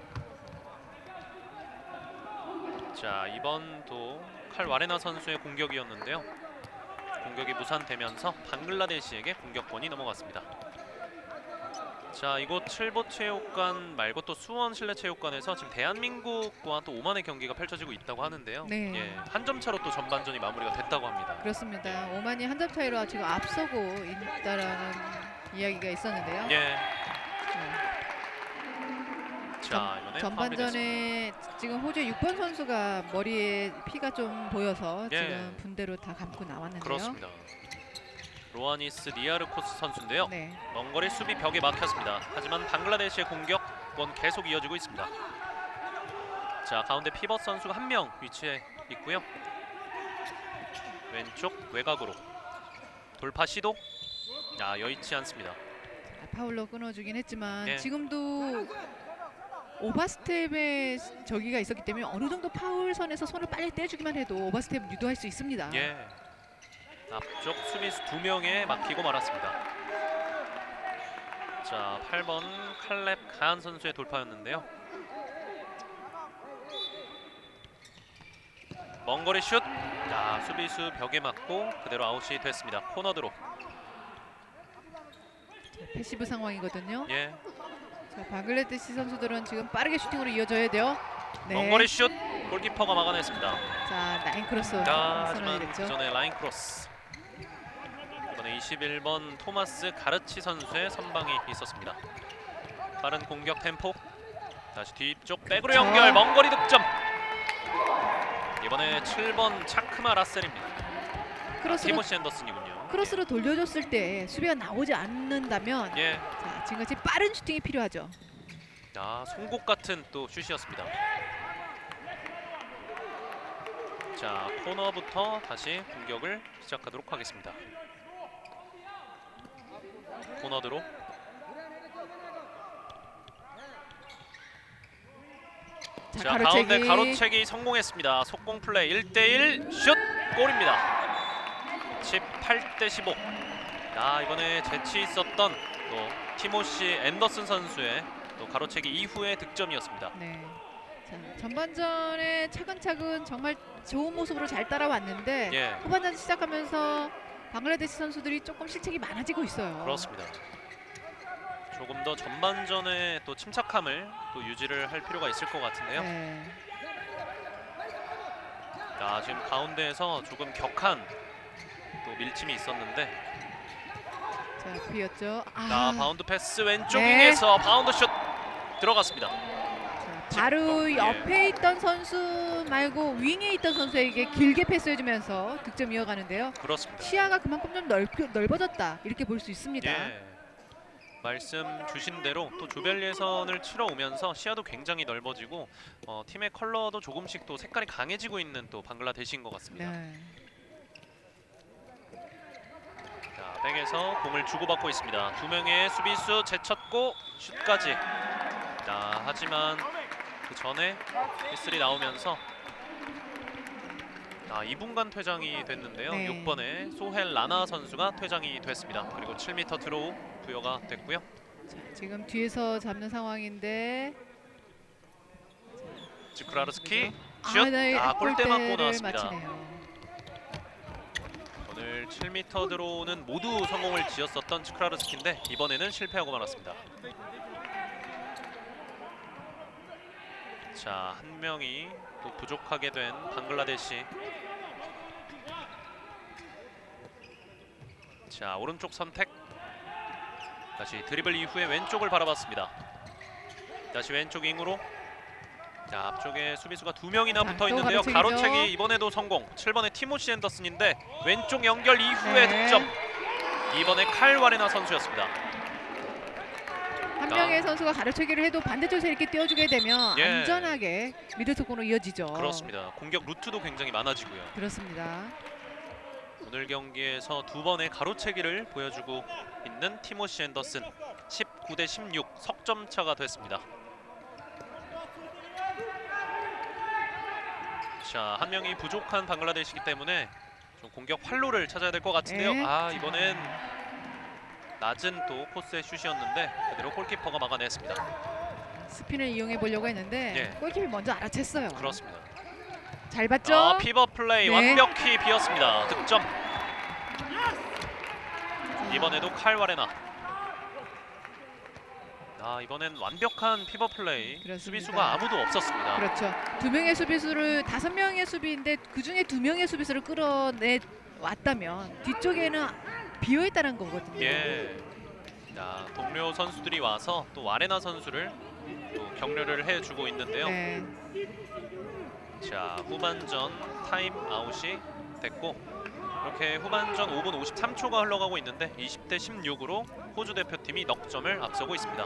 Speaker 1: 자, 이번도 칼 와레나 선수의 공격이었는데요. 공격이 무산되면서 방글라데시에게 공격권이 넘어갔습니다. 자, 이곳 칠보체육관 말고 또 수원 실내체육관에서 지금 대한민국과 또 오만의 경기가 펼쳐지고 있다고 하는데요.
Speaker 2: 네.
Speaker 1: 예, 한 점 차로 또 전반전이 마무리가 됐다고 합니다.
Speaker 2: 그렇습니다. 오만이 한 점 차이로 지금 앞서고 있다라는 이야기가 있었는데요.
Speaker 1: 예.
Speaker 2: 네.
Speaker 1: 자, 이번에
Speaker 2: 전반전에 지금 호주 육 번 선수가 머리에 피가 좀 보여서
Speaker 1: 예.
Speaker 2: 지금 분대로 다 감고 나왔는데요.
Speaker 1: 그렇습니다. 로아니스 니아르코스 선수인데요.
Speaker 2: 네.
Speaker 1: 먼거리 수비 벽에 막혔습니다. 하지만 방글라데시의 공격권 계속 이어지고 있습니다. 자, 가운데 피벗 선수가 한 명 위치해 있고요. 왼쪽 외곽으로 돌파 시도. 아, 여의치 않습니다.
Speaker 2: 파울로 끊어주긴 했지만
Speaker 1: 예.
Speaker 2: 지금도 오버스텝에 저기가 있었기 때문에 어느 정도 파울 선에서 손을 빨리 떼주기만 해도 오버스텝 유도할 수 있습니다.
Speaker 1: 예. 앞쪽 수비수 두 명에 막히고 말았습니다. 자, 팔 번 칼렙 가한 선수의 돌파였는데요. 먼거리 슛. 자, 수비수 벽에 맞고 그대로 아웃이 됐습니다. 코너드로.
Speaker 2: 패시브 상황이거든요.
Speaker 1: 예.
Speaker 2: 자, 자, 방글라데시 선수들은 지금 빠르게 슈팅으로 이어져야 돼요. 네.
Speaker 1: 먼거리 슛 골키퍼가 막아냈습니다.
Speaker 2: 자, 라인 크로스
Speaker 1: 자,
Speaker 2: 선언이
Speaker 1: 하지만
Speaker 2: 됐죠.
Speaker 1: 그 전에 라인 크로스. 이번에 이십일 번 토마스 가르치 선수의 선방이 있었습니다. 빠른 공격 템포. 다시 뒤쪽 백으로
Speaker 2: 그렇죠.
Speaker 1: 연결 먼거리 득점. 이번에 칠 번 차크마 라셀입니다.
Speaker 2: 크로스로,
Speaker 1: 티모시 앤더슨이군요.
Speaker 2: 크로스로 돌려줬을 때 수비가 나오지 않는다면
Speaker 1: 예.
Speaker 2: 자, 지금같이 빠른 슈팅이 필요하죠.
Speaker 1: 자, 송곳 같은 또 슛이었습니다. 자, 코너부터 다시 공격을 시작하도록 하겠습니다. 코너드로.
Speaker 2: 자,
Speaker 1: 자,
Speaker 2: 가로채기.
Speaker 1: 가운데 가로채기 성공했습니다. 속공 플레이 일 대 일 슛 골입니다. 십팔 대 십오. 자, 이번에 재치 있었던 또 티모시 앤더슨 선수의 또 가로채기 이후의 득점이었습니다.
Speaker 2: 네. 자, 전반전에 차근차근 정말 좋은 모습으로 잘 따라왔는데
Speaker 1: 예,
Speaker 2: 후반전 시작하면서 방글라데시 선수들이 조금 실책이 많아지고 있어요.
Speaker 1: 그렇습니다. 조금 더 전반전에 또 침착함을 또 유지를 할 필요가 있을 것 같은데요.
Speaker 2: 네.
Speaker 1: 자, 지금 가운데에서 조금 격한 또 밀침이 있었는데,
Speaker 2: 자, 비었죠. 아,
Speaker 1: 자, 바운드 패스 왼쪽
Speaker 2: 네.
Speaker 1: 윙에서 바운드 슛 들어갔습니다.
Speaker 2: 자, 바로
Speaker 1: 예.
Speaker 2: 옆에 있던 선수 말고 윙에 있던 선수에게 길게 패스해주면서 득점 이어가는데요.
Speaker 1: 그렇습니다.
Speaker 2: 시야가 그만큼 좀 넓, 넓어졌다 이렇게 볼 수 있습니다.
Speaker 1: 예. 말씀 주신 대로 또 조별 예선을 치러 오면서 시야도 굉장히 넓어지고 어, 팀의 컬러도 조금씩 또 색깔이 강해지고 있는 또 방글라데시인 것 같습니다.
Speaker 2: 네.
Speaker 1: 자, 백에서 공을 주고받고 있습니다. 두 명의 수비수 제쳤고 슛까지. 자, 하지만 그 전에 휘슬이 나오면서 아, 이 분간 퇴장이 됐는데요.
Speaker 2: 네.
Speaker 1: 육 번에 소헬 라나 선수가 퇴장이 됐습니다. 그리고 칠 미터 드로우 부여가 됐고요.
Speaker 2: 자, 지금 뒤에서 잡는 상황인데
Speaker 1: 지크라르스키
Speaker 2: 아,
Speaker 1: 슛!
Speaker 2: 네,
Speaker 1: 아, 골대 맞고
Speaker 2: 골대를
Speaker 1: 나왔습니다.
Speaker 2: 맞히네요.
Speaker 1: 오늘 칠 미터 드로우는 모두 성공을 지었었던 지크라르스키인데 이번에는 실패하고 말았습니다. 자, 한 명이 또 부족하게 된 방글라데시. 자, 오른쪽 선택. 다시 드리블 이후에 왼쪽을 바라봤습니다. 다시 왼쪽 윙으로. 자, 앞쪽에 수비수가 두 명이나
Speaker 2: 자,
Speaker 1: 붙어
Speaker 2: 또
Speaker 1: 있는데요.
Speaker 2: 가로채기죠.
Speaker 1: 가로채기 이번에도 성공. 칠 번의 티모시 앤더슨인데 왼쪽 연결 이후에
Speaker 2: 네.
Speaker 1: 득점. 이번에 칼 와레나 선수였습니다.
Speaker 2: 한
Speaker 1: 아.
Speaker 2: 명의 선수가 가로채기를 해도 반대쪽에서 이렇게 띄워주게 되면
Speaker 1: 예.
Speaker 2: 안전하게 미들 속공으로 이어지죠.
Speaker 1: 그렇습니다. 공격 루트도 굉장히 많아지고요.
Speaker 2: 그렇습니다.
Speaker 1: 오늘 경기에서 두 번의 가로채기를 보여주고 있는 티모시 앤더슨. 십구 대 십육 석점 차가 됐습니다. 자, 한 명이 부족한 방글라데시이기 때문에 좀 공격 활로를 찾아야 될 것 같은데요.
Speaker 2: 네.
Speaker 1: 아, 이번엔 낮은 또 코스의 슛이었는데 그대로 골키퍼가 막아냈습니다.
Speaker 2: 스핀을 이용해 보려고 했는데
Speaker 1: 예.
Speaker 2: 골키퍼 먼저 알아챘어요.
Speaker 1: 그렇습니다.
Speaker 2: 잘 봤죠?
Speaker 1: 아, 피벗 플레이
Speaker 2: 네.
Speaker 1: 완벽히 비었습니다. 득점. 이번에도 칼 와레나. 아, 이번엔 완벽한 피벗 플레이.
Speaker 2: 그렇습니다.
Speaker 1: 수비수가 아무도 없었습니다.
Speaker 2: 그렇죠. 두 명의 수비수를 다섯 명의 수비인데 그 중에 두 명의 수비수를 끌어내 왔다면 뒤쪽에는 비어 있다는 거거든요.
Speaker 1: 예. 자, 동료 선수들이 와서 또 와레나 선수를 또 격려를 해주고 있는데요.
Speaker 2: 네.
Speaker 1: 자, 후반전 타임 아웃이 됐고 이렇게 후반전 오 분 오십삼 초가 흘러가고 있는데 이십 대 십육으로 호주 대표팀이 넉 점을 앞서고 있습니다.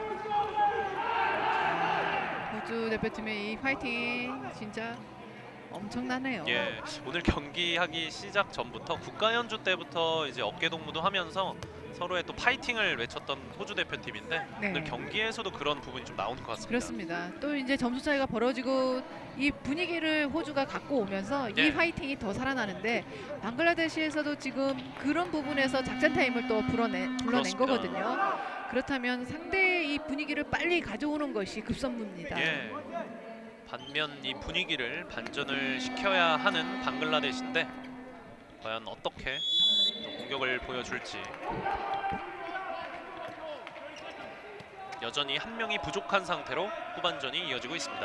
Speaker 2: 호주 대표팀의 이 파이팅 진짜 엄청나네요.
Speaker 1: 예, 오늘 경기하기 시작 전부터 국가 연주 때부터 이제 어깨 동무도 하면서 서로의 또 파이팅을 외쳤던 호주 대표팀인데
Speaker 2: 네.
Speaker 1: 오늘 경기에서도 그런 부분이 좀 나오는 것 같습니다.
Speaker 2: 그렇습니다. 또 이제 점수 차이가 벌어지고 이 분위기를 호주가 갖고 오면서
Speaker 1: 예.
Speaker 2: 이 파이팅이 더 살아나는데 방글라데시에서도 지금 그런 부분에서 작전 타임을 또 불어내, 불러낸
Speaker 1: 그렇습니다.
Speaker 2: 거거든요. 그렇다면 상대의 이 분위기를 빨리 가져오는 것이 급선무입니다.
Speaker 1: 예. 반면 이 분위기를 반전을 시켜야 하는 방글라데시인데 과연 어떻게 또 공격을 보여줄지. 여전히 한 명이 부족한 상태로 후반전이 이어지고 있습니다.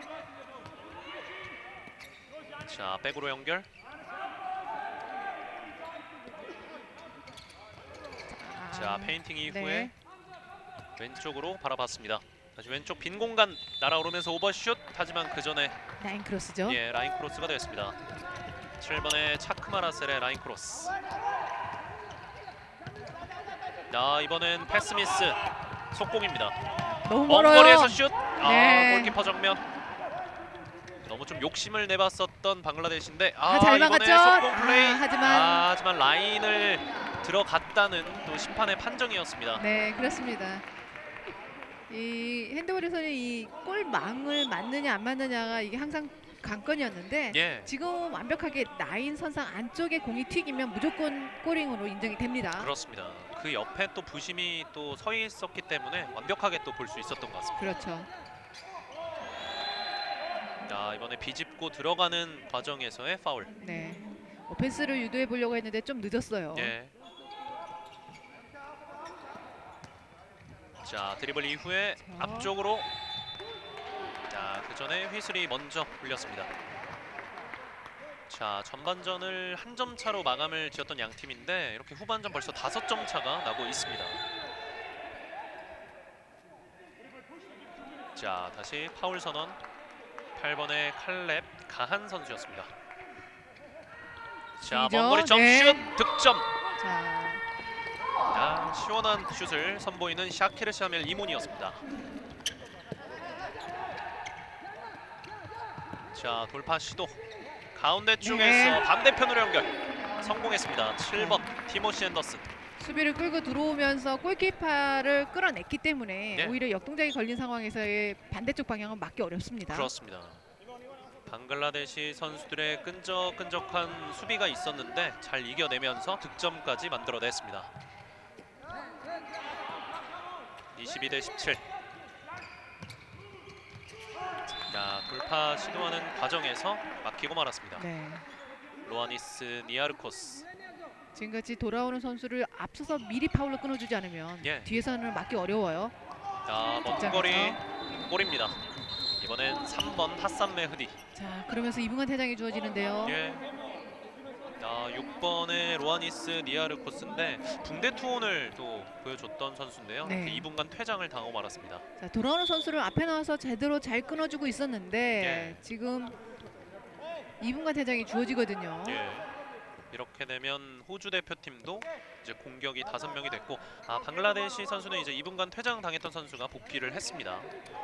Speaker 1: 자, 백으로 연결. 자, 페인팅 이후에
Speaker 2: 네.
Speaker 1: 왼쪽으로 바라봤습니다. 다시 왼쪽 빈 공간 날아오르면서 오버슛. 하지만 그 전에
Speaker 2: 라인 크로스죠.
Speaker 1: 예, 라인 크로스가 되었습니다. 칠 번의 차크마라셀의 라인 크로스. 자, 이번엔 패스 미스. 속공입니다.
Speaker 2: 너무
Speaker 1: 먼
Speaker 2: 멀어요.
Speaker 1: 거리에서 슛. 아,
Speaker 2: 네.
Speaker 1: 골키퍼 정면. 너무 좀 욕심을 내봤었던 방글라데시인데 아,
Speaker 2: 아, 잘
Speaker 1: 이번에
Speaker 2: 막았죠?
Speaker 1: 속공 플레이.
Speaker 2: 아, 하지만
Speaker 1: 아, 하지만 라인을 들어갔다는 또 심판의 판정이었습니다.
Speaker 2: 네, 그렇습니다. 이 핸드볼에서는 이 골망을 맞느냐 안 맞느냐가 이게 항상 관건이었는데
Speaker 1: 예,
Speaker 2: 지금 완벽하게 라인 선상 안쪽에 공이 튀기면 무조건 골링으로 인정이 됩니다.
Speaker 1: 그렇습니다. 그 옆에 또 부심이 또 서 있었기 때문에 완벽하게 또 볼 수 있었던 것 같습니다.
Speaker 2: 그렇죠.
Speaker 1: 자, 이번에 비집고 들어가는 과정에서의 파울.
Speaker 2: 네. 오펜스를 유도해 보려고 했는데 좀 늦었어요.
Speaker 1: 예. 자, 드리블 이후에
Speaker 2: 자.
Speaker 1: 앞쪽으로. 자, 그 전에 휘슬이 먼저 울렸습니다. 자, 전반전을 한 점 차로 마감을 지었던 양 팀인데 이렇게 후반전 벌써 다섯 점 차가 나고 있습니다. 자, 다시 파울 선언. 팔 번의 칼렙 가한 선수였습니다. 자,
Speaker 2: 이죠?
Speaker 1: 먼 거리 점슛
Speaker 2: 네.
Speaker 1: 득점.
Speaker 2: 자,
Speaker 1: 아, 시원한 슛을 선보이는 샤키르 샤멜 이문이었습니다. 자, 돌파 시도. 가운데 쪽에서
Speaker 2: 네.
Speaker 1: 반대편으로 연결. 성공했습니다. 칠 번 티모시 앤더슨.
Speaker 2: 수비를 끌고 들어오면서 골키퍼를 끌어냈기 때문에
Speaker 1: 네.
Speaker 2: 오히려 역동작이 걸린 상황에서의 반대쪽 방향은 막기 어렵습니다.
Speaker 1: 그렇습니다. 방글라데시 선수들의 끈적끈적한 수비가 있었는데 잘 이겨내면서 득점까지 만들어냈습니다. 이십이 대 십칠. 자, 돌파 시도하는 과정에서 막히고 말았습니다.
Speaker 2: 네.
Speaker 1: 로아니스 니아르코스.
Speaker 2: 지금같이 돌아오는 선수를 앞서서 미리 파울로 끊어주지 않으면
Speaker 1: 예.
Speaker 2: 뒤에서는 막기 어려워요.
Speaker 1: 자, 먼 거리 골입니다. 이번엔 삼 번 하산 메흐디.
Speaker 2: 자, 그러면서 이 분간 퇴장이 주어지는데요.
Speaker 1: 예. 자, 육 번의 로아니스 니아르코스인데 붕대 투혼을 또 보여줬던 선수인데요.
Speaker 2: 네.
Speaker 1: 이 분간 퇴장을 당하고 말았습니다.
Speaker 2: 자, 돌아오는 선수를 앞에 나와서 제대로 잘 끊어주고 있었는데
Speaker 1: 예.
Speaker 2: 지금 이 분간 퇴장이 주어지거든요.
Speaker 1: 예. 이렇게 되면 호주 대표팀도 이제 공격이 다섯 명이 됐고, 아, 방글라데시 선수는 이제 이 분간 퇴장 당했던 선수가 복귀를 했습니다.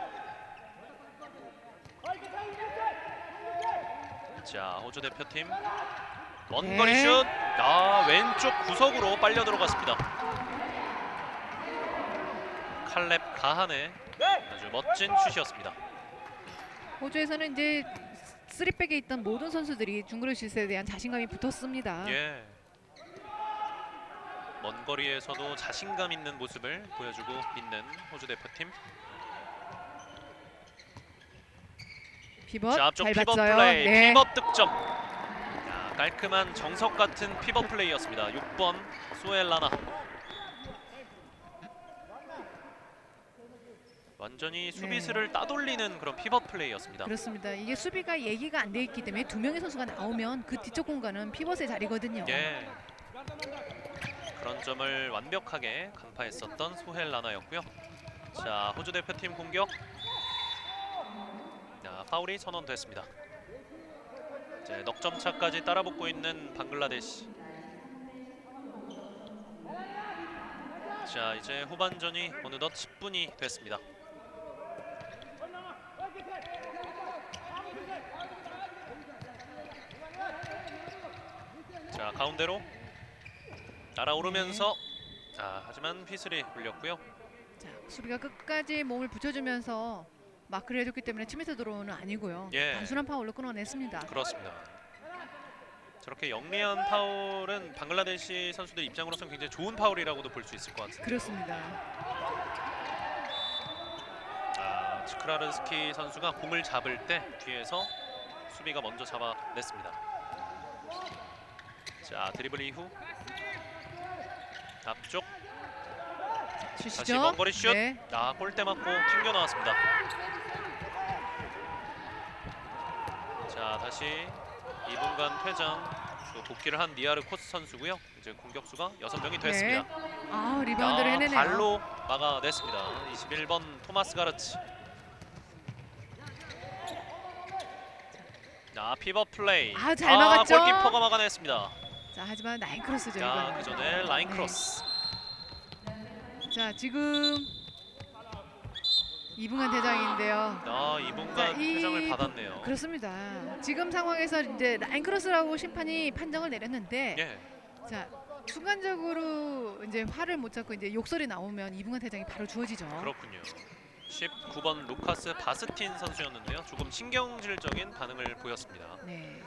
Speaker 1: 자, 호주 대표팀 먼
Speaker 2: 네.
Speaker 1: 거리 슛. 아, 왼쪽 구석으로 빨려 들어갔습니다. 칼렙 가한의 아주 멋진 슛이었습니다.
Speaker 2: 호주에서는 이제 쓰리백에 있던 모든 선수들이 중거리슛에 대한 자신감이 붙었습니다.
Speaker 1: 예. 먼 거리에서도 자신감 있는 모습을 보여주고 있는 호주 대표팀.
Speaker 2: 피벗
Speaker 1: 자, 앞쪽
Speaker 2: 잘
Speaker 1: 피벗
Speaker 2: 봤어요.
Speaker 1: 플레이,
Speaker 2: 네.
Speaker 1: 피벗 득점. 야, 깔끔한 정석 같은 피벗 플레이였습니다. 육 번 소엘라나. 완전히 수비수를 따돌리는 그런 피벗 플레이였습니다.
Speaker 2: 그렇습니다. 이게 수비가 얘기가 안 돼 있기 때문에 두 명의 선수가 나오면 그 뒤쪽 공간은 피벗의 자리거든요.
Speaker 1: 예. 그런 점을 완벽하게 간파했었던 소헬라나였고요. 자, 호주 대표팀 공격. 자, 파울이 선언됐습니다. 이제 넉점 차까지 따라붙고 있는 방글라데시. 자, 이제 후반전이 어느덧 십 분이 됐습니다. 자, 가운데로 날아오르면서
Speaker 2: 네.
Speaker 1: 자, 하지만 휘슬이 울렸고요.
Speaker 2: 자, 수비가 끝까지 몸을 붙여주면서 마크를 해줬기 때문에 침에서 들어오는 아니고요.
Speaker 1: 예.
Speaker 2: 단순한 파울로 끊어냈습니다.
Speaker 1: 그렇습니다. 저렇게 영리한 파울은 방글라데시 선수들 입장으로서는 굉장히 좋은 파울이라고도 볼 수 있을 것 같습니다.
Speaker 2: 그렇습니다.
Speaker 1: 아, 치크라르스키 선수가 공을 잡을 때 뒤에서 수비가 먼저 잡아냈습니다. 자, 드리블 이후 앞쪽.
Speaker 2: 슛이죠.
Speaker 1: 다시 먼 거리 슛.
Speaker 2: 네.
Speaker 1: 아, 골대 맞고 튕겨 나왔습니다. 자, 다시 이 분간 퇴장. 또 복귀를 한 니아르 코스 선수고요. 이제 공격수가 여섯 명이 됐습니다.
Speaker 2: 네. 아, 리바운드를
Speaker 1: 아,
Speaker 2: 해내네요.
Speaker 1: 발로 막아냈습니다. 이십일 번 토마스 가르치. 자, 피벗 플레이.
Speaker 2: 아, 잘 막았죠?
Speaker 1: 골키퍼가 막아냈습니다.
Speaker 2: 자, 하지만 라인 크로스죠.
Speaker 1: 자,
Speaker 2: 이거는.
Speaker 1: 그 전에 라인
Speaker 2: 네.
Speaker 1: 크로스.
Speaker 2: 자, 지금 이분간 대장인데요.
Speaker 1: 아, 이
Speaker 2: 자,
Speaker 1: 분간
Speaker 2: 이
Speaker 1: 퇴장을 받았네요.
Speaker 2: 그렇습니다. 지금 상황에서 이제 라인 크로스라고 심판이 판정을 내렸는데,
Speaker 1: 예.
Speaker 2: 자, 순간적으로 이제 화를 못 잡고 이제 욕설이 나오면 이분간 대장이 바로 주어지죠.
Speaker 1: 그렇군요. 십구 번 루카스 바스틴 선수였는데요. 조금 신경질적인 반응을 보였습니다.
Speaker 2: 네.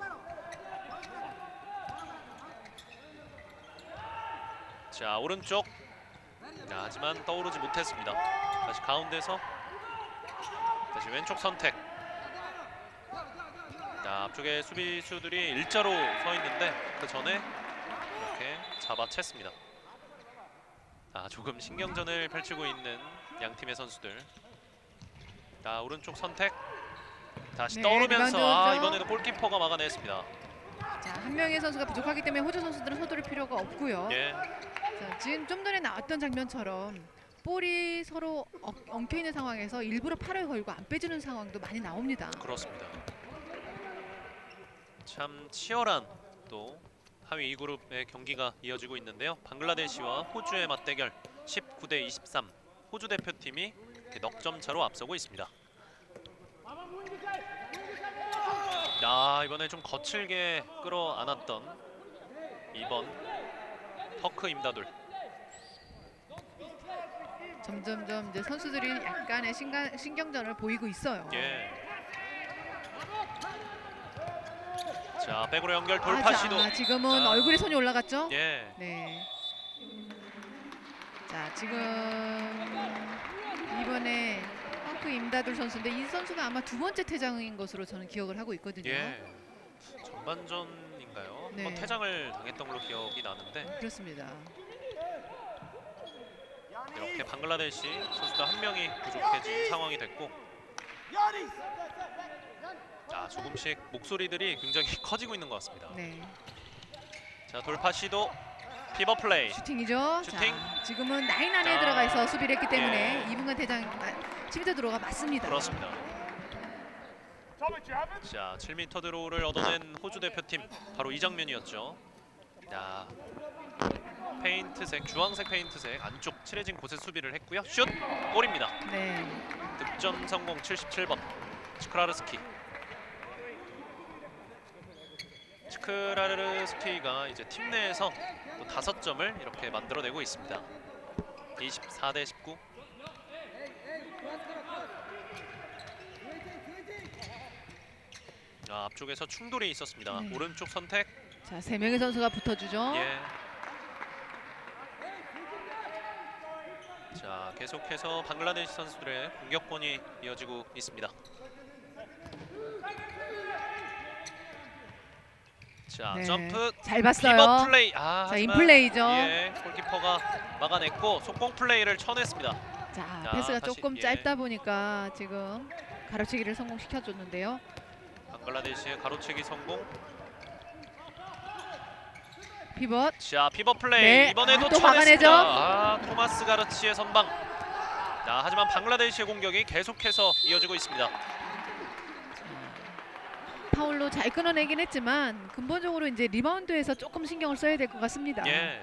Speaker 1: 자, 오른쪽. 자, 하지만 떠오르지 못했습니다. 다시 가운데서 다시 왼쪽 선택. 자, 앞쪽에 수비수들이 일자로 서 있는데 그 전에 이렇게 잡아챘습니다. 아, 조금 신경전을 펼치고 있는 양 팀의 선수들. 자, 오른쪽 선택. 다시
Speaker 2: 네,
Speaker 1: 떠오르면서 아,
Speaker 2: 리바운드죠.
Speaker 1: 이번에도 골키퍼가 막아냈습니다.
Speaker 2: 자, 한 명의 선수가 부족하기 때문에 호주 선수들은 서두를 필요가 없고요.
Speaker 1: 예.
Speaker 2: 자, 지금 좀 전에 나왔던 장면처럼 볼이 서로 어, 엉켜 있는 상황에서 일부러 팔을 걸고 안 빼주는 상황도 많이 나옵니다.
Speaker 1: 그렇습니다. 참 치열한 또 하위 이 그룹의 경기가 이어지고 있는데요. 방글라데시와 호주의 맞대결 십구 대 이십삼. 호주 대표팀이 넉 점 차로 앞서고 있습니다. 야, 이번에 좀 거칠게 끌어안았던 이번 터크 임다돌.
Speaker 2: 점점점 이제 선수들이 약간의 신가, 신경전을 보이고 있어요.
Speaker 1: 예. 자, 백으로 연결 돌파
Speaker 2: 아, 자,
Speaker 1: 시도.
Speaker 2: 지금은
Speaker 1: 자.
Speaker 2: 얼굴에 손이 올라갔죠?
Speaker 1: 예.
Speaker 2: 네. 자, 지금 이번에 펑크 임다돌 선수인데 이 선수가 아마 두 번째 퇴장인 것으로 저는 기억을 하고 있거든요.
Speaker 1: 예. 전반전인가요?
Speaker 2: 네.
Speaker 1: 한번 퇴장을 당했던 걸로 기억이 나는데
Speaker 2: 그렇습니다.
Speaker 1: 이렇게 방글라데시 선수도 한 명이 부족해진 상황이 됐고, 자, 조금씩 목소리들이 굉장히 커지고 있는 것 같습니다.
Speaker 2: 네.
Speaker 1: 자, 돌파 시도. 피벗 플레이.
Speaker 2: 슈팅이죠.
Speaker 1: 슈팅.
Speaker 2: 자, 지금은 라인 안에
Speaker 1: 자,
Speaker 2: 들어가 있어 수비를 했기 때문에
Speaker 1: 예.
Speaker 2: 이분간 대장 아, 침대 들어가 맞습니다.
Speaker 1: 그렇습니다. 자, 칠 미터 드로우를 얻어낸 호주 대표팀, 바로 이 장면이었죠. 자, 페인트색, 주황색 페인트색 안쪽 칠해진 곳에 수비를 했고요. 슛! 골입니다.
Speaker 2: 네.
Speaker 1: 득점 성공. 칠십칠 번 치크라르스키. 치크라르스키가 이제 팀 내에서 또 다섯 점을 이렇게 만들어내고 있습니다. 이십사 대 십구. 아, 앞쪽에서 충돌이 있었습니다.
Speaker 2: 네.
Speaker 1: 오른쪽 선택.
Speaker 2: 자, 세 명의 선수가 붙어주죠.
Speaker 1: 예. 자, 계속해서 방글라데시 선수들의 공격권이 이어지고 있습니다. 자,
Speaker 2: 네.
Speaker 1: 점프.
Speaker 2: 잘 봤어요.
Speaker 1: 피벗 플레이. 아,
Speaker 2: 자,
Speaker 1: 하지만,
Speaker 2: 인플레이죠.
Speaker 1: 예, 골키퍼가 막아냈고 속공 플레이를 쳐냈습니다.
Speaker 2: 자,
Speaker 1: 자,
Speaker 2: 패스가
Speaker 1: 다시,
Speaker 2: 조금
Speaker 1: 예.
Speaker 2: 짧다 보니까 지금 가로채기를 성공시켜줬는데요.
Speaker 1: 방글라데시의 가로채기 성공.
Speaker 2: 피벗.
Speaker 1: 자, 피벗 플레이.
Speaker 2: 네,
Speaker 1: 이번에도
Speaker 2: 아, 또
Speaker 1: 쳐냈습니다.
Speaker 2: 막아내죠.
Speaker 1: 아, 토마스 가르치의 선방. 자, 하지만 방글라데시의 공격이 계속해서 이어지고 있습니다.
Speaker 2: 파울로 잘 끊어내긴 했지만 근본적으로 이제 리바운드에서 조금 신경을 써야 될 것 같습니다.
Speaker 1: 예.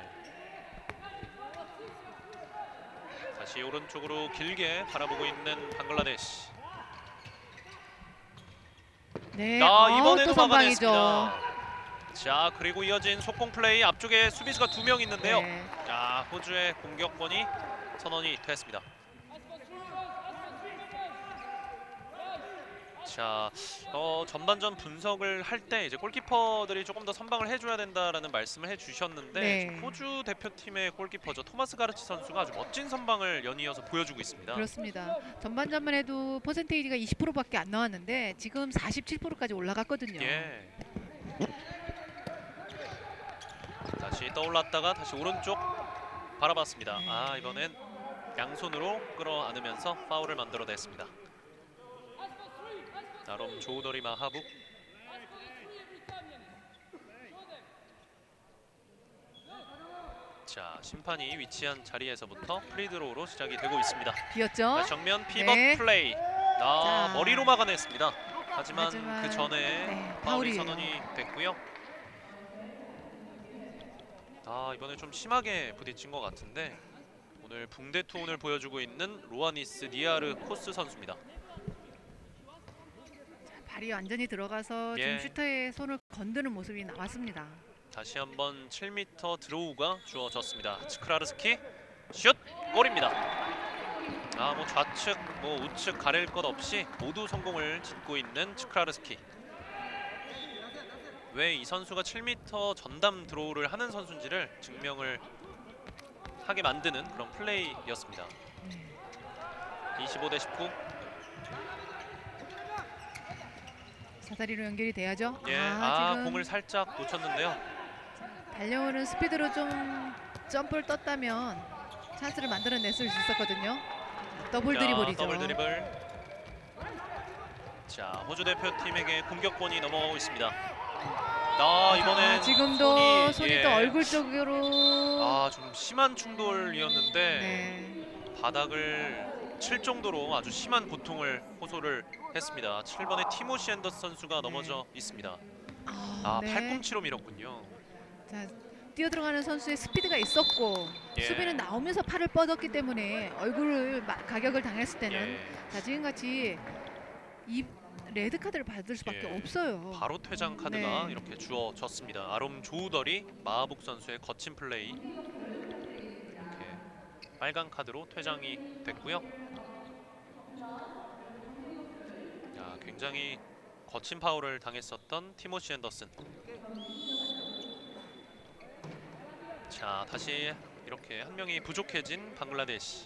Speaker 1: 다시 오른쪽으로 길게 바라보고 있는 방글라데시.
Speaker 2: 네.
Speaker 1: 아,
Speaker 2: 어,
Speaker 1: 이번에도
Speaker 2: 또 선방이죠.
Speaker 1: 막아냈습니다. 자, 그리고 이어진 속공 플레이. 앞쪽에 수비수가 두 명 있는데요.
Speaker 2: 네.
Speaker 1: 자, 호주의 공격권이 선언이 됐습니다. 자, 어, 전반전 분석을 할 때 이제 골키퍼들이 조금 더 선방을 해줘야 된다라는 말씀을 해주셨는데
Speaker 2: 네.
Speaker 1: 호주 대표팀의 골키퍼죠. 토마스 가르치 선수가 아주 멋진 선방을 연이어서 보여주고 있습니다.
Speaker 2: 그렇습니다. 전반전만 해도 퍼센테이지가 이십 퍼센트밖에 안 나왔는데 지금 사십칠 퍼센트까지 올라갔거든요.
Speaker 1: 예. 다시 떠올랐다가 다시 오른쪽 바라봤습니다.
Speaker 2: 네.
Speaker 1: 아, 이번엔 양손으로 끌어안으면서 파울을 만들어냈습니다. 아롬 조우더리 마하북. 자, 심판이 위치한 자리에서부터 프리드로우로 시작이 되고 있습니다.
Speaker 2: 비었죠?
Speaker 1: 자, 정면 피벗
Speaker 2: 네.
Speaker 1: 플레이. 아,
Speaker 2: 자.
Speaker 1: 머리로 막아냈습니다. 하지만,
Speaker 2: 하지만
Speaker 1: 그 전에
Speaker 2: 네,
Speaker 1: 파울이
Speaker 2: 파울이에요.
Speaker 1: 선언이 됐고요. 아, 이번에 좀 심하게 부딪힌 것 같은데 오늘 붕대 투혼을 보여주고 있는 로아니스 니아르 코스 선수입니다.
Speaker 2: 발이 완전히 들어가서
Speaker 1: 예.
Speaker 2: 지금 슈터의 손을 건드는 모습이 나왔습니다.
Speaker 1: 다시 한번 칠 미터 드로우가 주어졌습니다. 츠크라르스키 슛! 골입니다. 아, 뭐 좌측, 뭐 우측 가릴 것 없이 모두 성공을 짓고 있는 츠크라르스키. 왜 이 선수가 칠 미터 전담 드로우를 하는 선수인지를 증명을 하게 만드는 그런 플레이였습니다. 이십오 대 십구.
Speaker 2: 사다리로 연결이 돼야죠.
Speaker 1: 예,
Speaker 2: 아,
Speaker 1: 아,
Speaker 2: 지금
Speaker 1: 공을 살짝 놓쳤는데요.
Speaker 2: 달려오는 스피드로 좀 점프를 떴다면 찬스를 만들어낼 수 있었거든요. 더블
Speaker 1: 자,
Speaker 2: 드리블이죠.
Speaker 1: 더블 드리블. 자, 호주 대표팀에게 공격권이 넘어가고 있습니다. 아, 이번엔
Speaker 2: 아, 지금도
Speaker 1: 손이,
Speaker 2: 손이
Speaker 1: 예.
Speaker 2: 또 얼굴 쪽으로
Speaker 1: 아, 좀 심한 충돌이었는데
Speaker 2: 네.
Speaker 1: 바닥을 칠 정도로 아주 심한 고통을 호소를 했습니다. 칠 번의 티모시 앤더스 선수가 넘어져 있습니다.
Speaker 2: 아,
Speaker 1: 아,
Speaker 2: 네.
Speaker 1: 팔꿈치로 밀었군요.
Speaker 2: 자, 뛰어들어가는 선수의 스피드가 있었고
Speaker 1: 예.
Speaker 2: 수비는 나오면서 팔을 뻗었기 때문에 얼굴을 마- 가격을 당했을 때는
Speaker 1: 예.
Speaker 2: 자, 지금같이 이 레드 카드를 받을 수밖에
Speaker 1: 예.
Speaker 2: 없어요.
Speaker 1: 바로 퇴장 카드가
Speaker 2: 네.
Speaker 1: 이렇게 주어졌습니다. 아롬 조우더리 마하북 선수의 거친 플레이. 이렇게 빨간 카드로 퇴장이 됐고요. 야, 굉장히 거친 파울을 당했었던 티모시 앤더슨. 자, 다시 이렇게 한 명이 부족해진 방글라데시.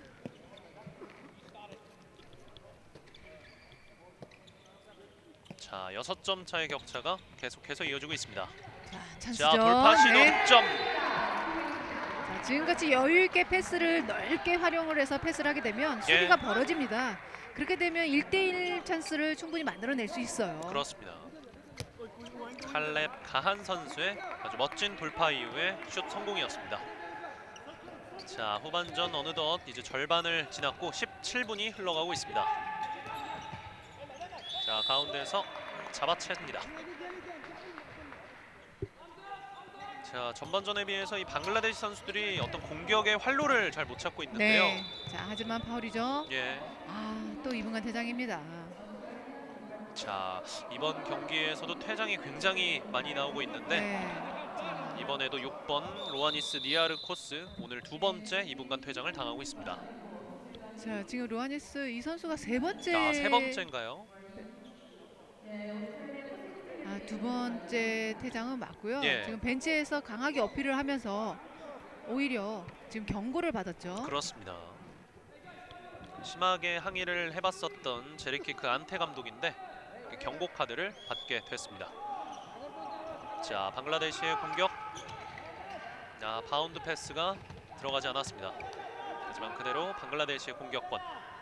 Speaker 1: 자, 여섯 점 차의 격차가 계속해서 이어지고 있습니다.
Speaker 2: 자, 찬스죠.
Speaker 1: 자, 돌파 시도
Speaker 2: 네.
Speaker 1: 득점.
Speaker 2: 자, 지금같이 여유 있게 패스를 넓게 활용을 해서 패스를 하게 되면
Speaker 1: 예.
Speaker 2: 수비가 벌어집니다. 그렇게 되면 일 대 일 찬스를 충분히 만들어낼 수 있어요.
Speaker 1: 그렇습니다. 칼렙 가한 선수의 아주 멋진 돌파 이후에 슛 성공이었습니다. 자, 후반전 어느덧 이제 절반을 지났고 십칠 분이 흘러가고 있습니다. 자, 가운데에서 잡아챘습니다. 자, 전반전에 비해서 이 방글라데시 선수들이 어떤 공격의 활로를 잘 못 찾고 있는데요.
Speaker 2: 네. 자, 하지만 파울이죠.
Speaker 1: 예.
Speaker 2: 아, 또 이 분간 퇴장입니다.
Speaker 1: 자, 이번 경기에서도 퇴장이 굉장히 많이 나오고 있는데
Speaker 2: 네. 자,
Speaker 1: 이번에도 육 번 로아니스 니아르 코스 오늘 두 번째 이 분간 퇴장을 당하고 있습니다.
Speaker 2: 자, 지금 로하니스 이 선수가 세 번째
Speaker 1: 아, 세 번째인가요?
Speaker 2: 아, 두 번째 퇴장은 맞고요.
Speaker 1: 예.
Speaker 2: 지금 벤치에서 강하게 어필을 하면서 오히려 지금 경고를 받았죠.
Speaker 1: 그렇습니다. 심하게 항의를 해봤었던 제리키크 안테 감독인데 경고 카드를 받게 됐습니다. 자, 방글라데시의 공격. 자, 바운드 패스가 들어가지 않았습니다. 하지만 그대로 방글라데시의 공격권.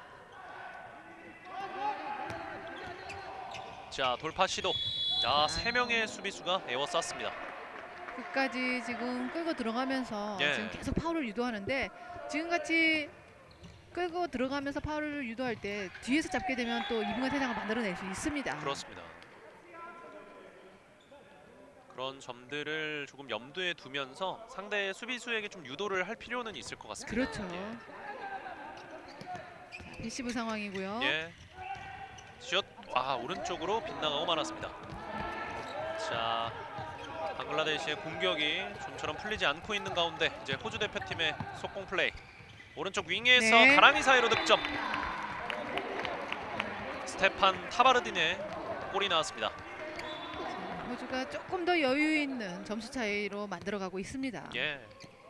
Speaker 1: 자, 돌파 시도. 자, 세 명의 수비수가 에워쌌습니다.
Speaker 2: 끝까지 지금 끌고 들어가면서
Speaker 1: 예.
Speaker 2: 지금 계속 파울을 유도하는데 지금같이 끌고 들어가면서 파울을 유도할 때 뒤에서 잡게 되면 또 이 분간 퇴장을 만들어낼 수 있습니다.
Speaker 1: 그렇습니다. 그런 점들을 조금 염두에 두면서 상대 수비수에게 좀 유도를 할 필요는 있을 것 같습니다.
Speaker 2: 그렇죠. 자, 패시브 상황이고요.
Speaker 1: 예. 예. 슛. 와, 오른쪽으로 빗나가고 말았습니다. 자, 방글라데시의 공격이 좀처럼 풀리지 않고 있는 가운데 이제 호주 대표팀의 속공 플레이. 오른쪽 윙에서
Speaker 2: 네.
Speaker 1: 가랑이 사이로 득점. 스테판 타바르딘의 골이 나왔습니다.
Speaker 2: 자, 호주가 조금 더 여유 있는 점수 차이로 만들어가고 있습니다.
Speaker 1: 예.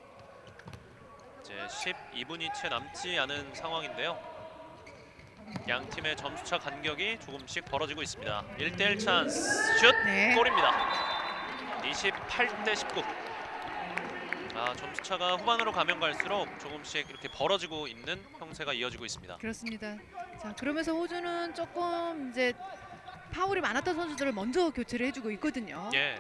Speaker 1: 이제 십이 분이 채 남지 않은 상황인데요. 양 팀의 점수차 간격이 조금씩 벌어지고 있습니다. 일 대 일 찬스. 슛!
Speaker 2: 네.
Speaker 1: 골입니다. 이십팔 대 십구. 아, 자, 점수차가 후반으로 가면 갈수록 조금씩 이렇게 벌어지고 있는 형세가 이어지고 있습니다.
Speaker 2: 그렇습니다. 자, 그러면서 호주는 조금 이제 파울이 많았던 선수들을 먼저 교체를 해주고 있거든요.
Speaker 1: 예.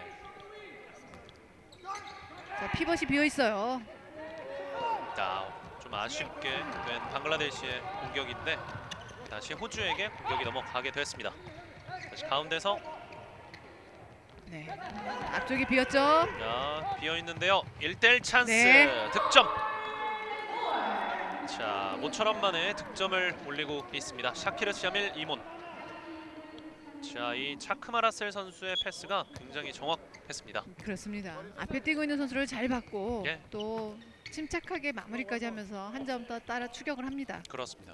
Speaker 2: 자, 피벗이 비어 있어요.
Speaker 1: 자, 좀 아쉽게 된 방글라데시의 공격인데 다시 호주에게 공격이 넘어가게 됐습니다. 다시 가운데서
Speaker 2: 네. 앞쪽이 비었죠.
Speaker 1: 자, 비어 있는데요. 일 대 일 찬스.
Speaker 2: 네.
Speaker 1: 득점. 자, 모처럼 만에 득점을 올리고 있습니다. 샤키르 시아밀 이몬. 자, 이 차크마라셀 선수의 패스가 굉장히 정확했습니다.
Speaker 2: 그렇습니다. 앞에 뛰고 있는 선수를 잘 봤고
Speaker 1: 예.
Speaker 2: 또 침착하게 마무리까지 하면서 한 점 더 따라 추격을 합니다.
Speaker 1: 그렇습니다.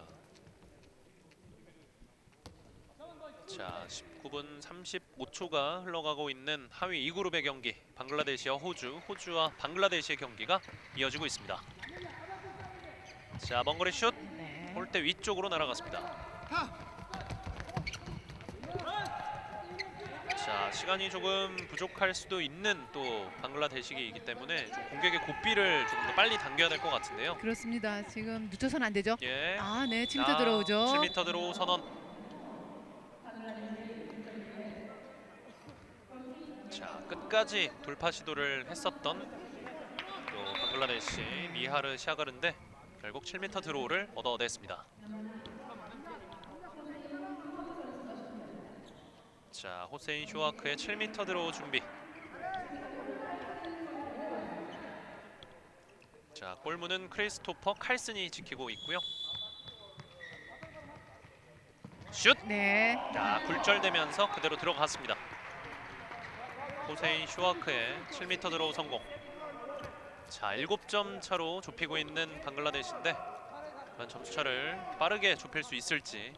Speaker 1: 자, 십구 분 삼십오 초가 흘러가고 있는 하위 이 그룹의 경기, 방글라데시와 호주, 호주와 방글라데시의 경기가 이어지고 있습니다. 자, 먼거리 슛,
Speaker 2: 네.
Speaker 1: 골대 위쪽으로 날아갔습니다. 자, 시간이 조금 부족할 수도 있는 또 방글라데시이기 때문에 좀 공격의 고삐를 조금 더 빨리 당겨야 될 것 같은데요.
Speaker 2: 그렇습니다. 지금 늦춰서는 안 되죠.
Speaker 1: 예.
Speaker 2: 아, 네. 칠 미터
Speaker 1: 자,
Speaker 2: 들어오죠.
Speaker 1: 칠 미터 들어오 선언. 자, 끝까지 돌파 시도를 했었던 또 방글라데시 미하르 샤가르인데 결국 칠 미터 드로우를 얻어냈습니다. 자, 호세인 쇼아크의 칠 미터 드로우 준비. 자, 골문은 크리스토퍼 칼슨이 지키고 있고요. 슛!
Speaker 2: 네.
Speaker 1: 자, 굴절되면서 그대로 들어갔습니다. 호세인 쇼아크의 칠 미터 드로우 성공. 자, 일곱 점 차로 좁히고 있는 방글라데시인데 그런 점수차를 빠르게 좁힐 수 있을지.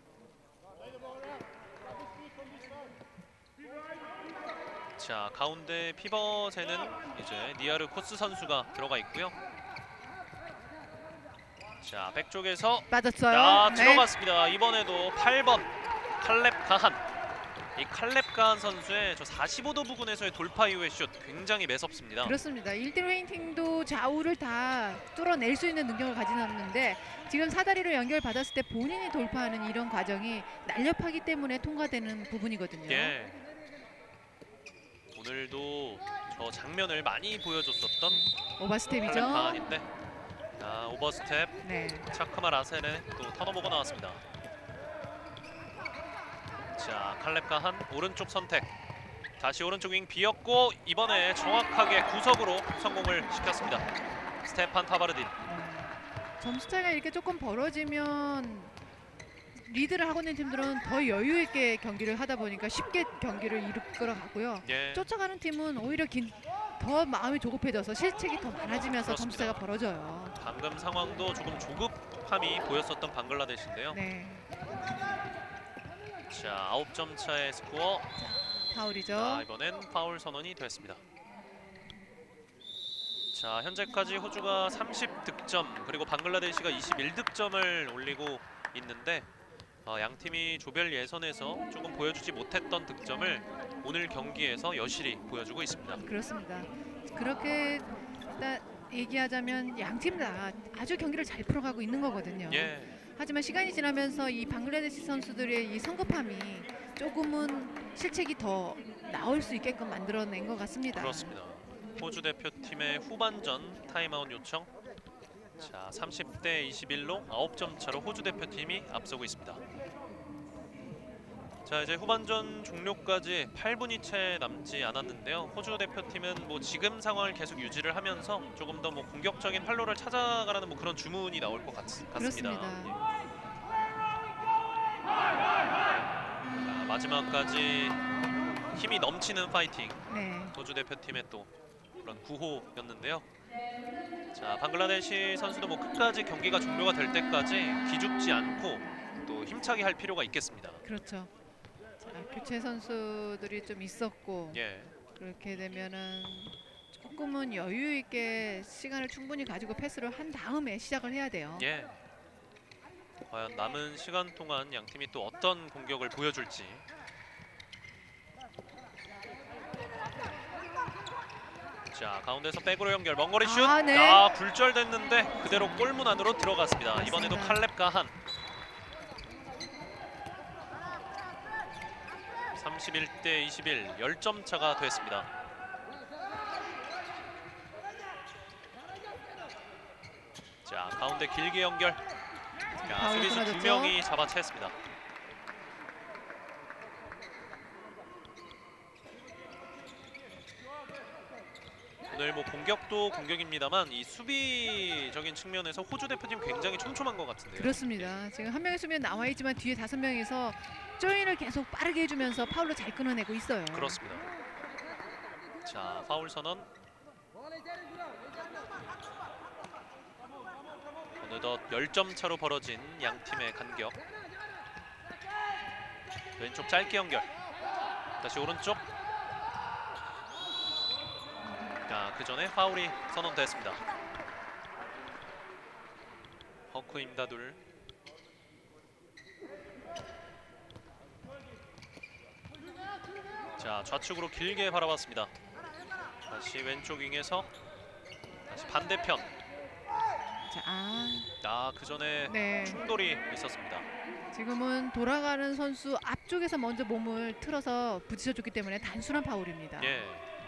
Speaker 1: 자, 가운데 피벗에는 이제 니아르 코스 선수가 들어가 있고요. 자, 백쪽에서
Speaker 2: 빠졌어요.
Speaker 1: 아,
Speaker 2: 네.
Speaker 1: 들어갔습니다. 이번에도 팔 번 칼렙 가한. 이 칼렙 가한 선수의 저 사십오 도 부근에서의 돌파 이후의 슛 굉장히 매섭습니다.
Speaker 2: 그렇습니다. 일 대 일 페인팅도 좌우를 다 뚫어낼 수 있는 능력을 가지는데 지금 사다리로 연결받았을 때 본인이 돌파하는 이런 과정이 날렵하기 때문에 통과되는 부분이거든요.
Speaker 1: 예. 오늘도 저 장면을 많이 보여줬었던 칼렙
Speaker 2: 오버스텝이죠.
Speaker 1: 가한인데 자, 오버스텝
Speaker 2: 네.
Speaker 1: 차크마 라셀의 또 턴오버가 나왔습니다. 자, 칼렙 가한 오른쪽 선택. 다시 오른쪽 윙 비었고 이번에 정확하게 구석으로 성공을 시켰습니다. 스테판 파바르딘.
Speaker 2: 점수 차이가 이렇게 조금 벌어지면 리드를 하고 있는 팀들은 더 여유 있게 경기를 하다 보니까 쉽게 경기를 이끌어 가고요.
Speaker 1: 예.
Speaker 2: 쫓아가는 팀은 오히려 긴, 더 마음이 조급해져서 실책이 더 많아지면서
Speaker 1: 그렇습니다.
Speaker 2: 점수 차이가 벌어져요.
Speaker 1: 방금 상황도 조금 조급함이 보였었던 방글라데시인데요.
Speaker 2: 네.
Speaker 1: 자, 아홉 점 차의 스코어.
Speaker 2: 파울이죠.
Speaker 1: 자, 이번엔 파울 선언이 됐습니다. 자, 현재까지 호주가 삼십 득점 그리고 방글라데시가 이십일 득점을 올리고 있는데 어, 양 팀이 조별 예선에서 조금 보여주지 못했던 득점을 오늘 경기에서 여실히 보여주고 있습니다.
Speaker 2: 그렇습니다. 그렇게 따, 얘기하자면 양 팀 다 아주 경기를 잘 풀어가고 있는 거거든요.
Speaker 1: 예,
Speaker 2: 하지만 시간이 지나면서 이 방글라데시 선수들의 이 성급함이 조금은 실책이 더 나올 수 있게끔 만들어낸 것 같습니다.
Speaker 1: 그렇습니다. 호주 대표팀의 후반전 타임아웃 요청. 자, 삼십 대 이십일로 아홉 점 차로 호주 대표팀이 앞서고 있습니다. 자, 이제 후반전 종료까지 팔 분이 채 남지 않았는데요. 호주 대표팀은 뭐 지금 상황을 계속 유지를 하면서 조금 더 뭐 공격적인 활로를 찾아가라는 뭐 그런 주문이 나올 것 같, 같습니다.
Speaker 2: 그렇습니다.
Speaker 1: 예. 자, 마지막까지 힘이 넘치는 파이팅.
Speaker 2: 네.
Speaker 1: 호주 대표팀의 또 그런 구호였는데요. 자, 방글라데시 선수도 뭐 끝까지 경기가 종료가 될 때까지 기죽지 않고 또 힘차게 할 필요가 있겠습니다.
Speaker 2: 그렇죠. 자, 교체 선수들이 좀 있었고
Speaker 1: 예,
Speaker 2: 그렇게 되면은 조금은 여유 있게 시간을 충분히 가지고 패스를 한 다음에 시작을 해야 돼요.
Speaker 1: 예. 과연 남은 시간 동안 양 팀이 또 어떤 공격을 보여줄지. 자, 가운데서 백으로 연결, 먼거리 슛.
Speaker 2: 아, 네.
Speaker 1: 아, 굴절됐는데 그대로 골문 안으로 들어갔습니다.
Speaker 2: 맞습니다.
Speaker 1: 이번에도 칼렙 가한. 삼십일 대 이십일, 십 점 차가 됐습니다. 자, 가운데 길게 연결. 자,
Speaker 2: 파울
Speaker 1: 수비수 두
Speaker 2: 끊어졌죠?
Speaker 1: 명이 잡아챘습니다. 오늘 뭐 공격도 공격입니다만 이 수비적인 측면에서 호주 대표팀 굉장히 촘촘한 것 같은데요.
Speaker 2: 그렇습니다. 지금 한 명의 수비는 나와 있지만 뒤에 다섯 명이서 조인을 계속 빠르게 해주면서 파울로 잘 끊어내고 있어요.
Speaker 1: 그렇습니다. 자, 파울 선언. 어느덧 십 점 차로 벌어진 양 팀의 간격. 왼쪽 짧게 연결. 다시 오른쪽. 자, 그 전에 파울이 선언됐습니다. 허크 임다둘. 자, 좌측으로 길게 바라봤습니다. 다시 왼쪽 윙에서 다시 반대편.
Speaker 2: 자, 아,
Speaker 1: 아, 그 전에
Speaker 2: 네.
Speaker 1: 충돌이 있었습니다.
Speaker 2: 지금은 돌아가는 선수 앞쪽에서 먼저 몸을 틀어서 부딪혀줬기 때문에 단순한 파울입니다.
Speaker 1: 예.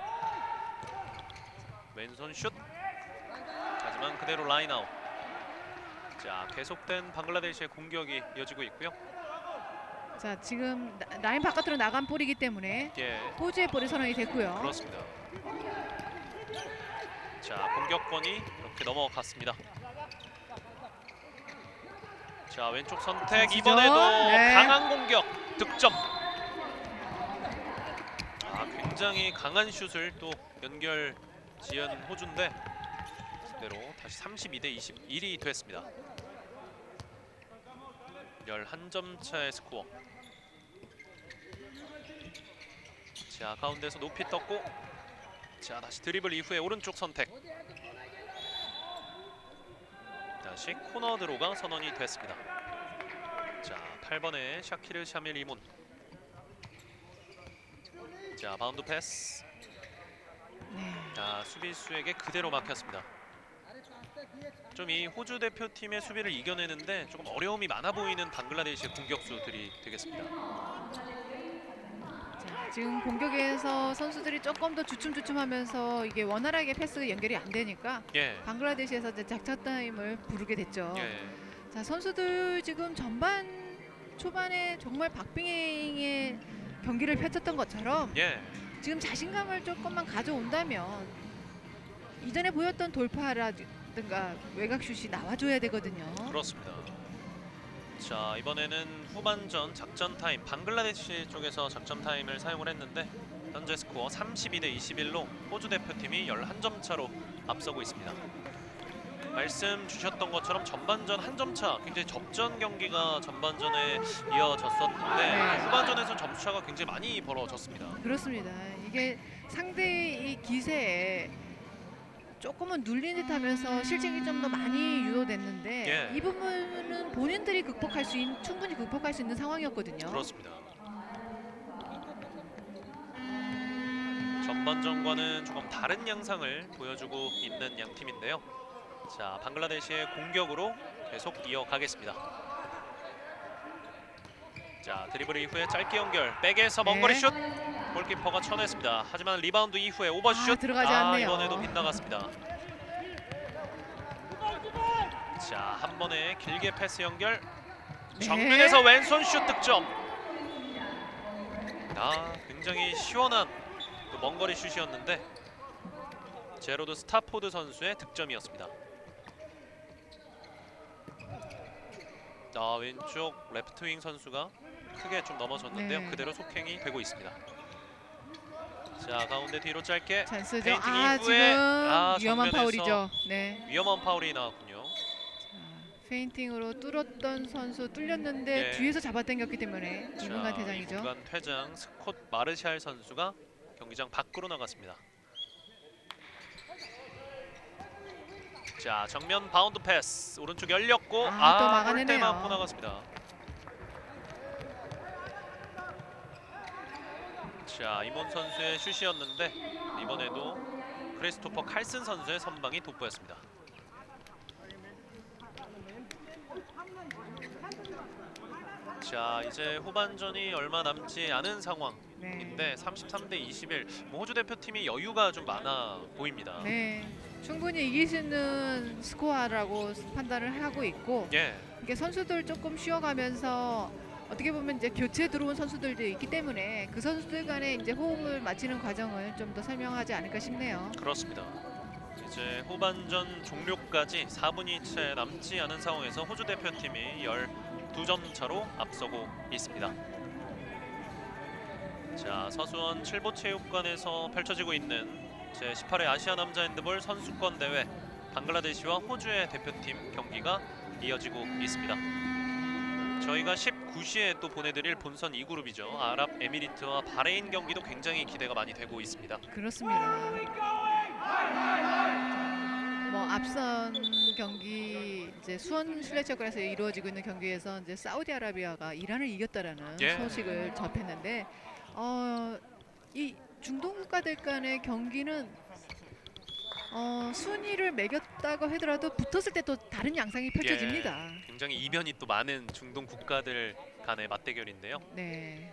Speaker 1: 왼손 슛. 하지만 그대로 라인 아웃. 자, 계속된 방글라데시의 공격이 이어지고 있고요.
Speaker 2: 자, 지금 나- 라인 바깥으로 나간 볼이기 때문에
Speaker 1: 예,
Speaker 2: 호주의 볼이 선언이 됐고요.
Speaker 1: 그렇습니다. 자, 공격권이 이렇게 넘어갔습니다. 자, 왼쪽 선택.
Speaker 2: 자시죠?
Speaker 1: 이번에도
Speaker 2: 네.
Speaker 1: 강한 공격 득점. 아, 굉장히 강한 슛을 또 연결 지은 호주인데 그대로 다시 삼십이 대 이십일이 됐습니다. 십일 점 차의 스코어. 자, 가운데서 높이 떴고, 자, 다시 드리블 이후에 오른쪽 선택. 다시 코너 드로가 선언이 됐습니다. 자, 팔 번의 샤키르 샤밀 이문. 자, 바운드 패스.
Speaker 2: 네.
Speaker 1: 자, 수비수에게 그대로 막혔습니다. 좀 이 호주 대표팀의 수비를 이겨내는데 조금 어려움이 많아 보이는 방글라데시의 공격수들이 되겠습니다.
Speaker 2: 자, 지금 공격에서 선수들이 조금 더 주춤주춤하면서 이게 원활하게 패스 연결이 안 되니까
Speaker 1: 예,
Speaker 2: 방글라데시에서 이제 작전 타임을 부르게 됐죠.
Speaker 1: 예,
Speaker 2: 자, 선수들 지금 전반 초반에 정말 박빙의 경기를 펼쳤던 것처럼
Speaker 1: 예.
Speaker 2: 지금 자신감을 조금만 가져온다면 이전에 보였던 돌파라든가 외곽슛이 나와줘야 되거든요.
Speaker 1: 그렇습니다. 자, 이번에는 후반전 작전 타임, 방글라데시 쪽에서 작전 타임을 사용을 했는데 현재 스코어 삼십이 대 이십일로 호주 대표팀이 십일 점 차로 앞서고 있습니다. 말씀 주셨던 것처럼 전반전 한 점 차, 굉장히 접전 경기가 전반전에 이어졌었는데
Speaker 2: 네.
Speaker 1: 후반전에서 점수차가 굉장히 많이 벌어졌습니다.
Speaker 2: 그렇습니다. 이게 상대의 이 기세에 조금은 눌린 듯하면서 실책이 좀 더 많이 유도됐는데
Speaker 1: 예.
Speaker 2: 이 부분은 본인들이 극복할 수 있는 충분히 극복할 수 있는 상황이었거든요.
Speaker 1: 그렇습니다. 전반전과는 조금 다른 양상을 보여주고 있는 양 팀인데요. 자, 방글라데시의 공격으로 계속 이어가겠습니다. 자, 드리블 이후에 짧게 연결, 백에서 먼거리
Speaker 2: 네.
Speaker 1: 슛. 골키퍼가 쳐냈습니다. 하지만 리바운드 이후에 오버슛.
Speaker 2: 아, 들어가지 않네요.
Speaker 1: 이번에도 빗나갔습니다. 자, 한 번에 길게 패스 연결.
Speaker 2: 네.
Speaker 1: 정면에서 왼손 슛 득점. 아, 굉장히 시원한 그 먼거리 슛이었는데 제로드 스타포드 선수의 득점이었습니다. 아, 왼쪽 레프트 윙 선수가 크게 좀 넘어졌는데요.
Speaker 2: 네.
Speaker 1: 그대로 속행이 되고 있습니다. 자, 가운데 뒤로 짧게
Speaker 2: 찬스죠.
Speaker 1: 페인팅
Speaker 2: 아,
Speaker 1: 이후에
Speaker 2: 지금
Speaker 1: 아,
Speaker 2: 위험한
Speaker 1: 정면에서
Speaker 2: 파울이죠. 네.
Speaker 1: 위험한 파울이 나왔군요.
Speaker 2: 자, 페인팅으로 뚫었던 선수 뚫렸는데
Speaker 1: 예.
Speaker 2: 뒤에서 잡아당겼기 때문에 이 분간
Speaker 1: 자,
Speaker 2: 퇴장이죠.
Speaker 1: 이 분간 퇴장. 스콧 마르샬 선수가 경기장 밖으로 나갔습니다. 자, 정면 바운드 패스. 오른쪽 열렸고
Speaker 2: 아, 또
Speaker 1: 아,
Speaker 2: 막아내네요.
Speaker 1: 골대 맞고 나갔습니다. 자, 이몬 선수의 슛이었는데 이번에도 크리스토퍼 칼슨 선수의 선방이 돋보였습니다. 자, 이제 후반전이 얼마 남지 않은 상황인데
Speaker 2: 네.
Speaker 1: 삼십삼 대 이십일. 뭐 호주 대표팀이 여유가 좀 많아 보입니다.
Speaker 2: 네, 충분히 이길 수 있는 스코어라고 판단을 하고 있고,
Speaker 1: 예,
Speaker 2: 이게 선수들 조금 쉬어가면서 어떻게 보면 이제 교체 들어온 선수들도 있기 때문에 그 선수들 간에 이제 호흡을 맞추는 과정을 좀 더 설명하지 않을까 싶네요.
Speaker 1: 그렇습니다. 이제 후반전 종료까지 사 분이 채 남지 않은 상황에서 호주 대표팀이 십이 점 차로 앞서고 있습니다. 자, 서수원 칠보체육관에서 펼쳐지고 있는 제십팔 회 아시아 남자 핸드볼 선수권 대회, 방글라데시와 호주의 대표팀 경기가 이어지고 있습니다. 저희가 십구 시에 또 보내드릴 본선 이 그룹이죠. 아랍에미리트와 바레인 경기도 굉장히 기대가 많이 되고 있습니다.
Speaker 2: 그렇습니다. 뭐 앞선 경기 이제 수원 슬래처관에서 이루어지고 있는 경기에서 이제 사우디아라비아가 이란을 이겼다라는
Speaker 1: 예.
Speaker 2: 소식을 접했는데, 어, 이 중동 국가들 간의 경기는 어, 순위를 매겼다고 하더라도 붙었을 때 또 다른 양상이 펼쳐집니다.
Speaker 1: 예, 굉장히 이변이 또 많은 중동 국가들 간의 맞대결인데요.
Speaker 2: 네.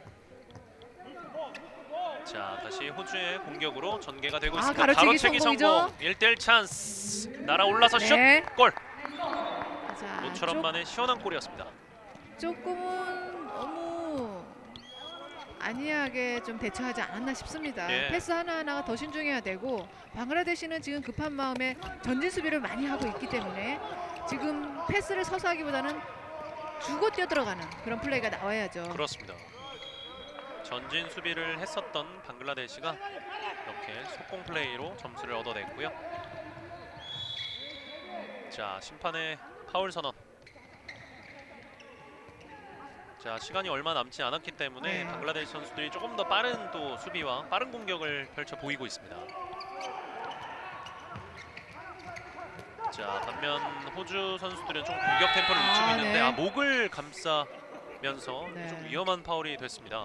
Speaker 1: 자, 다시 호주의 공격으로 전개가 되고
Speaker 2: 아,
Speaker 1: 있습니다.
Speaker 2: 가로채기
Speaker 1: 가로채기
Speaker 2: 성공이죠?
Speaker 1: 성공. 일 대 일 찬스. 날아올라서
Speaker 2: 네.
Speaker 1: 슛! 골!
Speaker 2: 자,
Speaker 1: 모처럼
Speaker 2: 조-
Speaker 1: 만의 시원한 골이었습니다.
Speaker 2: 조금은 너무 안이하게 좀 대처하지 않았나 싶습니다.
Speaker 1: 예.
Speaker 2: 패스 하나하나가 더 신중해야 되고, 방글라데시는 지금 급한 마음에 전진 수비를 많이 하고 있기 때문에 지금 패스를 서서 하기보다는 주고 뛰어들어가는 그런 플레이가 나와야죠.
Speaker 1: 그렇습니다. 전진 수비를 했었던 방글라데시가 이렇게 속공 플레이로 점수를 얻어냈고요. 자, 심판의 파울 선언. 자, 시간이 얼마 남지 않았기 때문에
Speaker 2: 네.
Speaker 1: 방글라데시 선수들이 조금 더 빠른 또 수비와 빠른 공격을 펼쳐 보이고 있습니다. 자, 반면 호주 선수들은 좀 공격 템포를 늦추고
Speaker 2: 아,
Speaker 1: 있는데
Speaker 2: 네.
Speaker 1: 아, 목을 감싸면서
Speaker 2: 네.
Speaker 1: 좀 위험한 파울이 됐습니다.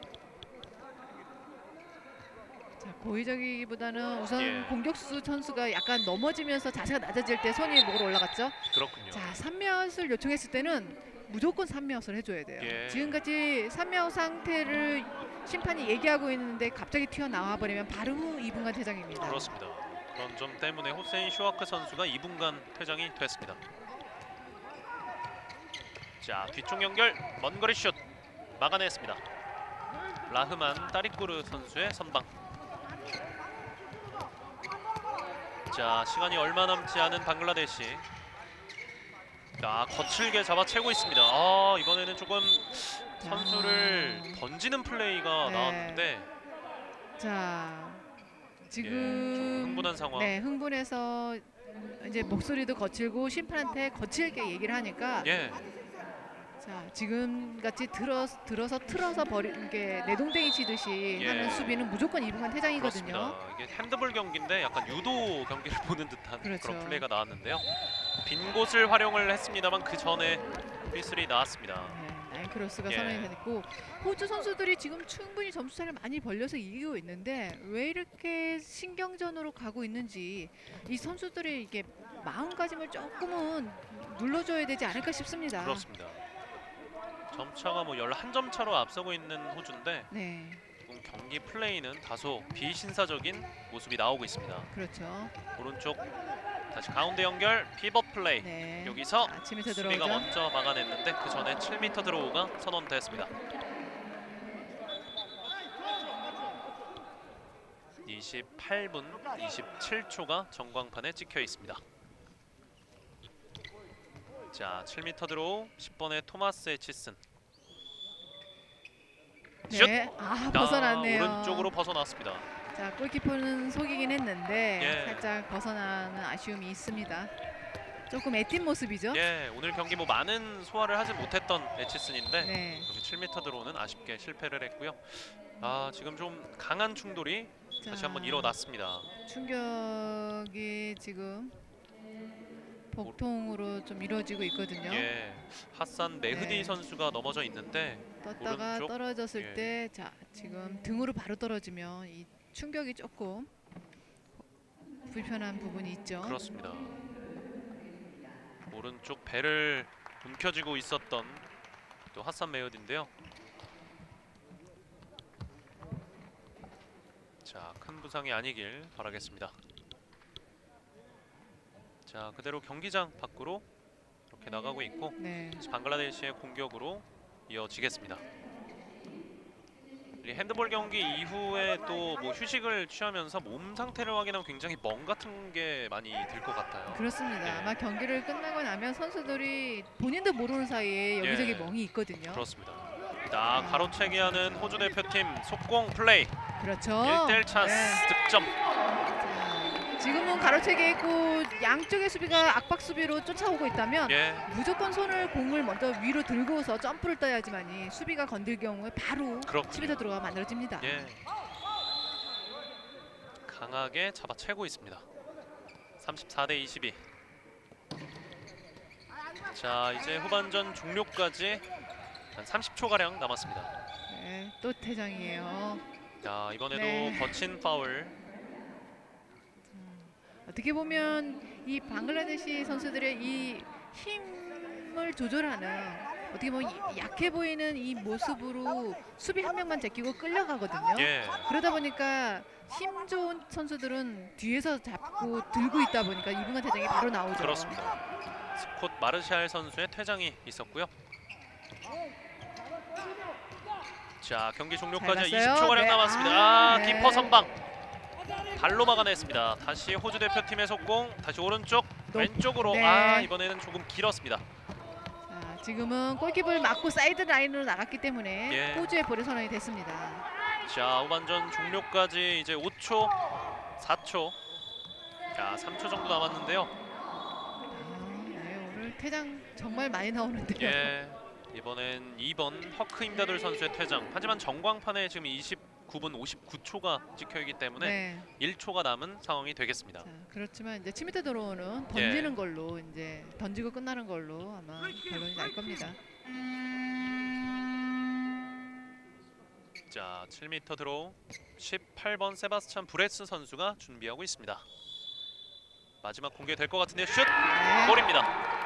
Speaker 2: 자, 고의적이기보다는 우선
Speaker 1: 예.
Speaker 2: 공격수 선수가 약간 넘어지면서 자세가 낮아질 때 손이 목으로 올라갔죠.
Speaker 1: 그렇군요.
Speaker 2: 자, 삼미아웃을 요청했을 때는 무조건 삼미아웃을 해줘야 돼요.
Speaker 1: 예.
Speaker 2: 지금까지 삼미아웃 상태를 심판이 얘기하고 있는데 갑자기 튀어나와 버리면 바로 후 이 분간 퇴장입니다.
Speaker 1: 그렇습니다. 그런 점 때문에 호세인 슈와크 선수가 이 분간 퇴장이 됐습니다. 자, 뒤쪽 연결, 먼 거리 슛 막아냈습니다. 라흐만 따리꾸르 선수의 선방. 자, 시간이 얼마 남지 않은 방글라데시. 자, 거칠게 잡아채고 있습니다. 아, 이번에는 조금 선수를 던지는 플레이가
Speaker 2: 네.
Speaker 1: 나왔는데
Speaker 2: 자,
Speaker 1: 예,
Speaker 2: 지금
Speaker 1: 좀 흥분한 상황.
Speaker 2: 네, 흥분해서 이제 목소리도 거칠고 심판한테 거칠게 얘기를 하니까,
Speaker 1: 예,
Speaker 2: 자, 지금 같이 들어 들어서 틀어서 버리는 게 내동댕이 치듯이
Speaker 1: 예.
Speaker 2: 하는 수비는 무조건 이 분간 퇴장이거든요.
Speaker 1: 그렇습니다. 이게 핸드볼 경기인데 약간 유도 경기를 보는 듯한
Speaker 2: 그렇죠.
Speaker 1: 그런 플레이가 나왔는데요. 빈 곳을 활용을 했습니다만 그 전에 휘슬이 나왔습니다.
Speaker 2: 네, 라인 크로스가
Speaker 1: 예.
Speaker 2: 선언이 됐고, 호주 선수들이 지금 충분히 점수차를 많이 벌려서 이기고 있는데 왜 이렇게 신경전으로 가고 있는지, 이 선수들의 이게 마음가짐을 조금은 눌러줘야 되지 않을까 싶습니다.
Speaker 1: 그렇습니다. 점차가 뭐 십일 점 차로 앞서고 있는 호주인데
Speaker 2: 네,
Speaker 1: 지금 경기 플레이는 다소 비신사적인 모습이 나오고 있습니다.
Speaker 2: 그렇죠.
Speaker 1: 오른쪽 다시 가운데 연결, 피벗 플레이.
Speaker 2: 네,
Speaker 1: 여기서
Speaker 2: 자, 칠 미터
Speaker 1: 수비가
Speaker 2: 들어오죠.
Speaker 1: 먼저 막아냈는데 그 전에 칠 미터 드로우가 선언됐습니다. 이십팔 분 이십칠 초가 전광판에 찍혀 있습니다. 자, 칠 미터 드로우 십 번의 토마스 에치슨. 슛!
Speaker 2: 네, 아,
Speaker 1: 아,
Speaker 2: 벗어났네요.
Speaker 1: 오른쪽으로 벗어났습니다.
Speaker 2: 자, 골키퍼는 속이긴 했는데
Speaker 1: 예.
Speaker 2: 살짝 벗어나는 아쉬움이 있습니다. 조금 애띤 모습이죠.
Speaker 1: 예, 오늘 경기 뭐 많은 소화를 하지 못했던 에치슨인데
Speaker 2: 네.
Speaker 1: 여기 칠 미터 드로우는 아쉽게 실패를 했고요. 아, 지금 좀 강한 충돌이 다시
Speaker 2: 자,
Speaker 1: 한번 일어났습니다.
Speaker 2: 충격이 지금 복통으로 좀 이루어지고 있거든요.
Speaker 1: 예, 하산 메흐디
Speaker 2: 네.
Speaker 1: 선수가 넘어져 있는데
Speaker 2: 떴다가
Speaker 1: 오른쪽?
Speaker 2: 떨어졌을
Speaker 1: 예.
Speaker 2: 때, 자, 지금 등으로 바로 떨어지면 이 충격이 조금 불편한 부분이 있죠.
Speaker 1: 그렇습니다. 오른쪽 배를 움켜쥐고 있었던 또 하산 메이어드인데요. 자, 큰 부상이 아니길 바라겠습니다. 자, 그대로 경기장 밖으로 이렇게 나가고 있고
Speaker 2: 네.
Speaker 1: 방글라데시의 공격으로 이어지겠습니다. 이 핸드볼 경기 이후에 또 뭐 휴식을 취하면서 몸 상태를 확인하면 굉장히 멍 같은 게 많이 들 것 같아요.
Speaker 2: 그렇습니다.
Speaker 1: 네.
Speaker 2: 아마 경기를 끝나고 나면 선수들이 본인도 모르는 사이에 여기저기
Speaker 1: 예.
Speaker 2: 멍이 있거든요.
Speaker 1: 그렇습니다. 자, 가로채기 하는 호주 대표팀 속공 플레이.
Speaker 2: 그렇죠.
Speaker 1: 일 대 일 찬스
Speaker 2: 네.
Speaker 1: 득점.
Speaker 2: 자, 지금은 가로채기 있고 양쪽의 수비가 압박 수비로 쫓아오고 있다면
Speaker 1: 예.
Speaker 2: 무조건 손을 공을 먼저 위로 들고서 점프를 떠야지만이 수비가 건들 경우에 바로
Speaker 1: 그렇군요.
Speaker 2: 수비자 들어가 만들어집니다.
Speaker 1: 예. 강하게 잡아채고 있습니다. 삼십사 대 이십이. 자, 이제 후반전 종료까지 한 삼십 초 가량 남았습니다.
Speaker 2: 네, 또 퇴장이에요.
Speaker 1: 자, 이번에도
Speaker 2: 네.
Speaker 1: 거친 파울.
Speaker 2: 어떻게 보면 이 방글라데시 선수들의 이 힘을 조절하는 어떻게 보면 이- 약해 보이는 이 모습으로 수비 한 명만 제끼고 끌려가거든요.
Speaker 1: 예.
Speaker 2: 그러다 보니까 힘 좋은 선수들은 뒤에서 잡고 들고 있다 보니까 이분간 퇴장이 바로 나오죠.
Speaker 1: 그렇습니다. 스콧 마르샬 선수의 퇴장이 있었고요. 자, 경기 종료까지
Speaker 2: 잘
Speaker 1: 이십
Speaker 2: 봤어요.
Speaker 1: 초 가량
Speaker 2: 네.
Speaker 1: 남았습니다.
Speaker 2: 아,
Speaker 1: 아,
Speaker 2: 네.
Speaker 1: 키퍼 선방. 발로 막아냈습니다. 다시 호주 대표팀의 속공. 다시 오른쪽,
Speaker 2: 높-
Speaker 1: 왼쪽으로.
Speaker 2: 네.
Speaker 1: 아, 이번에는 조금 길었습니다.
Speaker 2: 자, 지금은 골키퍼를 막고 사이드 라인으로 나갔기 때문에
Speaker 1: 예.
Speaker 2: 호주의 볼의 선언이 됐습니다.
Speaker 1: 자, 후반전 종료까지 이제 오 초, 사 초. 자, 삼 초 정도 남았는데요.
Speaker 2: 아, 네, 오늘 퇴장 정말 많이 나오는데요.
Speaker 1: 예. 이번엔 이 번 허크 임다돌 선수의 퇴장. 하지만 전광판에 지금 이십구 분 오십구 초가 찍혀 있기 때문에
Speaker 2: 네.
Speaker 1: 일 초가 남은 상황이 되겠습니다.
Speaker 2: 자, 그렇지만 이제 칠 미터 드로우는 던지는 걸로 이제 던지고 끝나는 걸로 아마 결론이 날 겁니다.
Speaker 1: 자, 칠 미터 드로우 십팔 번 세바스찬 브레스 선수가 준비하고 있습니다. 마지막 공개 될 것 같은데 슛!
Speaker 2: 네.
Speaker 1: 골입니다.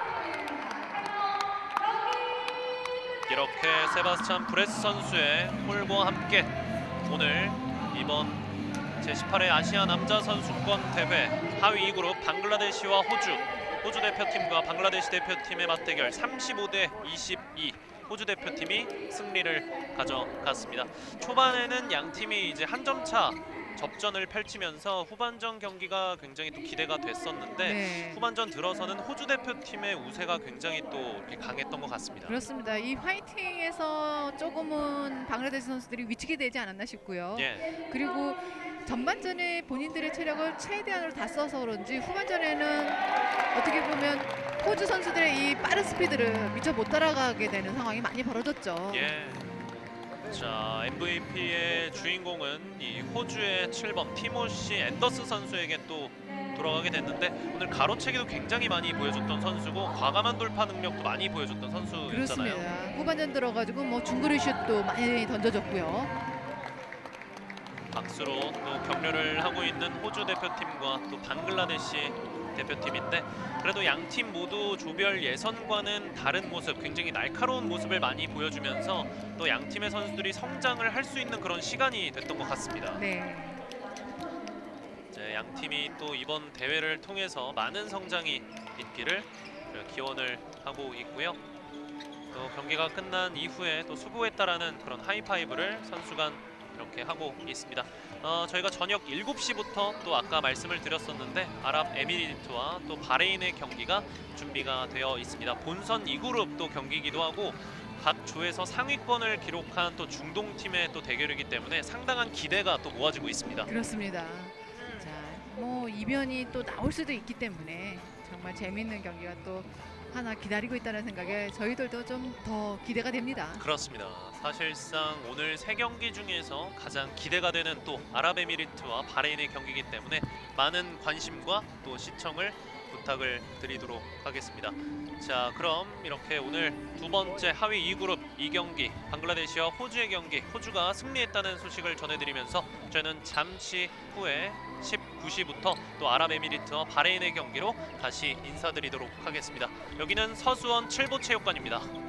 Speaker 1: 이렇게 세바스찬 브레스 선수의 홀과 함께 오늘 이번 제십팔 회 아시아 남자 선수권 대회 하위 이 그룹 방글라데시와 호주 호주 대표팀과 방글라데시 대표팀의 맞대결 삼십오 대 이십이 호주 대표팀이 승리를 가져갔습니다. 초반에는 양 팀이 이제 한 점 차 접전을 펼치면서 후반전 경기가 굉장히 또 기대가 됐었는데
Speaker 2: 네.
Speaker 1: 후반전 들어서는 호주 대표팀의 우세가 굉장히 또 이렇게 강했던 것 같습니다.
Speaker 2: 그렇습니다. 이 화이팅에서 조금은 방글라데시 선수들이 위축이 되지 않았나 싶고요.
Speaker 1: 예,
Speaker 2: 그리고 전반전에 본인들의 체력을 최대한으로 다 써서 그런지 후반전에는 어떻게 보면 호주 선수들의 이 빠른 스피드를 미처 못 따라가게 되는 상황이 많이 벌어졌죠.
Speaker 1: 예. 자, 엠브이피의 주인공은 이 호주의 칠 번 티모시 앤더스 선수에게 또 돌아가게 됐는데 오늘 가로채기도 굉장히 많이 보여줬던 선수고 과감한 돌파 능력도 많이 보여줬던 선수였잖아요.
Speaker 2: 그렇습니다. 후반전 들어가지고 뭐 중거리 슛도 많이 던져줬고요.
Speaker 1: 박수로 또 격려를 하고 있는 호주 대표팀과 또 방글라데시 대표팀인데 그래도 양 팀 모두 조별 예선과는 다른 모습, 굉장히 날카로운 모습을 많이 보여주면서 또 양 팀의 선수들이 성장을 할 수 있는 그런 시간이 됐던 것 같습니다.
Speaker 2: 네.
Speaker 1: 이제 양 팀이 또 이번 대회를 통해서 많은 성장이 있기를 기원을 하고 있고요. 또 경기가 끝난 이후에 또 수고했다라는 그런 하이파이브를 선수 간 이렇게 하고 있습니다. 어, 저희가 저녁 일곱 시부터 또 아까 말씀을 드렸었는데 아랍에미리트와 또 바레인의 경기가 준비가 되어 있습니다. 본선 이 그룹 또 경기이기도 하고 각 조에서 상위권을 기록한 또 중동 팀의 또 대결이기 때문에 상당한 기대가 또 모아지고 있습니다.
Speaker 2: 그렇습니다. 자, 뭐 이변이 또 나올 수도 있기 때문에 정말 재미있는 경기가 또 하나 기다리고 있다는 생각에 저희들도 좀 더 기대가 됩니다.
Speaker 1: 그렇습니다. 사실상 오늘 세 경기 중에서 가장 기대가 되는 또 아랍에미리트와 바레인의 경기이기 때문에 많은 관심과 또 시청을 부탁을 드리도록 하겠습니다. 자, 그럼 이렇게 오늘 두 번째 하위 이 그룹 이 경기 방글라데시와 호주의 경기, 호주가 승리했다는 소식을 전해드리면서 저는 잠시 후에 십구 시부터 또 아랍에미리트와 바레인의 경기로 다시 인사드리도록 하겠습니다. 여기는 서수원 칠보체육관입니다.